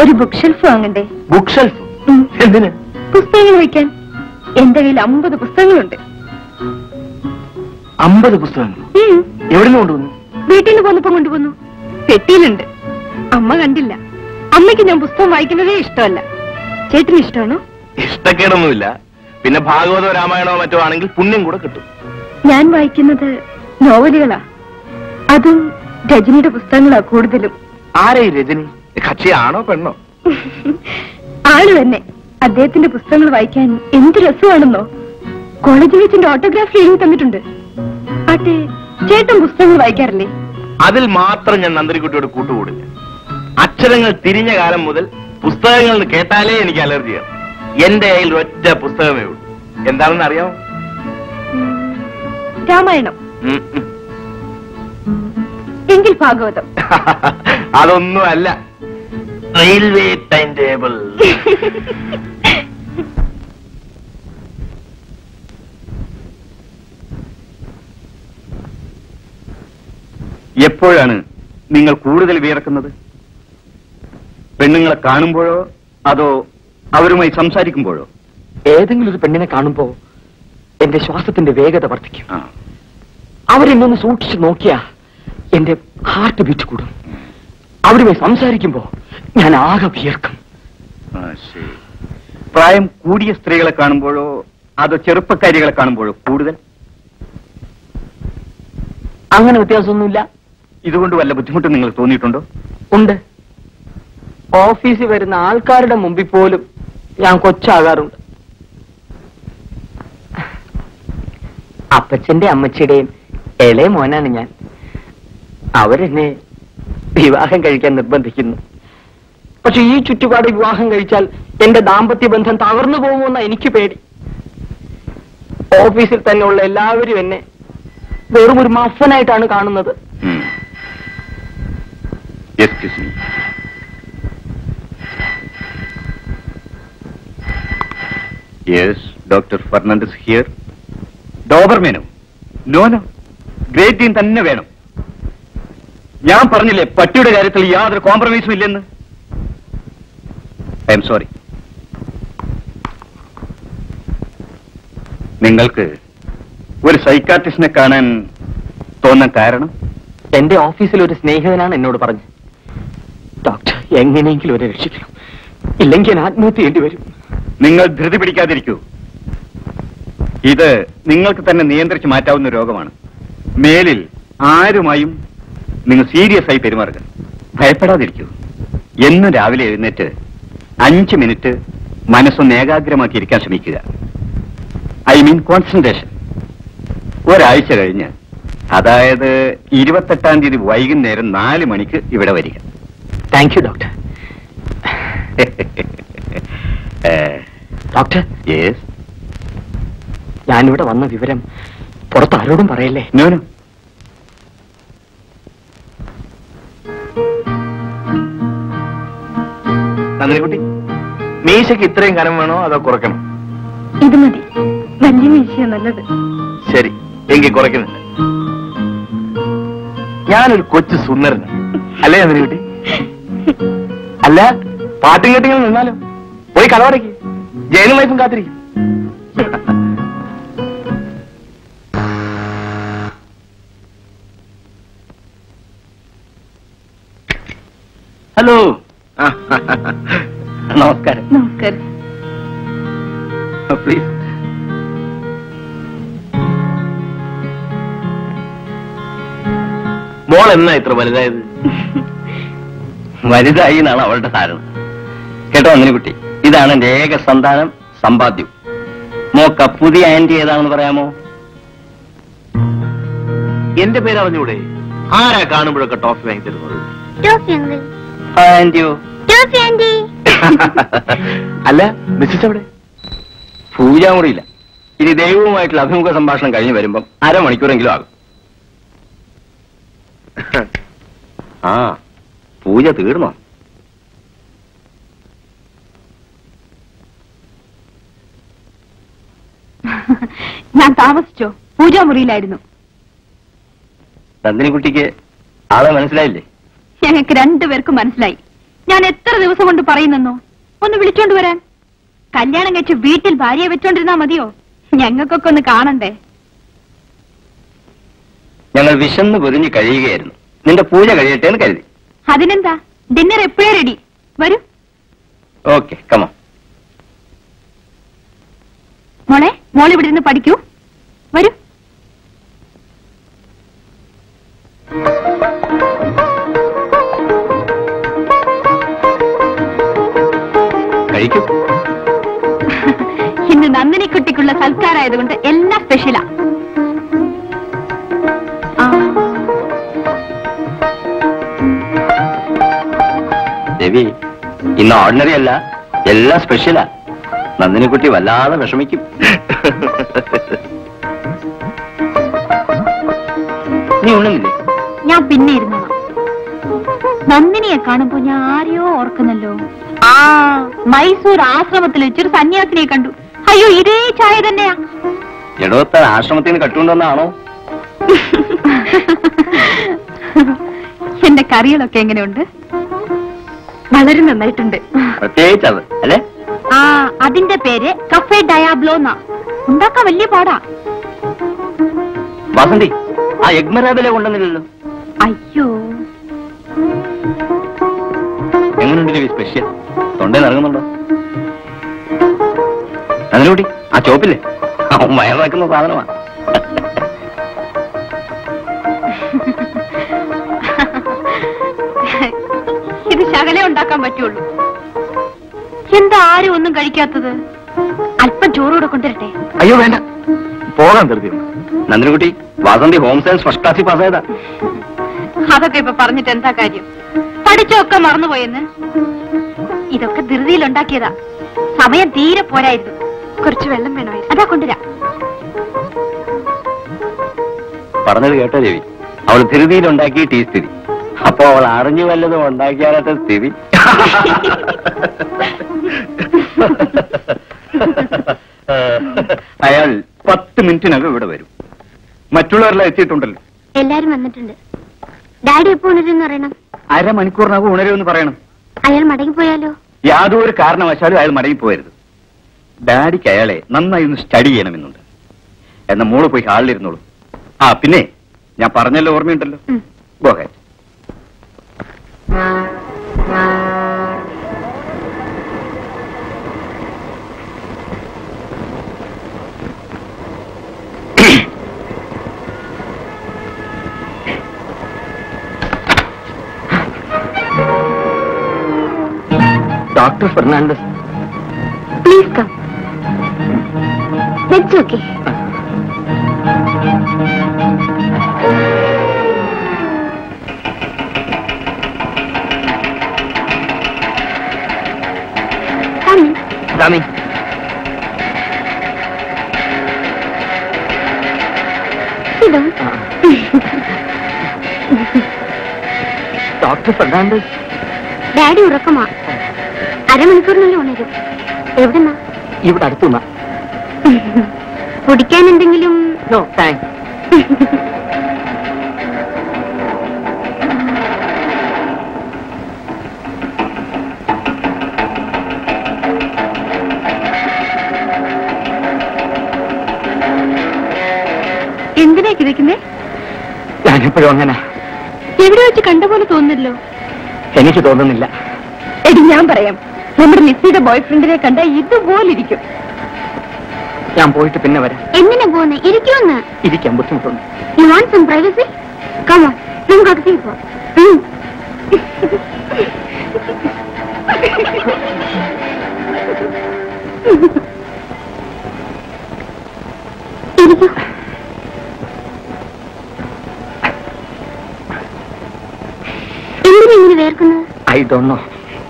ഒരു ബുക്ക് ഷെൽഫ് വാങ്ങണ്ടേ? ബുക്ക് ഷെൽഫ് എന്തിന്? പുസ്തകങ്ങൾ വയ്ക്കാൻ. എന്റെ കയ്യിൽ 50 പുസ്തകങ്ങളുണ്ട്. 50 പുസ്തകങ്ങൾ? എവിടെ നിന്ന് കൊണ്ടുവന്നു? വീട്ടിൽ നിന്ന് പോന്നപ്പോ കൊണ്ടുവന്നു. പെട്ടിയിലുണ്ട്. അമ്മ കണ്ടില്ല. അമ്മയ്ക്ക് ഞാൻ പുസ്തകം വായിക്കുന്നതേ ഇഷ്ടമല്ല. ചേട്ടന് ഇഷ്ടമാണോ? ഇഷ്ടക്കേടൊന്നുമില്ല. പിന്നെ ഭാഗവതോ രാമായണമോ മറ്റോ ആണെങ്കിൽ പുണ്യം കൂടെ കിട്ടും. ഞാൻ വായിക്കുന്നത് നോവലുകളാ. അതും രജനിയുടെ പുസ്തകങ്ങളാ കൂടുതലും. ആരെ രജനി? കക്ഷിയാണോ പെണ്ണോ? ആള് തന്നെ. അദ്ദേഹത്തിന്റെ പുസ്തകങ്ങൾ വായിക്കാൻ എന്ത് രസമാണെന്നോ. കോളേജിൽ വെച്ചിന്റെ ഓട്ടോഗ്രാഫ് എഴുതി തന്നിട്ടുണ്ട്. ആട്ടെ, ചേട്ടൻ പുസ്തകങ്ങൾ വായിക്കാറില്ലേ? അതിൽ മാത്രം ഞാൻ നന്ദരിക്കുട്ടിയോട് കൂട്ടുകൂടില്ല. അക്ഷരങ്ങൾ തിരിഞ്ഞ കാലം മുതൽ പുസ്തകങ്ങൾ കേട്ടാലേ എനിക്ക് അലർജിയാണ്. എന്റെ കയ്യിൽ ഒറ്റ പുസ്തകമേ ഉള്ളൂ. എന്താണെന്ന് അറിയാമോ? രാമായണം. എങ്കിൽ ഭാഗവതം. അതൊന്നും അല്ല. Railway time table. എപ്പോഴാണ് നിങ്ങൾ കൂടുതൽ വിയർക്കുന്നത്? പെണ്ണുങ്ങളെ കാണുമ്പോഴോ അതോ അവരുമായി സംസാരിക്കുമ്പോഴോ? ഏതെങ്കിലും ഒരു പെണ്ണിനെ കാണുമ്പോ എന്റെ ശ്വാസത്തിന്റെ വേഗത വർദ്ധിക്കും. അവരെന്നൊന്ന് സൂക്ഷിച്ചു നോക്കിയാ എന്റെ ഹാർട്ട് ബീറ്റ് കൂടും. അവരുമായി സംസാരിക്കുമ്പോ ഞാൻ ആകെ വിയർക്കും. പ്രായം കൂടിയ സ്ത്രീകളെ കാണുമ്പോഴോ അതോ ചെറുപ്പക്കാരികളെ കാണുമ്പോഴോ കൂടുതൽ? അങ്ങനെ വ്യത്യാസമൊന്നുമില്ല. ഇതുകൊണ്ട് വല്ല ബുദ്ധിമുട്ടും നിങ്ങൾ തോന്നിയിട്ടുണ്ടോ? ഉണ്ട്. ഓഫീസിൽ വരുന്ന ആൾക്കാരുടെ മുമ്പിൽ പോലും ഞാൻ കൊച്ചാകാറുണ്ട്. അപ്പച്ചന്റെ അമ്മച്ചിയുടെയും ഇളയ മോനാണ് ഞാൻ. അവരെന്നെ വിവാഹം കഴിക്കാൻ നിർബന്ധിക്കുന്നു. പക്ഷെ ഈ ചുറ്റുപാട് വിവാഹം കഴിച്ചാൽ എന്റെ ദാമ്പത്യ ബന്ധം തകർന്നു പോകുമെന്ന എനിക്ക് പേടി. ഓഫീസിൽ തന്നെയുള്ള എല്ലാവരും എന്നെ വെറും ഒരു മഫനായിട്ടാണ് കാണുന്നത്. Excuse me. Yes, Dr. Fernandez here. ഡോബർമേനോ? നോ. ഗ്രേറ്റ് ഡീൻ തന്നെ വേണം. ഞാൻ പറഞ്ഞില്ലേ പട്ടിയുടെ കാര്യത്തിൽ യാതൊരു കോംപ്രമൈസും ഇല്ലെന്ന്. I am sorry. നിങ്ങൾക്ക് ഒരു സൈക്കാട്രിസ്റ്റിനെ കാണാൻ തോന്നാൻ കാരണം? എന്റെ ഓഫീസിൽ ഒരു സ്നേഹിതനാണ് എന്നോട് പറഞ്ഞത്, ഡോക്ടർ എങ്ങനെയെങ്കിലും ഒരു രക്ഷിക്കണം, ഇല്ലെങ്കിൽ ഞാൻ ആത്മഹത്യ ചെയ്യേണ്ടി വരും. നിങ്ങൾ ധൃതി പിടിക്കാതിരിക്കൂ. ഇത് നിങ്ങൾക്ക് തന്നെ നിയന്ത്രിച്ച് മാറ്റാവുന്ന രോഗമാണ്. മേലിൽ ആരുമായും നിങ്ങൾ സീരിയസ് ആയി പെരുമാറുക. ഭയപ്പെടാതിരിക്കൂ. എന്നും രാവിലെ എഴുന്നേറ്റ് 5 മിനിറ്റ് മനസ്സൊന്ന് ഏകാഗ്രമാക്കി ഇരിക്കാൻ ശ്രമിക്കുക. I mean concentration. ഒരാഴ്ച കഴിഞ്ഞ്, അതായത് 28-ാം തീയതി വൈകുന്നേരം 4 മണിക്ക് ഇവിടെ വരിക. Thank you doctor. Doctor, yes. ഞാനിവിടെ വന്ന വിവരം പുറത്ത് ആരോടും പറയല്ലേ? നോ. നന്ദിനിക്കുട്ടി, മീശയ്ക്ക് ഇത്രയും കനം വേണോ അതോ കുറയ്ക്കണം? ഇത് മതി. വലിയ മീശയാ നല്ലത്. ശരി, എങ്കിൽ കുറയ്ക്കുന്നില്ല. ഞാനൊരു കൊച്ചു സുന്ദരനാണ് അല്ലേ നന്ദിനിക്കുട്ടി? അല്ല, പാട്ടും കേട്ടിങ്ങനെ നിന്നാലോ? പോയി കടവടയ്ക്ക്. ജയിലും വൈഫും കാത്തിരിക്കും. ഹലോ. നമസ്കാരം. നമസ്കാരം. പ്ലീസ്. മോൾ എന്നാ ഇത്ര വലുതായത്? വലുതായി എന്നാണ് അവളുടെ ധാരണ. കേട്ടോ നന്ദിനിക്കുട്ടി, ഇതാണ് എന്റെ ഏക സന്താനം സമ്പാദ്യം. മോക്ക പുതിയ ആന്റി ഏതാണെന്ന് പറയാമോ? എന്റെ പേര് അറിഞ്ഞൂടെ? ആരാ കാണുമ്പോഴൊക്കെ ടോഫി വാങ്ങി തരുന്നത്? Toffee uncle. ആന്റിയോ? Toffee aunty. അല്ല, മിസ്സസ് എവിടെ? പൂജാമുറിയില്ല. ഇനി ദൈവവുമായിട്ടുള്ള അഭിമുഖ സംഭാഷണം കഴിഞ്ഞ് വരുമ്പം 1/2 മണിക്കൂറെങ്കിലും ആകും. ആ, പൂജ തീർന്നോ? ഞാൻ താമസിച്ചോ? പൂജാമുറിയിലായിരുന്നു. നന്ദിനിക്കുട്ടിക്ക് ആളെ മനസ്സിലായില്ലേ? ഞങ്ങൾക്ക് 2 പേർക്കും മനസ്സിലായി. ഞാൻ എത്ര ദിവസം കൊണ്ട് പറയുന്നെന്നോ ഒന്ന് വിളിച്ചോണ്ട് വരാൻ. കല്യാണം കഴിച്ച് വീട്ടിൽ ഭാര്യയെ വെച്ചോണ്ടിരുന്നാ മതിയോ? ഞങ്ങൾക്കൊക്കെ ഒന്ന് കാണണ്ടേ? ഞങ്ങൾ വിശന്ന് പൊരിഞ്ഞ് കഴിയുകയായിരുന്നു. നിന്റെ പൂജ കഴിയട്ടെ എന്ന് കരുതി. അതിനെന്താ, ഡിന്നർ എപ്പോഴേ റെഡി. വരൂ. Okay, come on. മോളെ ഇവിടെ ഇരുന്ന് പഠിക്കൂ. വരൂ. കഴിക്കൂ. ഇന്ന് നന്ദിനിക്കുട്ടിക്കുള്ള സൽക്കാരായതുകൊണ്ട് എല്ലാം സ്പെഷ്യലാ. ദേവി, ഇന്ന് ഓർഡിനറി അല്ല, എല്ലാം സ്പെഷ്യലാ. നന്ദിനിക്കുട്ടി വല്ലാതെ വിഷമിക്കും. നീ ഉണ്ണുന്നില്ലേ? ഞാൻ പിന്നെ ഇരുന്നോളാം. നന്ദിനിയെ കാണുമ്പോ ഞാൻ ആരെയോ ഓർക്കുന്നല്ലോ. മൈസൂർ ആശ്രമത്തിൽ വെച്ചൊരു സന്യാസിനെ കണ്ടു. അയ്യോ, ഇതേ ചായ തന്നെയാ. എടോത്ത ആശ്രമത്തിൽ നിന്ന് കട്ടുകൊണ്ടുവന്നാണോ? എന്റെ കറികളൊക്കെ എങ്ങനെയുണ്ട്? വളരെ നന്നായിട്ടുണ്ട്. പ്രത്യേകിച്ച് അത് അല്ലേ? അതിന്റെ പേര് കഫേ ഡയാബ്ലോന്നാ. ഉണ്ടാക്കാൻ വലിയ പാടാ. വാസന്തി, ആ എഗ്മരാബിലെ കൊണ്ടുവന്നില്ലല്ലോ. അയ്യോ, എങ്ങനെയുണ്ട് സ്പെഷ്യൽ? തൊണ്ടയിൽ ഇറങ്ങുന്നുണ്ടോ? അതിലൂട്ടി ആ ചോപ്പില്ലേ, അവൻ വയറിറക്കുന്ന സാധനമാണ്. ഇത് ശകലേ ഉണ്ടാക്കാൻ പറ്റുള്ളൂ. എന്താ ആരും ഒന്നും കഴിക്കാത്തത്? അല്പം ചോറൂടെ കൊണ്ടുവരട്ടെ? അയ്യോ വേണ്ട, പോകാൻ കരുതി. നന്ദിനിക്കുട്ടി, വാസന്തി ഹോം സയൻസ് ഫസ്റ്റ് ക്ലാസ്സിൽ പാസ്സായതാ. അതൊക്കെ ഇപ്പൊ പറഞ്ഞിട്ട് എന്താ കാര്യം? പഠിച്ചൊക്കെ മറന്നുപോയെന്ന്. ഇതൊക്കെ ധൃതിയിൽ ഉണ്ടാക്കിയതാ. സമയം തീരെ പോരായിരുന്നു. കുറച്ച് വെള്ളം വേണമായിരുന്നു. അതാ കൊണ്ടുവരാം. പറഞ്ഞത് കേട്ടോ ദേവി? അവൾ ധൃതിയിൽ ഉണ്ടാക്കിയിട്ട് ഈ സ്ഥിതി. അപ്പൊ അവൾ അറിഞ്ഞു വല്ലതും ഉണ്ടാക്കിയാലത്തെ സ്ഥിതി. അയാൾ 10 മിനിറ്റിനകം ഇവിടെ വരും. മറ്റുള്ളവരെല്ലാം എത്തിയിട്ടുണ്ടല്ലോ. എല്ലാരും വന്നിട്ടുണ്ട്. ഡാഡി എപ്പോ ഉണരുമെന്ന് പറയണം. അരമണിക്കൂറിനകം ഉണരുമെന്ന് പറയണം. അയാൾ മടങ്ങിപ്പോയാലോ? യാതൊരു കാരണവശാലും അയാൾ മടങ്ങിപ്പോയരുത്. ഡാഡിക്ക് അയാളെ നന്നായി ഒന്ന് സ്റ്റഡി ചെയ്യണമെന്നുണ്ട്. എന്നാ മോള് പോയി ഹാളിലിരുന്നോളൂ. പിന്നെ ഞാൻ പറഞ്ഞല്ലോ, ഓർമ്മയുണ്ടല്ലോ. Go ahead. Dr. Fernandez. Please come. That's okay. Come in. Coming. Sit down. Dr. Fernandez. Daddy ഉറക്കമാ. അരമണിക്കൂറിനുള്ളിൽ ഉണരും. എവിടെന്നാ? ഇവിടെ അടുത്തുന്ന. കുടിക്കാൻ എന്തെങ്കിലും? No thanks. എന്തിനാ കിതയ്ക്കുന്നേ? ഞാനെപ്പോഴും അങ്ങനെ. എവിടെ വെച്ച് കണ്ട പോലെ തോന്നുന്നല്ലോ. എനിക്ക് തോന്നുന്നില്ല. എടി, ഞാൻ പറയാം. നമ്മുടെ ലിസിയുടെ ബോയ്ഫ്രണ്ടിനെ കണ്ട ഇതുപോലിരിക്കും. ഞാൻ പോയിട്ട് പിന്നെ വരാം. എന്തിനാ പോന്നെ? ഇരിക്കുമെന്ന്. ഇരിക്കാൻ ബുദ്ധിമുട്ടുണ്ട്. You want some privacy? Come on. നമുക്ക് അകത്തേക്ക് പോവാം. ഇരിക്കൂ. എന്തിനാ ഇങ്ങനെ വേർക്കുന്നത്? I don't know.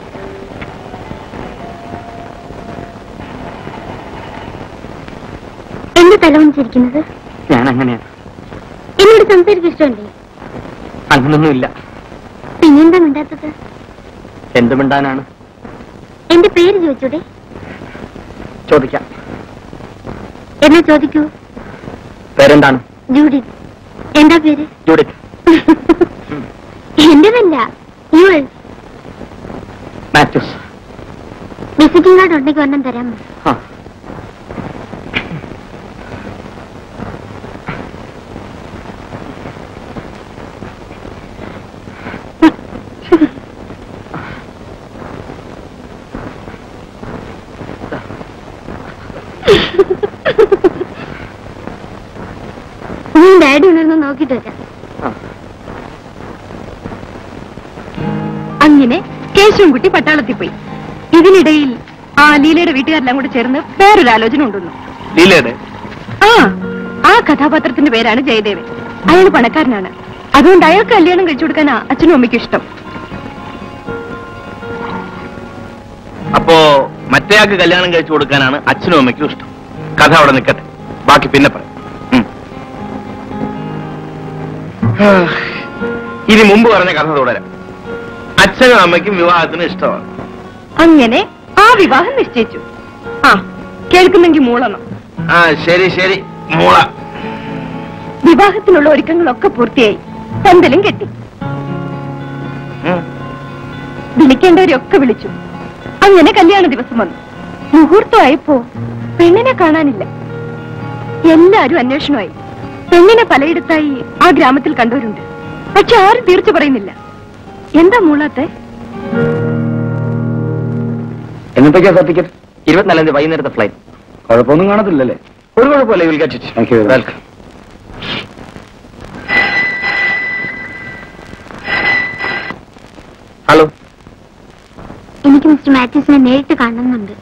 എന്ത് തലവണിച്ചിരിക്കുന്നത്? ഞാൻ അങ്ങനെയാണ്. എന്നോട് സംസാരിക്കാൻ ഇഷ്ടമല്ലേ? അങ്ങനൊന്നുമില്ല. പിന്നെന്താ മിണ്ടാത്തത്? എന്ത് മിണ്ടാനാണ്? എന്റെ പേര് ചോദിച്ചൂടെ? ചോദിക്കാം. എന്നാ ചോദിക്കൂ. പേരെന്താണ്? ജൂഡിത്ത്. എന്താ പേര്? ജൂഡിത്ത്. എന്റേതല്ല, യുവർ. മാത്യൂസ്. വിസിറ്റിംഗ് കാർഡ് ഉണ്ടെങ്കിൽ ഒന്നും തരാമോ? ഡാഡി ഉണർന്ന് നോക്കിട്ട് വരാം. അങ്ങനെ കേശവൻകുട്ടി പട്ടാളത്തിൽ പോയി. ഇതിനിടയിൽ ആ ലീലയുടെ വീട്ടുകാരെല്ലാം കൂടെ ചേർന്ന് വേറൊരു ആലോചന ഉണ്ടെന്നു. ലീലയുടെ? ആ കഥാപാത്രത്തിന്റെ പേരാണ് ജയദേവൻ. അയാൾ പണക്കാരനാണ്. അതുകൊണ്ട് അയാൾക്ക് കല്യാണം കഴിച്ചു കൊടുക്കാനാ അച്ഛനും അമ്മയ്ക്കും ഇഷ്ടം. അപ്പോ മറ്റേയാൾക്ക് കല്യാണം കഴിച്ചു കൊടുക്കാനാണ് അച്ഛനും അമ്മയ്ക്കും ഇഷ്ടം. കഥ അവിടെ നിൽക്കട്ടെ, ബാക്കി പിന്നെ പറയാം. ഇനി മുമ്പ് പറഞ്ഞ കഥ തുടരാം. അച്ഛനും അമ്മയ്ക്കും വിവാഹത്തിന് ഇഷ്ടമാണ്. അങ്ങനെ ആ വിവാഹം നിശ്ചയിച്ചു. കേൾക്കുന്നെങ്കിൽ മൂളണം. ശരി ശരി, മൂള. വിവാഹത്തിനുള്ള ഒരുക്കങ്ങളൊക്കെ പൂർത്തിയായി. പന്തലും കെട്ടി. വിളിക്കേണ്ടവരൊക്കെ വിളിച്ചു. അങ്ങനെ കല്യാണ ദിവസം വന്നു. മുഹൂർത്തമായപ്പോ പെണ്ണിനെ കാണാനില്ല. എല്ലാരും അന്വേഷണമായി. പെണ്ണിനെ പലയിടത്തായി ആ ഗ്രാമത്തിൽ കണ്ടവരുണ്ട്. പക്ഷെ ആരും തീർച്ച പറയുന്നില്ല. എന്താ മൂളാത്തെ? എന്നത്തേക്കാ സർട്ടിഫിക്കറ്റ്? 24 വൈകുന്നേരത്തെ ഫ്ലൈറ്റ്. കുഴപ്പമൊന്നും കാണത്തില്ലല്ലേ? ഒരു കുഴപ്പമില്ല. Will get it. Thank you. Welcome. Hello, എനിക്ക് മിസ്റ്റർ മാത്യൂസിനെ നേരിട്ട് കാണുന്നുണ്ട്.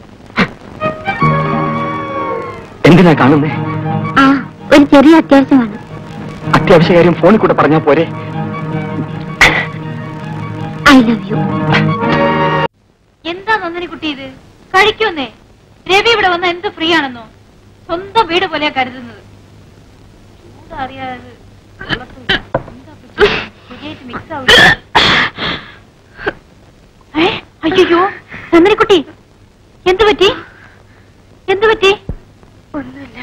എന്തിനാ കാണുന്നേ? ഒരു ചെറിയ അത്യാവശ്യമാണ്. അത്യാവശ്യ കാര്യം ഫോണിൽ കൂടെ പറഞ്ഞാ പോരെ? I love you. എന്താ നന്ദിനിക്കുട്ടി ഇത്? കഴിക്കുന്നേ. രവി ഇവിടെ വന്ന എന്ത് ഫ്രീ ആണെന്നോ? സ്വന്തം വീട് പോലെയാ കരുതുന്നത്. ചൂടറിയാതെ മിക്സ് ആവില്ല. അയ്യോ നന്ദിനിക്കുട്ടി, എന്തു പറ്റി? എന്തു പറ്റി? ഒന്നുമില്ല.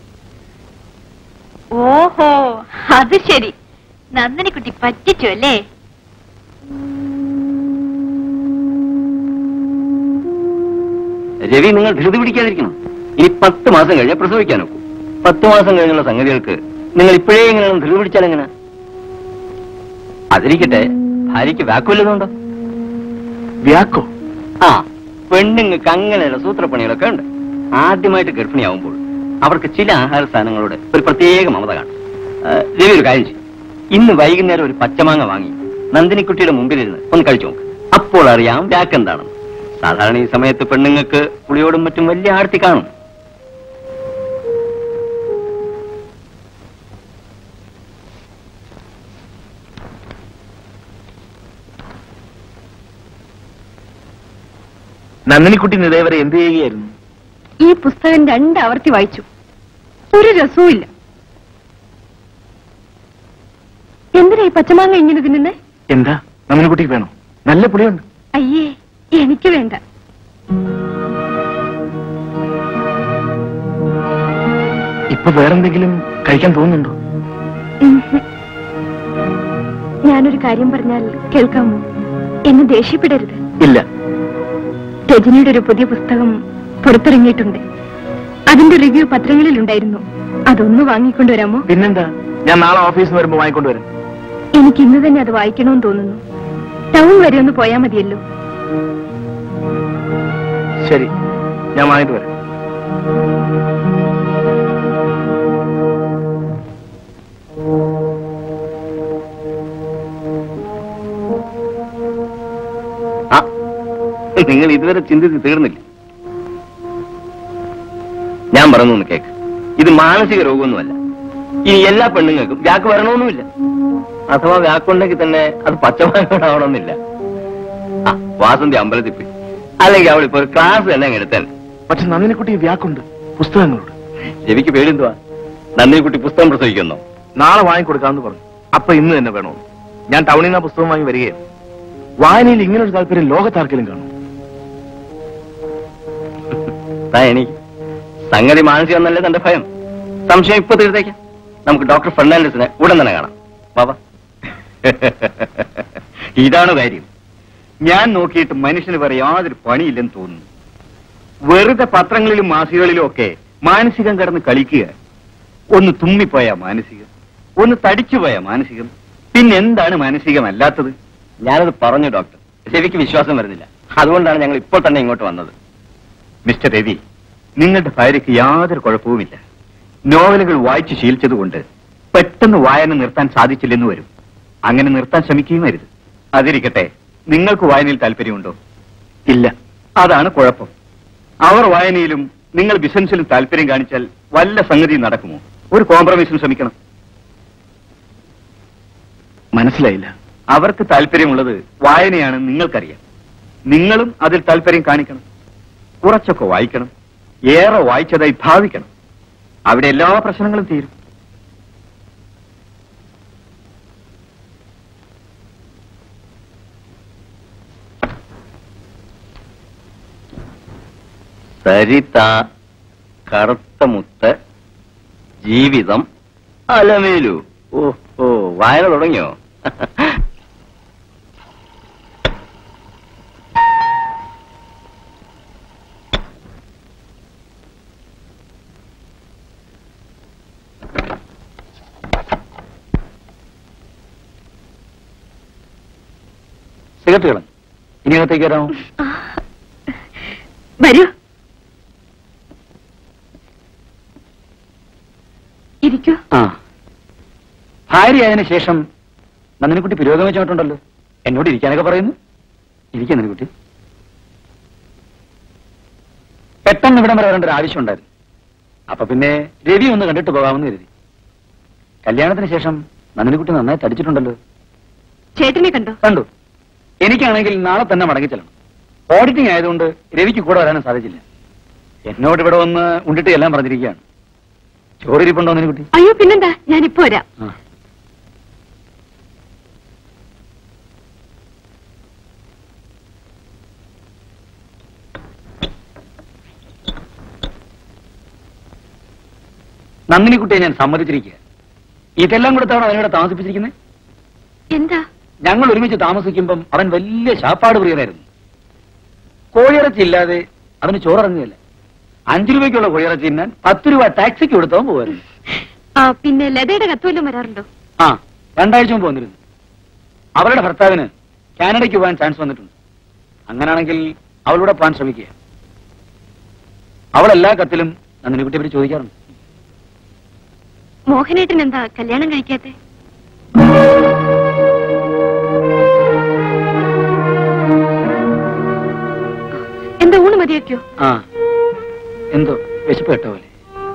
ഓഹോ, അത് ശരി. നന്ദിനിക്കുട്ടി പറ്റിച്ചു അല്ലേ? രവി, നിങ്ങൾ ധൃതി പിടിക്കാതിരിക്കണം. ഇനി 10 മാസം കഴിഞ്ഞാൽ പ്രസവിക്കാൻ നോക്കൂ. 10 മാസം കഴിഞ്ഞുള്ള സംഗതികൾക്ക് നിങ്ങൾ ഇപ്പോഴേ എങ്ങനെയാണ് ധൃതി പിടിച്ചാൽ എങ്ങനെ? അതിരിക്കട്ടെ, ഭാര്യയ്ക്ക് വ്യാക്കുവല്ലതുണ്ടോ? വ്യാക്കോ? പെണ്ണുങ്ങൾക്ക് അങ്ങനെയുള്ള സൂത്രപ്പണികളൊക്കെ ഉണ്ട്. ആദ്യമായിട്ട് ഗർഭിണിയാവുമ്പോൾ അവർക്ക് ചില ആഹാര സാധനങ്ങളോട് ഒരു പ്രത്യേക മമത കാണും. രവി ഒരു കാര്യം ചെയ്യും. ഇന്ന് വൈകുന്നേരം ഒരു പച്ചമാങ്ങ വാങ്ങി നന്ദിനിക്കുട്ടിയുടെ മുമ്പിലിരുന്ന് ഒന്ന് കഴിച്ചു നോക്ക്. അപ്പോൾ അറിയാം വ്യാക്കെന്താണെന്ന്. സാധാരണ ഈ സമയത്ത് പെണ്ണുങ്ങൾക്ക് പുളിയോടും മറ്റും വലിയ ആർത്തി കാണും. നന്ദിനിക്കുട്ടി ഇതേവരെ എന്ത് ചെയ്യുകയായിരുന്നു? ഈ പുസ്തകം 2 ആവർത്തി വായിച്ചു. ഒരു രസവും ഇല്ല. എന്തിനാ ഈ പച്ചമാങ്ങ ഇങ്ങനെ തിന്നുന്നേ? എന്താ നന്ദിനിക്കുട്ടിക്ക് വേണോ? നല്ല പുളിയുണ്ട്. അയ്യേ, എനിക്ക് വേണ്ട. ഇപ്പൊ വേറെന്തെങ്കിലും കഴിക്കാൻ തോന്നുന്നുണ്ടോ? ഞാനൊരു കാര്യം പറഞ്ഞാൽ കേൾക്കാമോ? എന്നെ ദേഷ്യപ്പെടരുത്. ഇല്ല. രജനിയുടെ ഒരു പുതിയ പുസ്തകം പുറത്തിറങ്ങിയിട്ടുണ്ട്. അതിന്റെ റിവ്യൂ പത്രങ്ങളിലുണ്ടായിരുന്നു. അതൊന്ന് വാങ്ങിക്കൊണ്ടുവരാമോ? പിന്നെന്താ, ഞാൻ നാളെ ഓഫീസിൽ നിന്ന് വരുമ്പോ വാങ്ങിക്കൊണ്ടുവരാം. എനിക്ക് ഇന്ന് തന്നെ അത് വായിക്കണമെന്ന് തോന്നുന്നു. ടൗൺ വരെ ഒന്ന് പോയാൽ മതിയല്ലോ. ശരി, ഞാൻ വാങ്ങിട്ട് വരാം. നിങ്ങൾ ഇതുവരെ ചിന്തിച്ച് തീർന്നില്ല. ഞാൻ പറഞ്ഞു കേക്ക്. ഇത് മാനസിക രോഗമൊന്നുമല്ല. ഇനി എല്ലാ പെണ്ണുങ്ങൾക്കും വ്യാക്ക് വരണമെന്നുമില്ല. അഥവാ വ്യാക്കുണ്ടെങ്കിൽ തന്നെ അത് പച്ചമാങ്ങോടാവണമെന്നില്ല. വാസന്തി അമ്പലത്തിൽ പോയി, അല്ലെങ്കിൽ അവളിപ്പോ ഒരു ക്ലാസ് തന്നെ എടുത്താൽ. പക്ഷെ നന്ദിനിക്കുട്ടി വ്യാക്കുണ്ട് പുസ്തകങ്ങളോട്. രവിക്ക് പേടിന്തുവാ? നന്ദിനിക്കുട്ടി പുസ്തകം പ്രസവിക്കുന്നോ? നാളെ വാങ്ങിക്കൊടുക്കാമെന്ന് പറഞ്ഞു. അപ്പൊ ഇന്ന് തന്നെ വേണോ? ഞാൻ ടൗണിൽ നിന്ന് പുസ്തകം വാങ്ങി വരികയാണ്. വായനയിൽ ഇങ്ങനൊരു താല്പര്യം ലോകത്താർക്കെങ്കിലും കാണും. എനിക്ക് സംഗതി മാനസികം എന്നല്ലേ തന്റെ ഭയം? സംശയം ഇപ്പൊ തീർത്തേക്കാം. നമുക്ക് ഡോക്ടർ ഫെർണാണ്ടസിനെ ഉടൻ തന്നെ കാണാം. ബാബാ, ഇതാണ് കാര്യം. ഞാൻ നോക്കിയിട്ട് മനുഷ്യന് വേറെ യാതൊരു പണിയില്ലെന്ന് തോന്നുന്നു. വെറുതെ പത്രങ്ങളിലും മാസികകളിലും ഒക്കെ മാനസികം കിടന്ന് കളിക്കുക. ഒന്ന് തുമ്മിപ്പോയ മാനസികം, ഒന്ന് തടിച്ചുപോയ മാനസികം, പിന്നെന്താണ് മാനസികമല്ലാത്തത്? ഞാനത് പറഞ്ഞു ഡോക്ടർ, രവിക്ക് വിശ്വാസം വരുന്നില്ല. അതുകൊണ്ടാണ് ഞങ്ങൾ ഇപ്പോൾ തന്നെ ഇങ്ങോട്ട് വന്നത്. മിസ്റ്റർ രവി, നിങ്ങളുടെ ഭാര്യയ്ക്ക് യാതൊരു കുഴപ്പവുമില്ല. നോവലുകൾ വായിച്ചു ശീലിച്ചതുകൊണ്ട് പെട്ടെന്ന് വായന നിർത്താൻ സാധിച്ചില്ലെന്ന് വരും. അങ്ങനെ നിർത്താൻ ശ്രമിക്കുകയും അരുത്. അതിരിക്കട്ടെ, നിങ്ങൾക്ക് വായനയിൽ താല്പര്യമുണ്ടോ? ഇല്ല. അതാണ് കുഴപ്പം. അവർ വായനയിലും നിങ്ങൾ ബിസിനസ്സിലും താല്പര്യം കാണിച്ചാൽ വല്ല സംഗതി നടക്കുമോ? ഒരു കോംപ്രമൈസിന് ശ്രമിക്കണം. മനസ്സിലായില്ല. അവർക്ക് താല്പര്യമുള്ളത് വായനയാണെന്ന് നിങ്ങൾക്കറിയാം. നിങ്ങളും അതിൽ താല്പര്യം കാണിക്കണം. കുറച്ചൊക്കെ വായിക്കണം. ഏറെ വായിച്ചതായി ഭാവിക്കണം. അവിടെ എല്ലാ പ്രശ്നങ്ങളും തീരും. സരിത, കറുത്ത മുത്ത്, ജീവിതം, അലമേലു. ഓ, വായന തുടങ്ങിയോ? സിഗരറ്റ് കളഞ്ഞു. ഇനി അകത്തേക്ക് വരാമോ? വരൂ, ഇരിക്കൂ. ഭാര്യയായതിനു ശേഷം നന്ദിനിക്കുട്ടി പുരോഗമിച്ചിട്ടുണ്ടല്ലോ. എന്നോട് ഇരിക്കാനൊക്കെ പറയുന്നു. ഇരിക്കാൻ നന്ദിനിക്കുട്ടി. പെട്ടെന്ന് ഇവിടം വരെ വരേണ്ട ഒരു ആവശ്യം ഉണ്ടായിരുന്നു. അപ്പൊ പിന്നെ രവി ഒന്ന് കണ്ടിട്ട് പോകാമെന്ന് കരുതി. കല്യാണത്തിന് ശേഷം നന്ദിനിക്കുട്ടി നന്നായി തടിച്ചിട്ടുണ്ടല്ലോ. ചേട്ടനെ കണ്ടോ? കണ്ടു. എനിക്കാണെങ്കിൽ നാളെ തന്നെ മടങ്ങിച്ചെല്ലണം. ഓഡിറ്റിംഗ് ആയതുകൊണ്ട് രവിക്ക് കൂടെ വരാനും സാധിച്ചില്ല. എന്നോട് ഇവിടെ വന്ന് ഉണ്ടിട്ട് എല്ലാം പറഞ്ഞിരിക്കുകയാണ്. ചോറിരിപ്പുണ്ടോ നന്ദിനിക്കുട്ടി? അയ്യോ, പിന്നെന്താ, ഞാനിപ്പോ വരാം. നന്ദിനിക്കുട്ടിയെ ഞാൻ സമ്മതിച്ചിരിക്കുക. ഇതെല്ലാം കൊടുത്താണ് അവനോട് താമസിപ്പിച്ചിരിക്കുന്നത്. എന്താ? ഞങ്ങൾ ഒരുമിച്ച് താമസിക്കുമ്പം അവൻ വലിയ ശാപ്പാട് പ്രിയനായിരുന്നു. കോഴിയിറച്ചി ഇല്ലാതെ അവന് ചോറിറങ്ങുകയല്ല. 5 രൂപയ്ക്കുള്ള കോഴിയിറച്ചി തിന്നാൻ 10 രൂപ ടാക്സിക്ക് കൊടുത്തവൻ പോവായിരുന്നു. പിന്നെ ലതയുടെ കത്തുവല്ലം വരാറുണ്ടോ? 2 ആഴ്ച മുമ്പ് വന്നിരുന്നു. അവളുടെ ഭർത്താവിന് കാനഡയ്ക്ക് പോകാൻ ചാൻസ് വന്നിട്ടുണ്ട്. അങ്ങനാണെങ്കിൽ അവളൂടെ പോകാൻ ശ്രമിക്കുക. അവൾ എല്ലാ കത്തിലും നന്ദിനിക്കുട്ടിയെ പറ്റി ചോദിക്കാറുണ്ട്. മോഹനേട്ടൻ എന്താ കല്യാണം കഴിക്കാത്തെ? എന്താ ഊണ് മതിയാക്കിയോ? എന്തോ വിശപ്പ് കേട്ട പോലെ.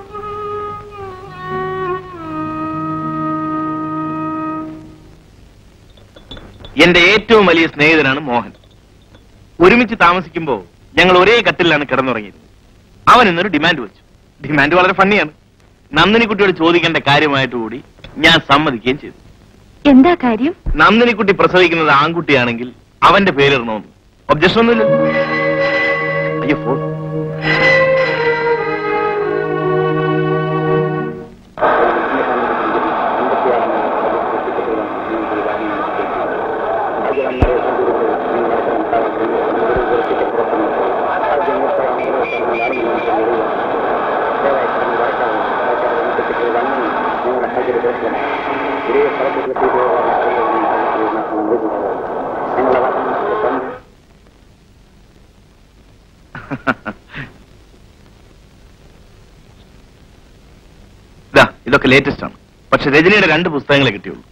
എന്റെ ഏറ്റവും വലിയ സ്നേഹിതനാണ് മോഹൻ. ഒരുമിച്ച് താമസിക്കുമ്പോ ഞങ്ങൾ ഒരേ കട്ടിലാണ് കിടന്നുറങ്ങിയത്. അവൻ ഇന്നൊരു ഡിമാൻഡ് വെച്ചു. ഡിമാൻഡ് വളരെ ഫണ്ണിയാണ്. നന്ദിനിക്കുട്ടിയോട് ചോദിക്കേണ്ട കാര്യമായിട്ട് കൂടി ഞാൻ സമ്മതിക്കുകയും ചെയ്തു. എന്താ കാര്യം? നന്ദിനിക്കുട്ടി പ്രസവിക്കുന്നത് ആൺകുട്ടിയാണെങ്കിൽ അവന്റെ പേരിടണമെന്ന്. ഒബ്ജക്ഷൻ ഒന്നുമില്ല. അയ്യോ, ഫോൺ. ഇതൊക്കെ ലേറ്റസ്റ്റ് ആണ്. പക്ഷെ രജനിയുടെ 2 പുസ്തകങ്ങളെ കിട്ടിയുള്ളൂ.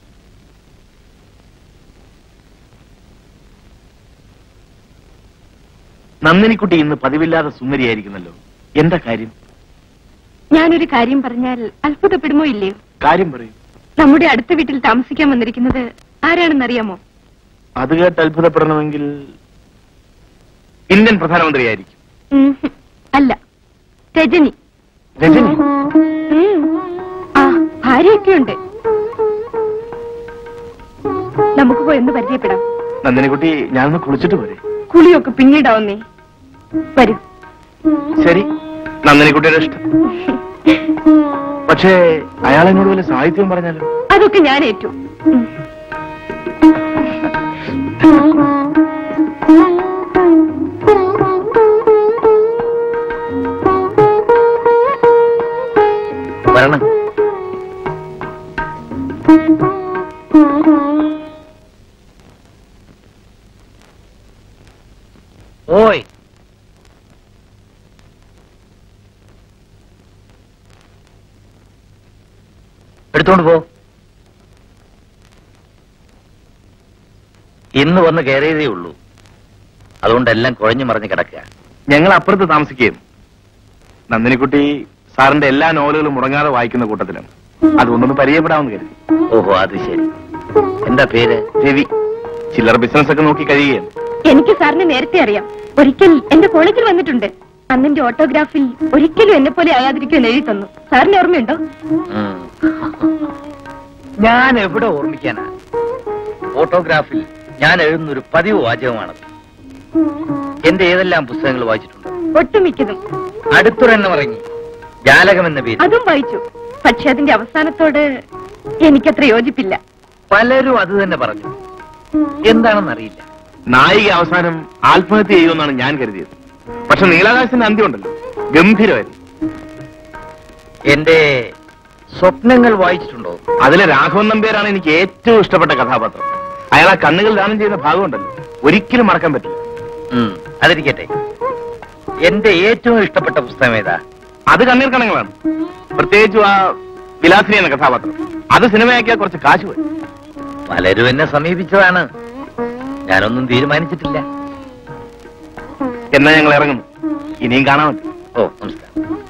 നന്ദിനിക്കുട്ടി ഇന്ന് പതിവില്ലാതെ സുന്ദരിയായിരിക്കുന്നല്ലോ. എന്താ കാര്യം? ഞാനൊരു കാര്യം പറഞ്ഞാൽ അത്ഭുതപ്പെടുമോ ഇല്ലയോ? കാര്യം പറയൂ. നമ്മുടെ അടുത്ത വീട്ടിൽ താമസിക്കാൻ വന്നിരിക്കുന്നത് ആരാണെന്നറിയാമോ? അത് കേട്ട് അത്ഭുതപ്പെടണമെങ്കിൽ ഇന്ത്യൻ പ്രധാനമന്ത്രിയായിരിക്കും. അല്ല, രജനി. രജനി? ഭാര്യയൊക്കെയുണ്ട്. നമുക്ക് പോയി ഒന്ന് പരിചയപ്പെടാം. നന്ദിനിക്കുട്ടി, ഞാനൊന്ന് കുളിച്ചിട്ട് പോരെ? കുളിയൊക്കെ പിന്നീടാവുന്നേ. വരൂ. ശരി, നന്ദിനിക്കുട്ടിയുടെ ഇഷ്ടം. പക്ഷേ അയാൾ എന്നോട് വല്ല സാഹിത്യം പറഞ്ഞാലോ? അതൊക്കെ ഞാൻ ഏറ്റു. ഓയ് എടുത്തോണ്ട് പോ. ഇന്ന് വന്ന് കയറിയതേ ഉള്ളൂ, അതുകൊണ്ട് എല്ലാം കുഴഞ്ഞു മറിഞ്ഞ് കിടക്കുക. ഞങ്ങൾ അപ്പുറത്ത് താമസിക്കുകയും നന്ദിനിക്കുട്ടി സാറിന്റെ എല്ലാ നോവലുകളും മുടങ്ങാതെ വായിക്കുന്ന കൂട്ടത്തിലാണ്. അതുകൊണ്ടൊന്ന് പരിചയപ്പെടാമെന്ന് കരുതി. ഓഹോ, അത് ശരി. എന്താ പേര്? രവി. ചില്ലറ ബിസിനസ് ഒക്കെ നോക്കി കഴിയുകയാണ്. എനിക്ക് സാറിനെ നേരത്തെ അറിയാം. ഒരിക്കൽ എന്റെ കോളേജിൽ വന്നിട്ടുണ്ട്. അന്നെന്റെ ഓട്ടോഗ്രാഫിൽ ഒരിക്കലും എന്നെ പോലെ ആയാതിരിക്കുമെന്ന് എഴുതി തന്നു. സാറിന് ഓർമ്മയുണ്ടോ? ഞാൻ എവിടെ ഓർമ്മിക്കാനാ? ഫോട്ടോഗ്രാഫിൽ ഞാൻ എഴുതുന്നൊരു പതിവ് വാചകമാണത്. എന്റെ ഏതെല്ലാം പുസ്തകങ്ങൾ വായിച്ചിട്ടുണ്ട്? ഒട്ടുമിക്കതും. അടുത്തൊരെണ്ണം ഇറങ്ങി, ജാലകം എന്ന പേര്. അതും വായിച്ചു. പക്ഷെ അതിന്റെ അവസാനത്തോട് എനിക്കത്ര യോജിപ്പില്ല. പലരും അത് തന്നെ പറഞ്ഞു. എന്താണെന്നറിയില്ല. നായിക അവസാനം ആത്മഹത്യ ചെയ്യുമെന്നാണ് ഞാൻ കരുതിയത്. പക്ഷെ നീലാകാശത്തിന്റെ അന്ത്യം ഉണ്ടല്ലോ, ഗംഭീരമായിരുന്നു. എന്റെ സ്വപ്നങ്ങൾ വായിച്ചിട്ടുണ്ടോ? അതിലെ രാഘവൻ നമ്പ്യാരാണ് എനിക്ക് ഏറ്റവും ഇഷ്ടപ്പെട്ട കഥാപാത്രം. അയാൾ ആ കണ്ണുകൾ ദാനം ചെയ്യുന്ന ഭാഗമുണ്ടല്ലോ, ഒരിക്കലും മറക്കാൻ പറ്റില്ല. അതിരിക്കട്ടെ, എന്റെ ഏറ്റവും ഇഷ്ടപ്പെട്ട പുസ്തകം ഏതാ? അത് കണ്ണീർ കണങ്ങളാണ്. പ്രത്യേകിച്ചും ആ വിലാസിനി എന്ന കഥാപാത്രം. അത് സിനിമയാക്കിയാൽ കുറച്ച് കാശ് വരും. പലരും എന്നെ സമീപിച്ചതാണ്, ഞാനൊന്നും തീരുമാനിച്ചിട്ടില്ല. എന്നാ ഞങ്ങൾ ഇറങ്ങുന്നു. ഇനിയും കാണാമല്ലോ. ഓ, നമസ്കാരം.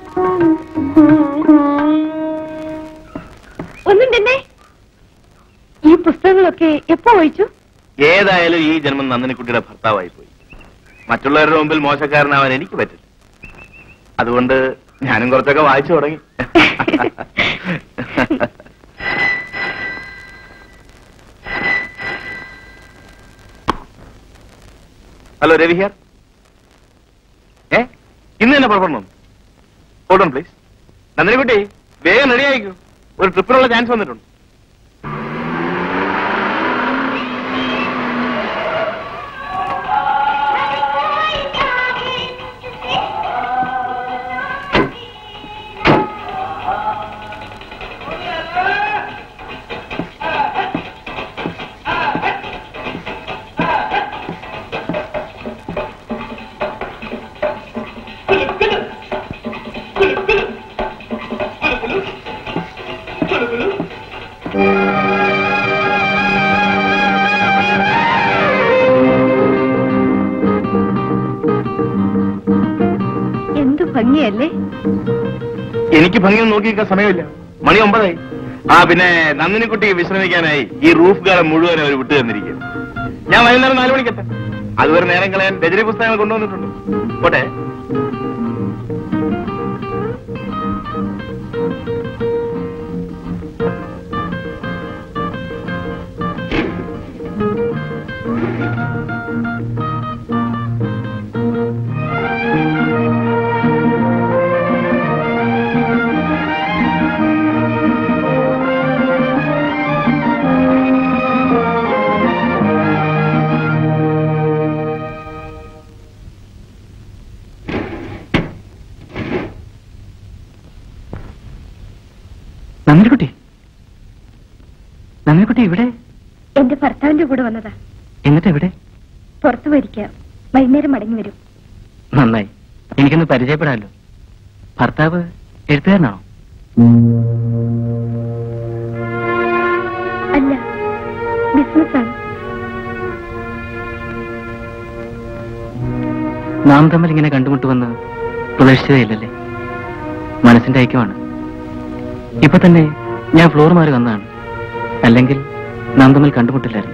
ഒന്നും തന്നെ. ഈ പുസ്തകങ്ങളൊക്കെ എപ്പോ വായിച്ചു? ഏതായാലും ഈ ജന്മം നന്ദിനിക്കുട്ടിയുടെ ഭർത്താവായി പോയി. മറ്റുള്ളവരുടെ മുമ്പിൽ മോശക്കാരനാവാൻ എനിക്ക് പറ്റില്ല. അതുകൊണ്ട് ഞാനും കുറച്ചൊക്കെ വായിച്ചു തുടങ്ങി. Hello, Ravi here. ഇന്ന് തന്നെ പുറപ്പെടണം. Hold on please. നന്ദിനിക്കുട്ടി, വേഗം റെഡി ആയിക്കൂ. ഒരു ട്രിപ്പിനുള്ള ചാൻസ് വന്നിട്ടുണ്ട്. എന്തു ഭംഗിയല്ലേ? എനിക്ക് ഭംഗിയൊന്നും നോക്കിയിരിക്കാൻ സമയമില്ല. മണി 9 പിന്നെ നന്ദിനിക്കുട്ടി വിശ്രമിക്കാനായി ഈ റൂഫ് ഗാർഡൻ മുഴുവൻ അവർ വിട്ടു തന്നിരിക്കുക. ഞാൻ വൈകുന്നേരം 4 മണിക്കെത്താം. അതുവരെ നേരം കളയാൻ രജനി പുസ്തകങ്ങൾ കൊണ്ടുവന്നിട്ടുണ്ട്. പോട്ടെ. നന്ദിനിക്കുട്ടി, നന്ദിനിക്കുട്ടി ഇവിടെ? എന്റെ ഭർത്താവിന്റെ കൂടെ വന്നതാ. എന്നിട്ട് എവിടെ? പുറത്തു പോയിരിക്കാം. വൈകുന്നേരം മടങ്ങി വരും. നന്നായി, എനിക്കൊന്ന് പരിചയപ്പെടാമല്ലോ. ഭർത്താവ് എഴുത്തുകാരനാണോ? അല്ല, ബിസിനസ്സാണ്. നാം തമ്മിൽ ഇങ്ങനെ കണ്ടുമുട്ടുവന്ന് പ്രതീക്ഷിച്ചതേയില്ലല്ലേ? മനസ്സിന്റെ ഐക്യമാണ്. ഇപ്പൊ തന്നെ ഞാൻ ഫ്ലോർ മാറി വന്നതാണ്. അല്ലെങ്കിൽ നാം തമ്മിൽ കണ്ടുമുട്ടില്ലായിരുന്നു.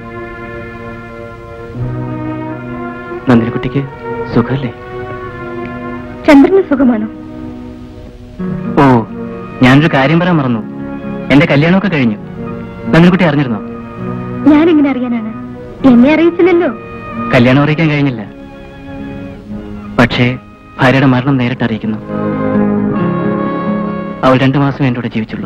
നന്ദിനിക്കുട്ടിക്ക് സുഖമല്ലേ? ചന്ദ്രന് സുഖമാണോ? ഓ, ഞാനൊരു കാര്യം പറയാൻ മറന്നു. എന്റെ കല്യാണമൊക്കെ കഴിഞ്ഞു. നന്ദിനിക്കുട്ടി അറിഞ്ഞിരുന്നോ? ഞാനെങ്ങനെ അറിയാനാണ്? എന്നെ അറിയിച്ചില്ലല്ലോ. കല്യാണം അറിയിക്കാൻ കഴിഞ്ഞില്ല. പക്ഷേ ഭാര്യയുടെ മരണം നേരിട്ട് അറിയിക്കുന്നു. അവൾ 2 മാസം എന്റെ കൂടെ ജീവിച്ചുള്ളൂ.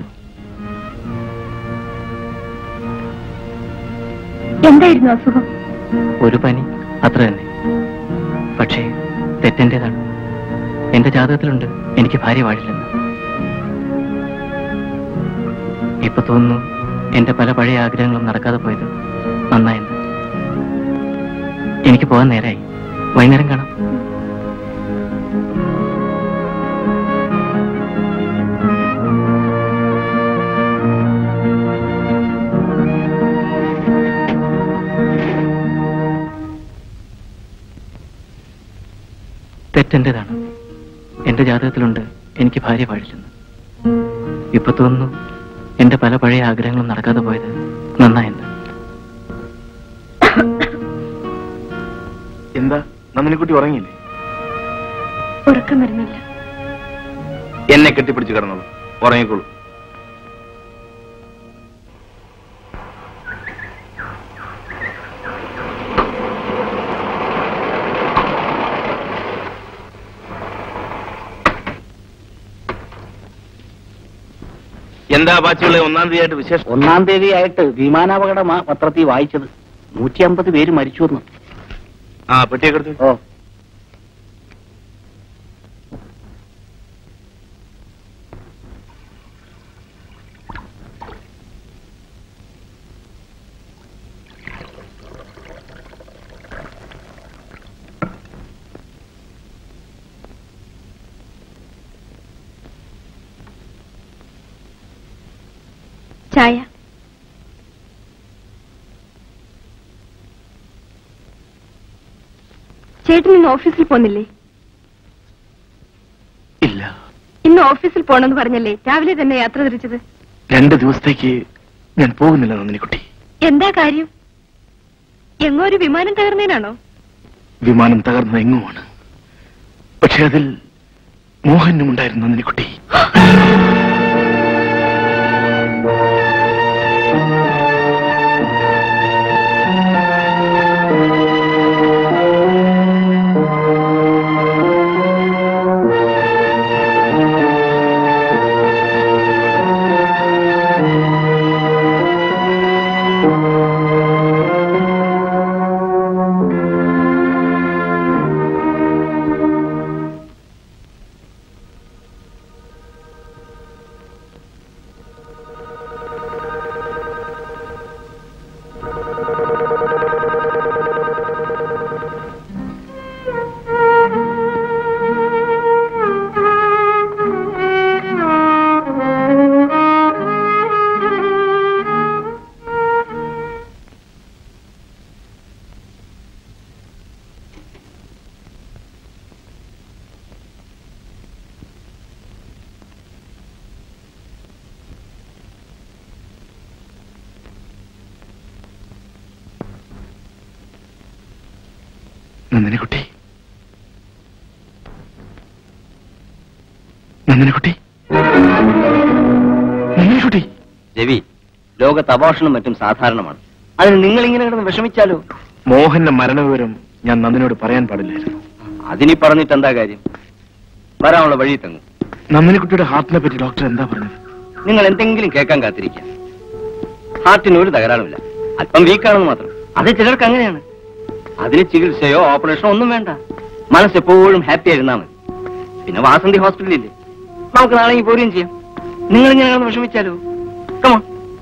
എന്തായിരുന്നു അസുഖം? ഒരു പനി, അത്ര തന്നെ. പക്ഷേ തെറ്റെന്റേതാണ്. എന്റെ ജാതകത്തിലുണ്ട് എനിക്ക് ഭാര്യ വാഴില്ലെന്ന്. ഇപ്പൊ തോന്നുന്നു എന്റെ പല പഴയ ആഗ്രഹങ്ങളും നടക്കാതെ പോയത് നന്നായെന്ന്. എനിക്ക് പോകാൻ നേരായി. വൈകുന്നേരം കാണാം. തെറ്റെന്റേതാണ്. എന്റെ ജാതകത്തിലുണ്ട് എനിക്ക് ഭാര്യ പാടില്ലെന്ന്. ഇപ്പൊ തോന്നുന്നു എന്റെ പല പഴയ ആഗ്രഹങ്ങളും നടക്കാതെ പോയത് നന്നായെന്ന്. എന്താ നന്ദിനിക്കുട്ടി ഉറങ്ങിയില്ലേ? ഉറക്കം വരുന്നില്ല. എന്നെ കെട്ടിപ്പിടിച്ച് കിടന്നോളൂ, ഉറങ്ങിക്കോളൂ. എന്താ ബാച്ചിയുള്ള 1-ാം തീയതിയായിട്ട് വിശേഷം? 1-ാം തീയതിയായിട്ട് വിമാനാപകടമാ പത്രത്തിൽ വായിച്ചത്. 150 പേര് മരിച്ചു എന്ന്. ആ പെട്ടിയൊക്കെ എടുത്തു. ഓ, ചായ. ചേട്ടൻ ഇന്ന് ഓഫീസിൽ പോന്നില്ലേ? ഇല്ല. ഇന്ന് ഓഫീസിൽ പോണെന്ന് പറഞ്ഞല്ലേ രാവിലെ തന്നെ യാത്ര തിരിച്ചത്? 2 ദിവസത്തേക്ക് ഞാൻ പോകുന്നില്ല നന്ദിനിക്കുട്ടി. എന്താ കാര്യം? എങ്ങോ ഒരു വിമാനം തകർന്നതിനാണോ? വിമാനം തകർന്നത് എങ്ങുമാണ്. പക്ഷെ അതിൽ മോഹനും ഉണ്ടായിരുന്നു നന്ദിനിക്കുട്ടി. നന്ദിനിക്കുട്ടി, നന്ദിനിക്കുട്ടി, നന്ദിനിക്കുട്ടി. രവി, ലോകത്ത് അബോർഷനും മറ്റും സാധാരണമാണ്. അതിന് നിങ്ങൾ ഇങ്ങനെ കിടന്ന് വിഷമിച്ചാലോ? മോഹന്റെ മരണവിവരം ഞാൻ നന്ദിനോട് പറയാൻ പാടില്ലായിരുന്നു. അതിനി പറഞ്ഞിട്ട് എന്താ കാര്യം? വരാനുള്ള വഴി തങ്ങും. നന്ദിനിക്കുട്ടിയുടെ ഹാർട്ടിനെ പറ്റി ഡോക്ടർ എന്താ പറഞ്ഞത്? നിങ്ങൾ എന്തെങ്കിലും കേൾക്കാൻ കാത്തിരിക്കാം. ഹാർട്ടിന് ഒരു തകരാറുമില്ല, അല്പം വീക്കാണെന്ന് മാത്രം. അത് ചിലർക്ക് അങ്ങനെയാണ്. അതിന് ചികിത്സയോ ഓപ്പറേഷനോ ഒന്നും വേണ്ട. മനസ്സെപ്പോഴും ഹാപ്പി ആയിരുന്നാൽ മതി. പിന്നെ വാസന്തി ഹോസ്പിറ്റലില്ലേ, നമുക്ക് നാളെ പോരുകയും ചെയ്യാം. നിങ്ങൾ ഇങ്ങനെ വിഷമിച്ചാലോ? കമോൺ.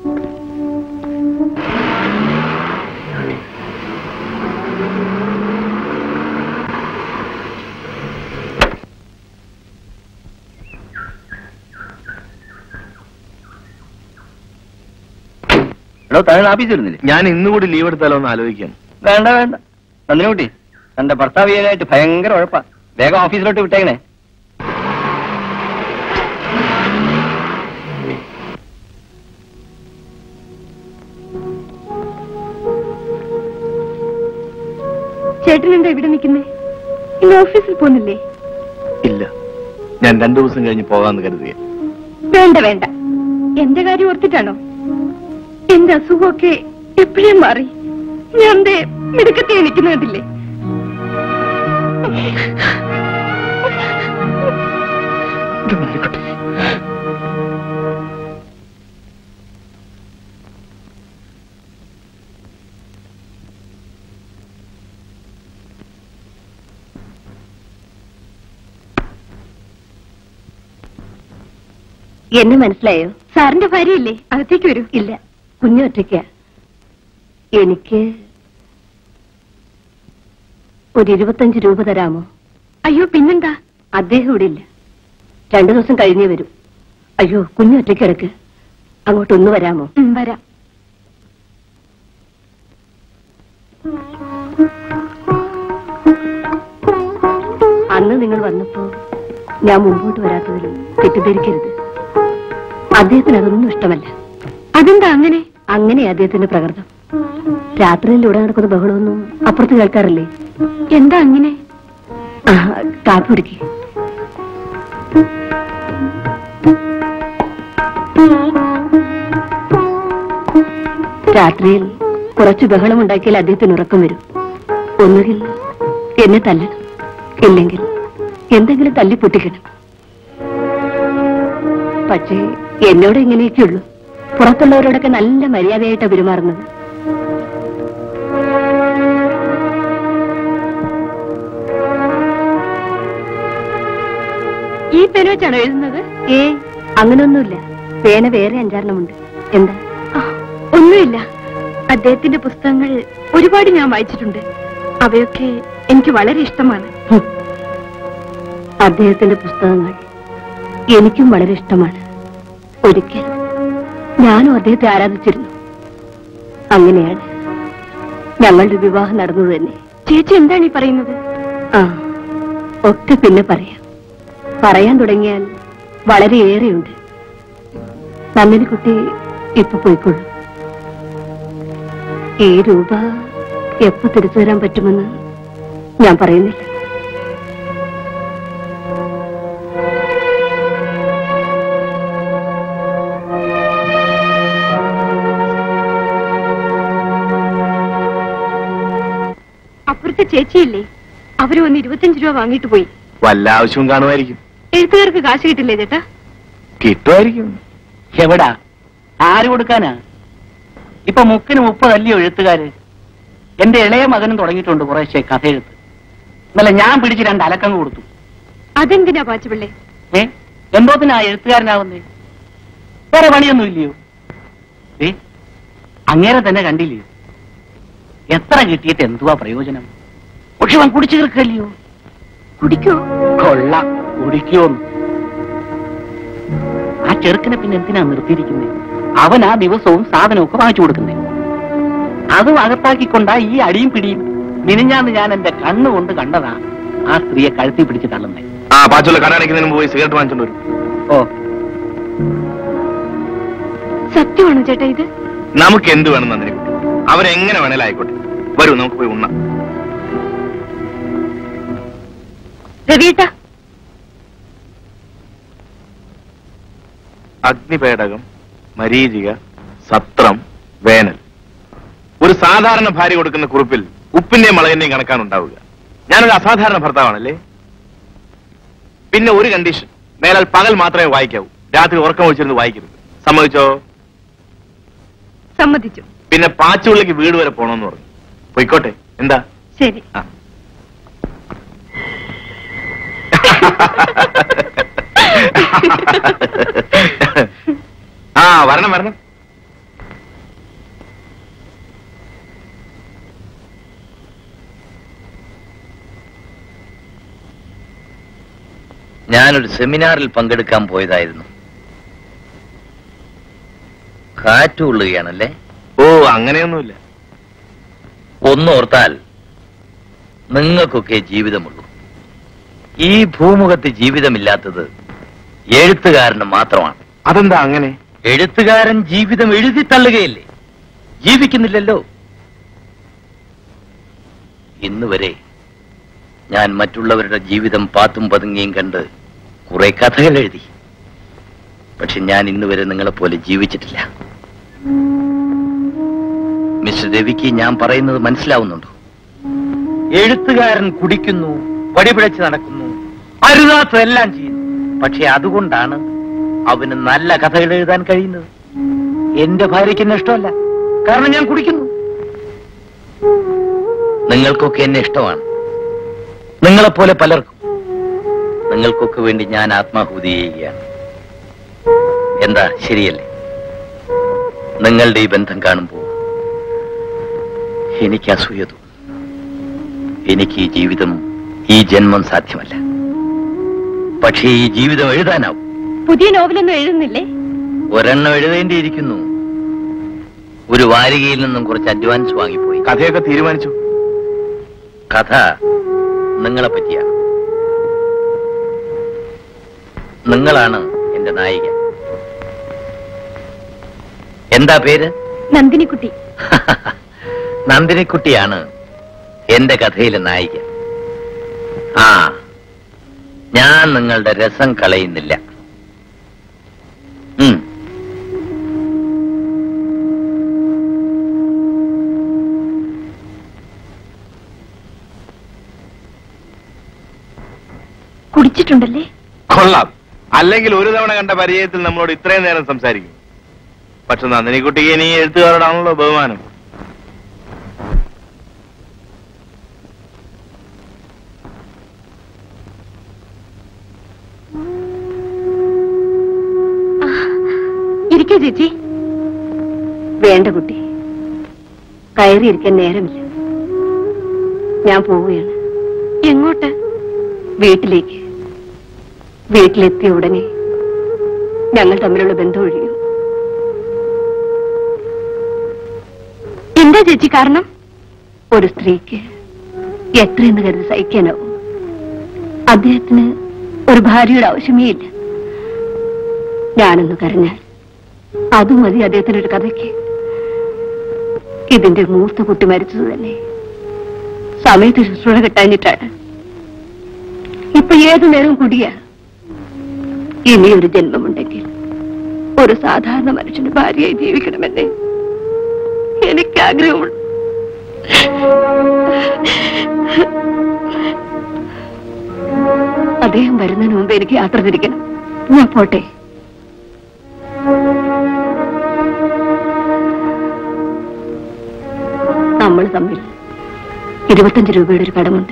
എടോ, താഴെ ആഫീസ് വരുന്നില്ലേ? ഞാൻ ഇന്നുകൂടി ലീവ് എടുത്താലോ എന്ന് ആലോചിക്കാം. വേണ്ട വേണ്ട നന്ദിനിക്കുട്ടി, തന്റെ ഭർത്താവിയായിട്ട് ഭയങ്കര ഉഴപ്പാ. വേഗം ഓഫീസിലോട്ട് വിട്ടേക്കണേ. ചേട്ടൻ എന്താ ഇവിടെ നിൽക്കുന്നേ? ഇന്ന് ഓഫീസിൽ പോകുന്നില്ലേ? ഇല്ല, ഞാൻ 2 ദിവസം കഴിഞ്ഞ് പോകാമെന്ന് കരുതിയ. വേണ്ട വേണ്ട, എന്റെ കാര്യം ഓർത്തിട്ടാണോ? എന്റെ അസുഖമൊക്കെ എപ്പോഴേ മാറി. ഞാൻ മിടുക്കത്തെ നിൽക്കുന്നതില്ലേ? എന്നെ മനസ്സിലായോ? സാറിന്റെ ഭാര്യയല്ലേ? അകത്തേക്ക് വരൂ. ഇല്ല, കുഞ്ഞൊറ്റയ്ക്ക. എനിക്ക് ഒരു 25 രൂപ തരാമോ? അയ്യോ പിന്നെന്താ, അദ്ദേഹം ഇവിടെ ഇല്ല. 2 ദിവസം കഴിഞ്ഞേ വരും. അയ്യോ, കുഞ്ഞു ഒറ്റയ്ക്ക് കിടക്ക്. അങ്ങോട്ടൊന്ന് വരാമോ? വരാം. അന്ന് നിങ്ങൾ വന്നപ്പോ ഞാൻ മുമ്പോട്ട് വരാത്തതിൽ തെറ്റിദ്ധരിക്കരുത്. അദ്ദേഹത്തിന് അതൊന്നും ഇഷ്ടമല്ല. അതെന്താ അങ്ങനെ? അങ്ങനെ അദ്ദേഹത്തിന്റെ പ്രകൃതം. രാത്രിയിൽ ഇവിടെ നടക്കുന്ന ബഹളമൊന്നും അപ്പുറത്ത് കേൾക്കാറില്ലേ? എന്താ അങ്ങനെ? കാപ്പി കുടിക്ക്. രാത്രിയിൽ കുറച്ച് ബഹളം ഉണ്ടാക്കിയാൽ അദ്ദേഹത്തിന് ഉറക്കം വരും. ഒന്നുകിൽ എന്നെ തല്ലണം, ഇല്ലെങ്കിൽ എന്തെങ്കിലും തല്ലി പൊട്ടിക്കണം. പക്ഷേ എന്നോട് ഇങ്ങനെയൊക്കെയുള്ളൂ. പുറത്തുള്ളവരോടൊക്കെ നല്ല മര്യാദയായിട്ടാണ് പെരുമാറുന്നത്. ഈ പേന വെച്ചാണോ എഴുതുന്നത്? അങ്ങനെയൊന്നുമില്ല. പേന വേറെ 5-6 എന്താ? ഒന്നുമില്ല. അദ്ദേഹത്തിന്റെ പുസ്തകങ്ങൾ ഒരുപാട് ഞാൻ വായിച്ചിട്ടുണ്ട്. അവയൊക്കെ എനിക്ക് വളരെ ഇഷ്ടമാണ്. അദ്ദേഹത്തിന്റെ പുസ്തകങ്ങൾ എനിക്കും വളരെ ഇഷ്ടമാണ്. ഒരിക്കൽ ഞാനും അദ്ദേഹത്തെ ആരാധിച്ചിരുന്നു. അങ്ങനെയാണ് ഞങ്ങളുടെ വിവാഹം നടന്നത് തന്നെ. ചേച്ചി എന്താണ് ഈ പറയുന്നത്? ഒക്കെ പിന്നെ പറയാം. പറയാൻ തുടങ്ങിയാൽ വളരെയേറെയുണ്ട്. നന്ദിനിക്കുട്ടി ഇപ്പൊ പോയിക്കൊള്ളു. ഈ രൂപ എപ്പോ തിരിച്ചു തരാൻ പറ്റുമെന്ന് ഞാൻ പറയുന്നില്ല. അപ്പുറത്തെ ചേച്ചിയില്ലേ, അവര് വന്ന് 25 രൂപ വാങ്ങിട്ട് പോയി. വല്ല ആവശ്യവും കാണുമായിരിക്കും. എഴുത്തുകാർക്ക് കാശ് കിട്ടില്ലേ ചേട്ടാ? കിട്ടുമായിരിക്കും. എവിടാ, ആര് കൊടുക്കാനാ? ഇപ്പൊ 30 അല്ലയോ എഴുത്തുകാര്. എന്റെ ഇളയ മകനും തുടങ്ങിയിട്ടുണ്ട് കുറേശ്ശെ കഥയെഴുത്ത്. ഇന്നലെ ഞാൻ പിടിച്ച് 2 അലക്കങ്ങ് കൊടുത്തു. അതെന്തിനാ പാച്ചുപിള്ളേ? എന്തോത്തിനാ എഴുത്തുകാരനാവുന്നേ? വേറെ പണിയൊന്നും ഇല്ലയോ? അങ്ങേരെ തന്നെ കണ്ടില്ലയോ? എത്ര കിട്ടിയിട്ട് എന്തുവാ പ്രയോജനം? പക്ഷെ അവൻ കുടിച്ചു തീർക്കല്ലയോ? കുടിക്കോ? കൊള്ള കുടിക്കോന്ന്. ആ ചെറുക്കനെ പിന്നെ എന്തിനാ നിർത്തിയിരിക്കുന്നേ? അവൻ ആ ദിവസവും സാധനമൊക്കെ വാങ്ങിച്ചു കൊടുക്കുന്നേ. അതും അകത്താക്കിക്കൊണ്ടാ ഈ അടിയും പിടിയും. മിനിഞ്ഞാന്ന് ഞാൻ എന്റെ കണ്ണുകൊണ്ട് കണ്ടതാ ആ സ്ത്രീയെ കഴുത്തി പിടിച്ച് തള്ളുന്നേ. പാച്ചുള്ള കടയടയ്ക്കുന്നതിന് മുമ്പ് പോയി സിഗരറ്റ് വാങ്ങിച്ചോണ്ട് വരും. ഓ, സത്യമാണോ ചേട്ടാ ഇത്? നമുക്ക് എന്ത് വേണം നന്ദിനിക്കുട്ടി? അവരെങ്ങനെ വേണേലും ആയിക്കോട്ടെ. വരൂ, നമുക്ക് പോയി ഉണ്ണാം. രവിയേട്ടാ, അഗ്നിപേടകം, മരീചിക, സത്രം, വേനൽ. ഒരു സാധാരണ ഭാര്യ കൊടുക്കുന്ന കുറിപ്പിൽ ഉപ്പിന്റെയും മുളകിന്റെയും കണക്കാണുണ്ടാവുക. ഞാനൊരു അസാധാരണ ഭർത്താവാണല്ലേ? പിന്നെ ഒരു കണ്ടീഷൻ, മേലാൽ പകൽ മാത്രമേ വായിക്കാവൂ. രാത്രി ഉറക്കം ഒഴിച്ചിരുന്ന് വായിക്കരുത്. സമ്മതിച്ചോ? സമ്മതിച്ചു. പിന്നെ പാച്ചുള്ളിക്ക് വീട് വരെ പോണമെന്ന് പറഞ്ഞു. പോയിക്കോട്ടെ, എന്താ? ശരി. വരണം വരണം. ഞാനൊരു സെമിനാറിൽ പങ്കെടുക്കാൻ പോയതായിരുന്നു. കാറ്റുകൊള്ളുകയാണല്ലേ? ഓ, അങ്ങനെയൊന്നുമില്ല. ഒന്നോർത്താൽ നിങ്ങൾക്കൊക്കെ ജീവിതമുള്ളൂ. ഈ ഭൂമുഖത്ത് ജീവിതമില്ലാത്തത് എഴുത്തുകാരന് മാത്രമാണ്. അതെന്താ അങ്ങനെ? എഴുത്തുകാരൻ ജീവിതം എഴുതി തള്ളുകയല്ലേ, ജീവിക്കുന്നില്ലല്ലോ. ഇന്നുവരെ ഞാൻ മറ്റുള്ളവരുടെ ജീവിതം പാത്തും പതുങ്ങിയും കണ്ട് കുറെ കഥകൾ എഴുതി. പക്ഷെ ഞാൻ ഇന്നുവരെ നിങ്ങളെപ്പോലെ ജീവിച്ചിട്ടില്ല. മിസ്റ്റർ രവിക്ക് ഞാൻ പറയുന്നത് മനസ്സിലാവുന്നുണ്ടോ? എഴുത്തുകാരൻ കുടിക്കുന്നു, വടിപിഴച്ച് നടക്കുന്നു, അരുതാത്തതെല്ലാം ചെയ്യുന്നു. പക്ഷെ അതുകൊണ്ടാണ് അവന് നല്ല കഥകൾ എഴുതാൻ കഴിയുന്നത്. എന്റെ ഭാര്യയ്ക്ക് എന്നെ ഇഷ്ടമല്ല, കാരണം ഞാൻ കുടിക്കുന്നു. നിങ്ങൾക്കൊക്കെ എന്നെ ഇഷ്ടമാണ്, നിങ്ങളെപ്പോലെ പലർക്കും. നിങ്ങൾക്കൊക്കെ വേണ്ടി ഞാൻ ആത്മാഹുതി ചെയ്യുകയാണ്. എന്താ, ശരിയല്ലേ? നിങ്ങളുടെ ഈ ബന്ധം കാണുമ്പോൾ എനിക്ക് അസൂയ തോന്നും. എനിക്ക് ഈ ജീവിതം, ഈ ജന്മം സാധ്യമല്ല. പക്ഷേ ഈ ജീവിതം എഴുതാനാവും. പുതിയ നോവലൊന്നും എഴുതുന്നില്ലേ? ഒരെണ്ണം എഴുതേണ്ടിയിരിക്കുന്നു. ഒരു വാരികയിൽ നിന്നും കുറച്ച് അഡ്വാൻസ് വാങ്ങിപ്പോയി. കഥയൊക്കെ തീരുമാനിച്ചു? കഥ നിങ്ങളെ പറ്റിയാണ്. നിങ്ങളാണ് എന്റെ നായിക. എന്താ പേര്? നന്ദിനിക്കുട്ടി. നന്ദിനിക്കുട്ടിയാണ് എന്റെ കഥയിലെ നായിക. ആ, ഞാൻ നിങ്ങളുടെ രസം കളയുന്നില്ല. കുടിച്ചിട്ടുണ്ടല്ലേ? കൊള്ളാം. അല്ലെങ്കിൽ ഒരു തവണ കണ്ട പരിചയത്തിൽ നമ്മളോട് ഇത്രയും നേരം സംസാരിക്കും. പക്ഷെ നന്ദിനിക്കുട്ടിക്ക് ഇനി എഴുത്തുകാരോടാണല്ലോ ബഹുമാനം. ഇരിക്കൂ ചേച്ചി. വേണ്ട കുട്ടി, കയറിയിരിക്കാൻ നേരമില്ല. ഞാൻ പോവുകയാണ്. എങ്ങോട്ട്? വീട്ടിലേക്ക്. വീട്ടിലെത്തിയ ഉടനെ ഞങ്ങൾ തമ്മിലുള്ള ബന്ധം ഒഴിയും. എന്താ ചേച്ചി കാരണം? ഒരു സ്ത്രീക്ക് എത്രയെന്ന് കരുതി സഹിക്കാനാവും? അദ്ദേഹത്തിന് ഒരു ഭാര്യയുടെ ആവശ്യമേ ഇല്ല. ഞാനൊന്ന് കരഞ്ഞാൽ അതും മതി അദ്ദേഹത്തിനൊരു കഥയ്ക്ക്. ഇതിന്റെ മൂത്ത കുട്ടി മരിച്ചത് തന്നെ സമയത്ത് ശുശ്രൂഷ കിട്ടാഞ്ഞിട്ടാണ്. ഇപ്പൊ ഏതു നേരവും കുടിയാ. ഇനിയൊരു ജന്മമുണ്ടെങ്കിൽ ഒരു സാധാരണ മനുഷ്യന് ഭാര്യയായി ജീവിക്കണമെന്നേ എനിക്ക് ആഗ്രഹമുള്ളൂ. അദ്ദേഹം വരുന്നതിന് മുമ്പ് എനിക്ക് യാത്ര തിരിക്കണം. ഞാൻ പോട്ടെ. നമ്മൾ തമ്മിൽ 25 രൂപയുടെ ഒരു കടമുണ്ട്.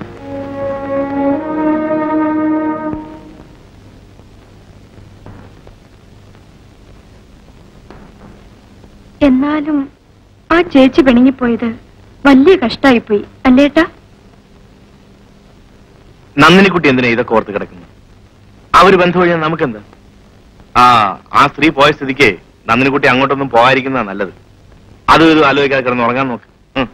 എന്നാലും ആ ചേച്ചി പിണങ്ങിപ്പോയത് വലിയ കഷ്ടായിപ്പോയി അല്ലേട്ടാ? നന്ദിനിക്കുട്ടി എന്തിനാ ഇതൊക്കെ ഓർത്ത് കിടക്കുന്നു? ആ ഒരു ബന്ധം വഴിയാൽ നമുക്കെന്താ? ആ സ്ത്രീ പോയ സ്ഥിതിക്ക് നന്ദിനിക്കുട്ടി അങ്ങോട്ടൊന്നും പോകാതിരിക്കുന്നതാ നല്ലത്. അതും ഇത് ആലോചിക്കാതെ കിടന്ന് ഉറങ്ങാൻ നോക്ക്.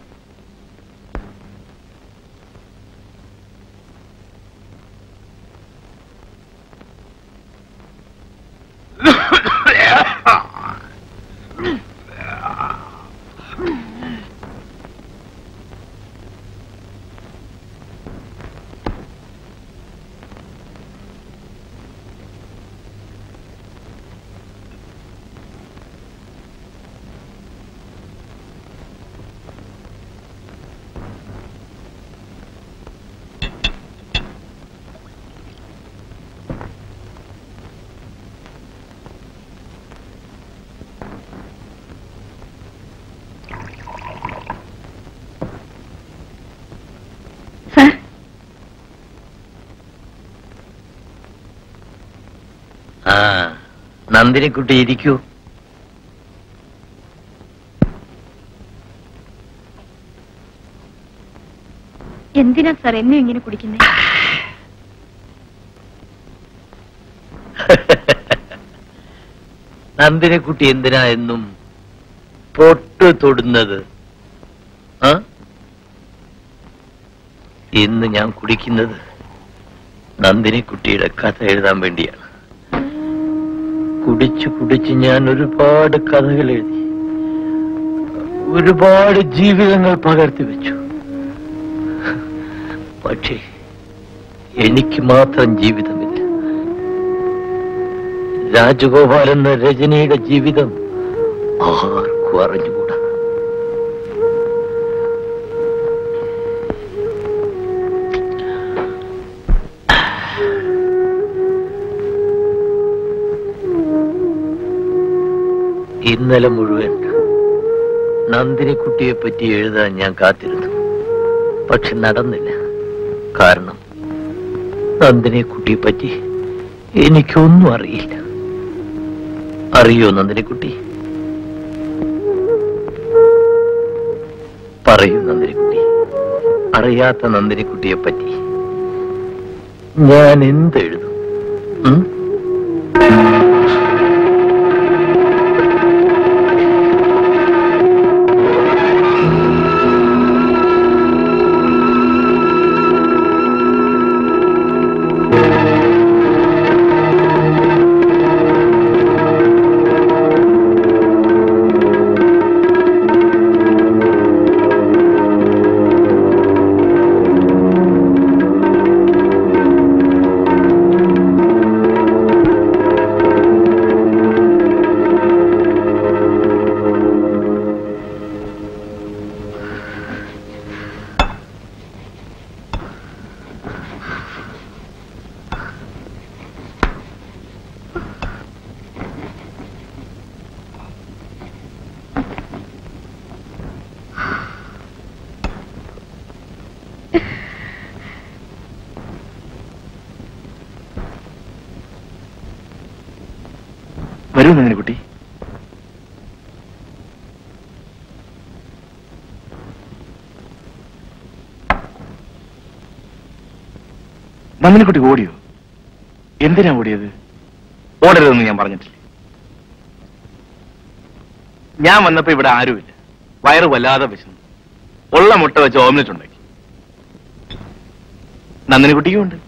നന്ദിനിക്കുട്ടി ഇരിക്കൂ. എന്തിനാ സാർ എന്നെ ഇങ്ങനെ കുടിക്കുന്നേ? നന്ദിനിക്കുട്ടി എന്തിനാ എന്നും പൊട്ടു തൊടുന്നത്? ഇന്ന് ഞാൻ കുടിക്കുന്നത് നന്ദിനിക്കുട്ടിയുടെ കഥ എഴുതാൻ വേണ്ടിയാണ്. കുടിച്ചു കുടിച്ച് ഞാൻ ഒരുപാട് കഥകൾ എഴുതി, ഒരുപാട് ജീവിതങ്ങൾ പകർത്തി വെച്ചു. പക്ഷേ എനിക്ക് മാത്രം ജീവിതമില്ല. രാജഗോപാൽ എന്ന രജനിയുടെ ജീവിതം ആർക്കും അറിഞ്ഞുകൂടാ. ഇന്നലെ മുഴുവൻ നന്ദിനിക്കുട്ടിയെ പറ്റി എഴുതാൻ ഞാൻ കാത്തിരുന്നു. പക്ഷെ നടന്നില്ല. കാരണം നന്ദിനിക്കുട്ടിയെ പറ്റി എനിക്കൊന്നും അറിയില്ല. അറിയോ നന്ദിനിക്കുട്ടി? പറയൂ നന്ദിനിക്കുട്ടി, അറിയാത്ത നന്ദിനിക്കുട്ടിയെ പറ്റി ഞാൻ എന്തെഴുതും? വരൂ നന്ദിനിക്കുട്ടി. നന്ദിനിക്കുട്ടി ഓടിയോ? എന്തിനാ ഓടിയത്? ഓടരുതെന്ന് ഞാൻ പറഞ്ഞിട്ടില്ല. ഞാൻ വന്നപ്പോ ഇവിടെ ആരുമില്ല. വയറ് വല്ലാതെ വിശന്നു. ഉള്ള മുട്ട വെച്ച് ഓംലെറ്റ് ഉണ്ടാക്കി. നന്ദിനിക്കുട്ടിയും ഉണ്ട്.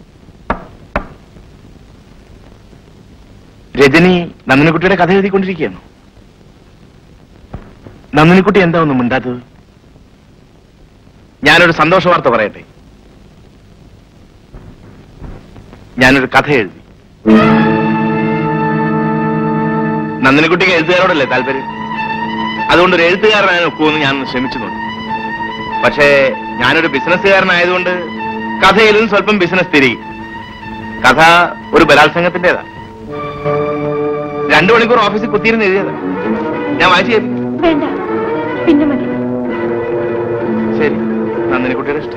രജനി നന്ദിനിക്കുട്ടിയുടെ കഥ എഴുതിക്കൊണ്ടിരിക്കുകയാണോ? നന്ദിനിക്കുട്ടി എന്താ ഒന്നും മിണ്ടാത്തത്? ഞാനൊരു സന്തോഷ വാർത്ത പറയട്ടെ. ഞാനൊരു കഥ എഴുതി. നന്ദിനിക്കുട്ടിക്ക് എഴുത്തുകാരോടല്ലേ താല്പര്യം? അതുകൊണ്ട് ഒരു എഴുത്തുകാരനായ ഒക്കുമെന്ന് ഞാൻ ശ്രമിച്ചു നോക്കി. പക്ഷേ ഞാനൊരു ബിസിനസ്സുകാരനായതുകൊണ്ട് കഥയിലും സ്വല്പം ബിസിനസ് തിരികെ. കഥ ഒരു ബലാത്സംഗത്തിൻ്റെതാണ്. 2 മണിക്കൂർ ഓഫീസിൽ കുത്തിയിരുന്ന് എഴുതിയതാ. ഞാൻ വായിച്ചു കേൾപ്പിക്കാം. വേണ്ട, പിന്നെ മതി. ശരി, നന്ദിനിക്കുട്ടിയുടെ ഇഷ്ടം.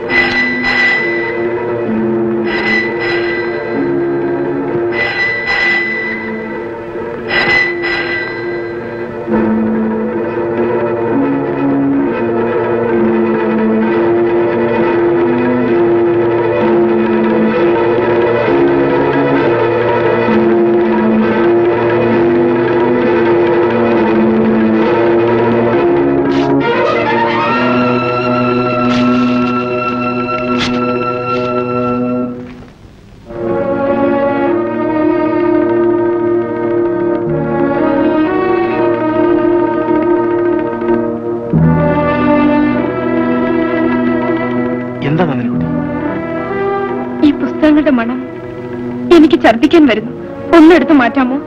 ഈ പുസ്തകങ്ങളുടെ മണം എനിക്ക് ഛർദ്ദിക്കാൻ വരുന്നു. ഒന്നെടുത്ത് മാറ്റാമോ?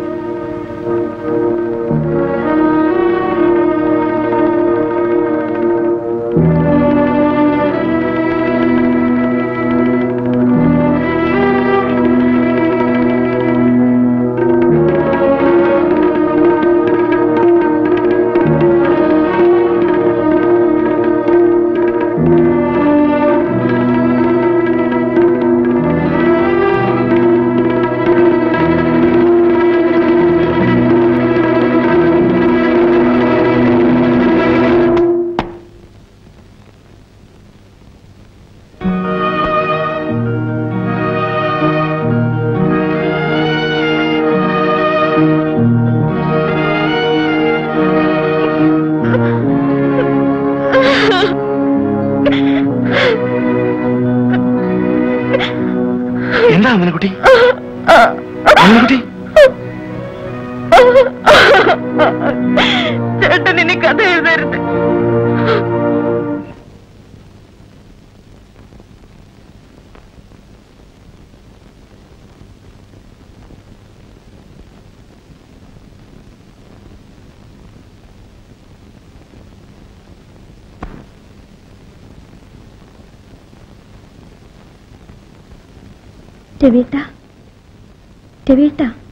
എന്താ അമ്മനക്കുട്ടി? അമ്മനക്കുട്ടി, ചേട്ടൻ ഇനി കഥ എഴുതരുത്. രവിയേട്ടാ, രവിയേട്ടാ.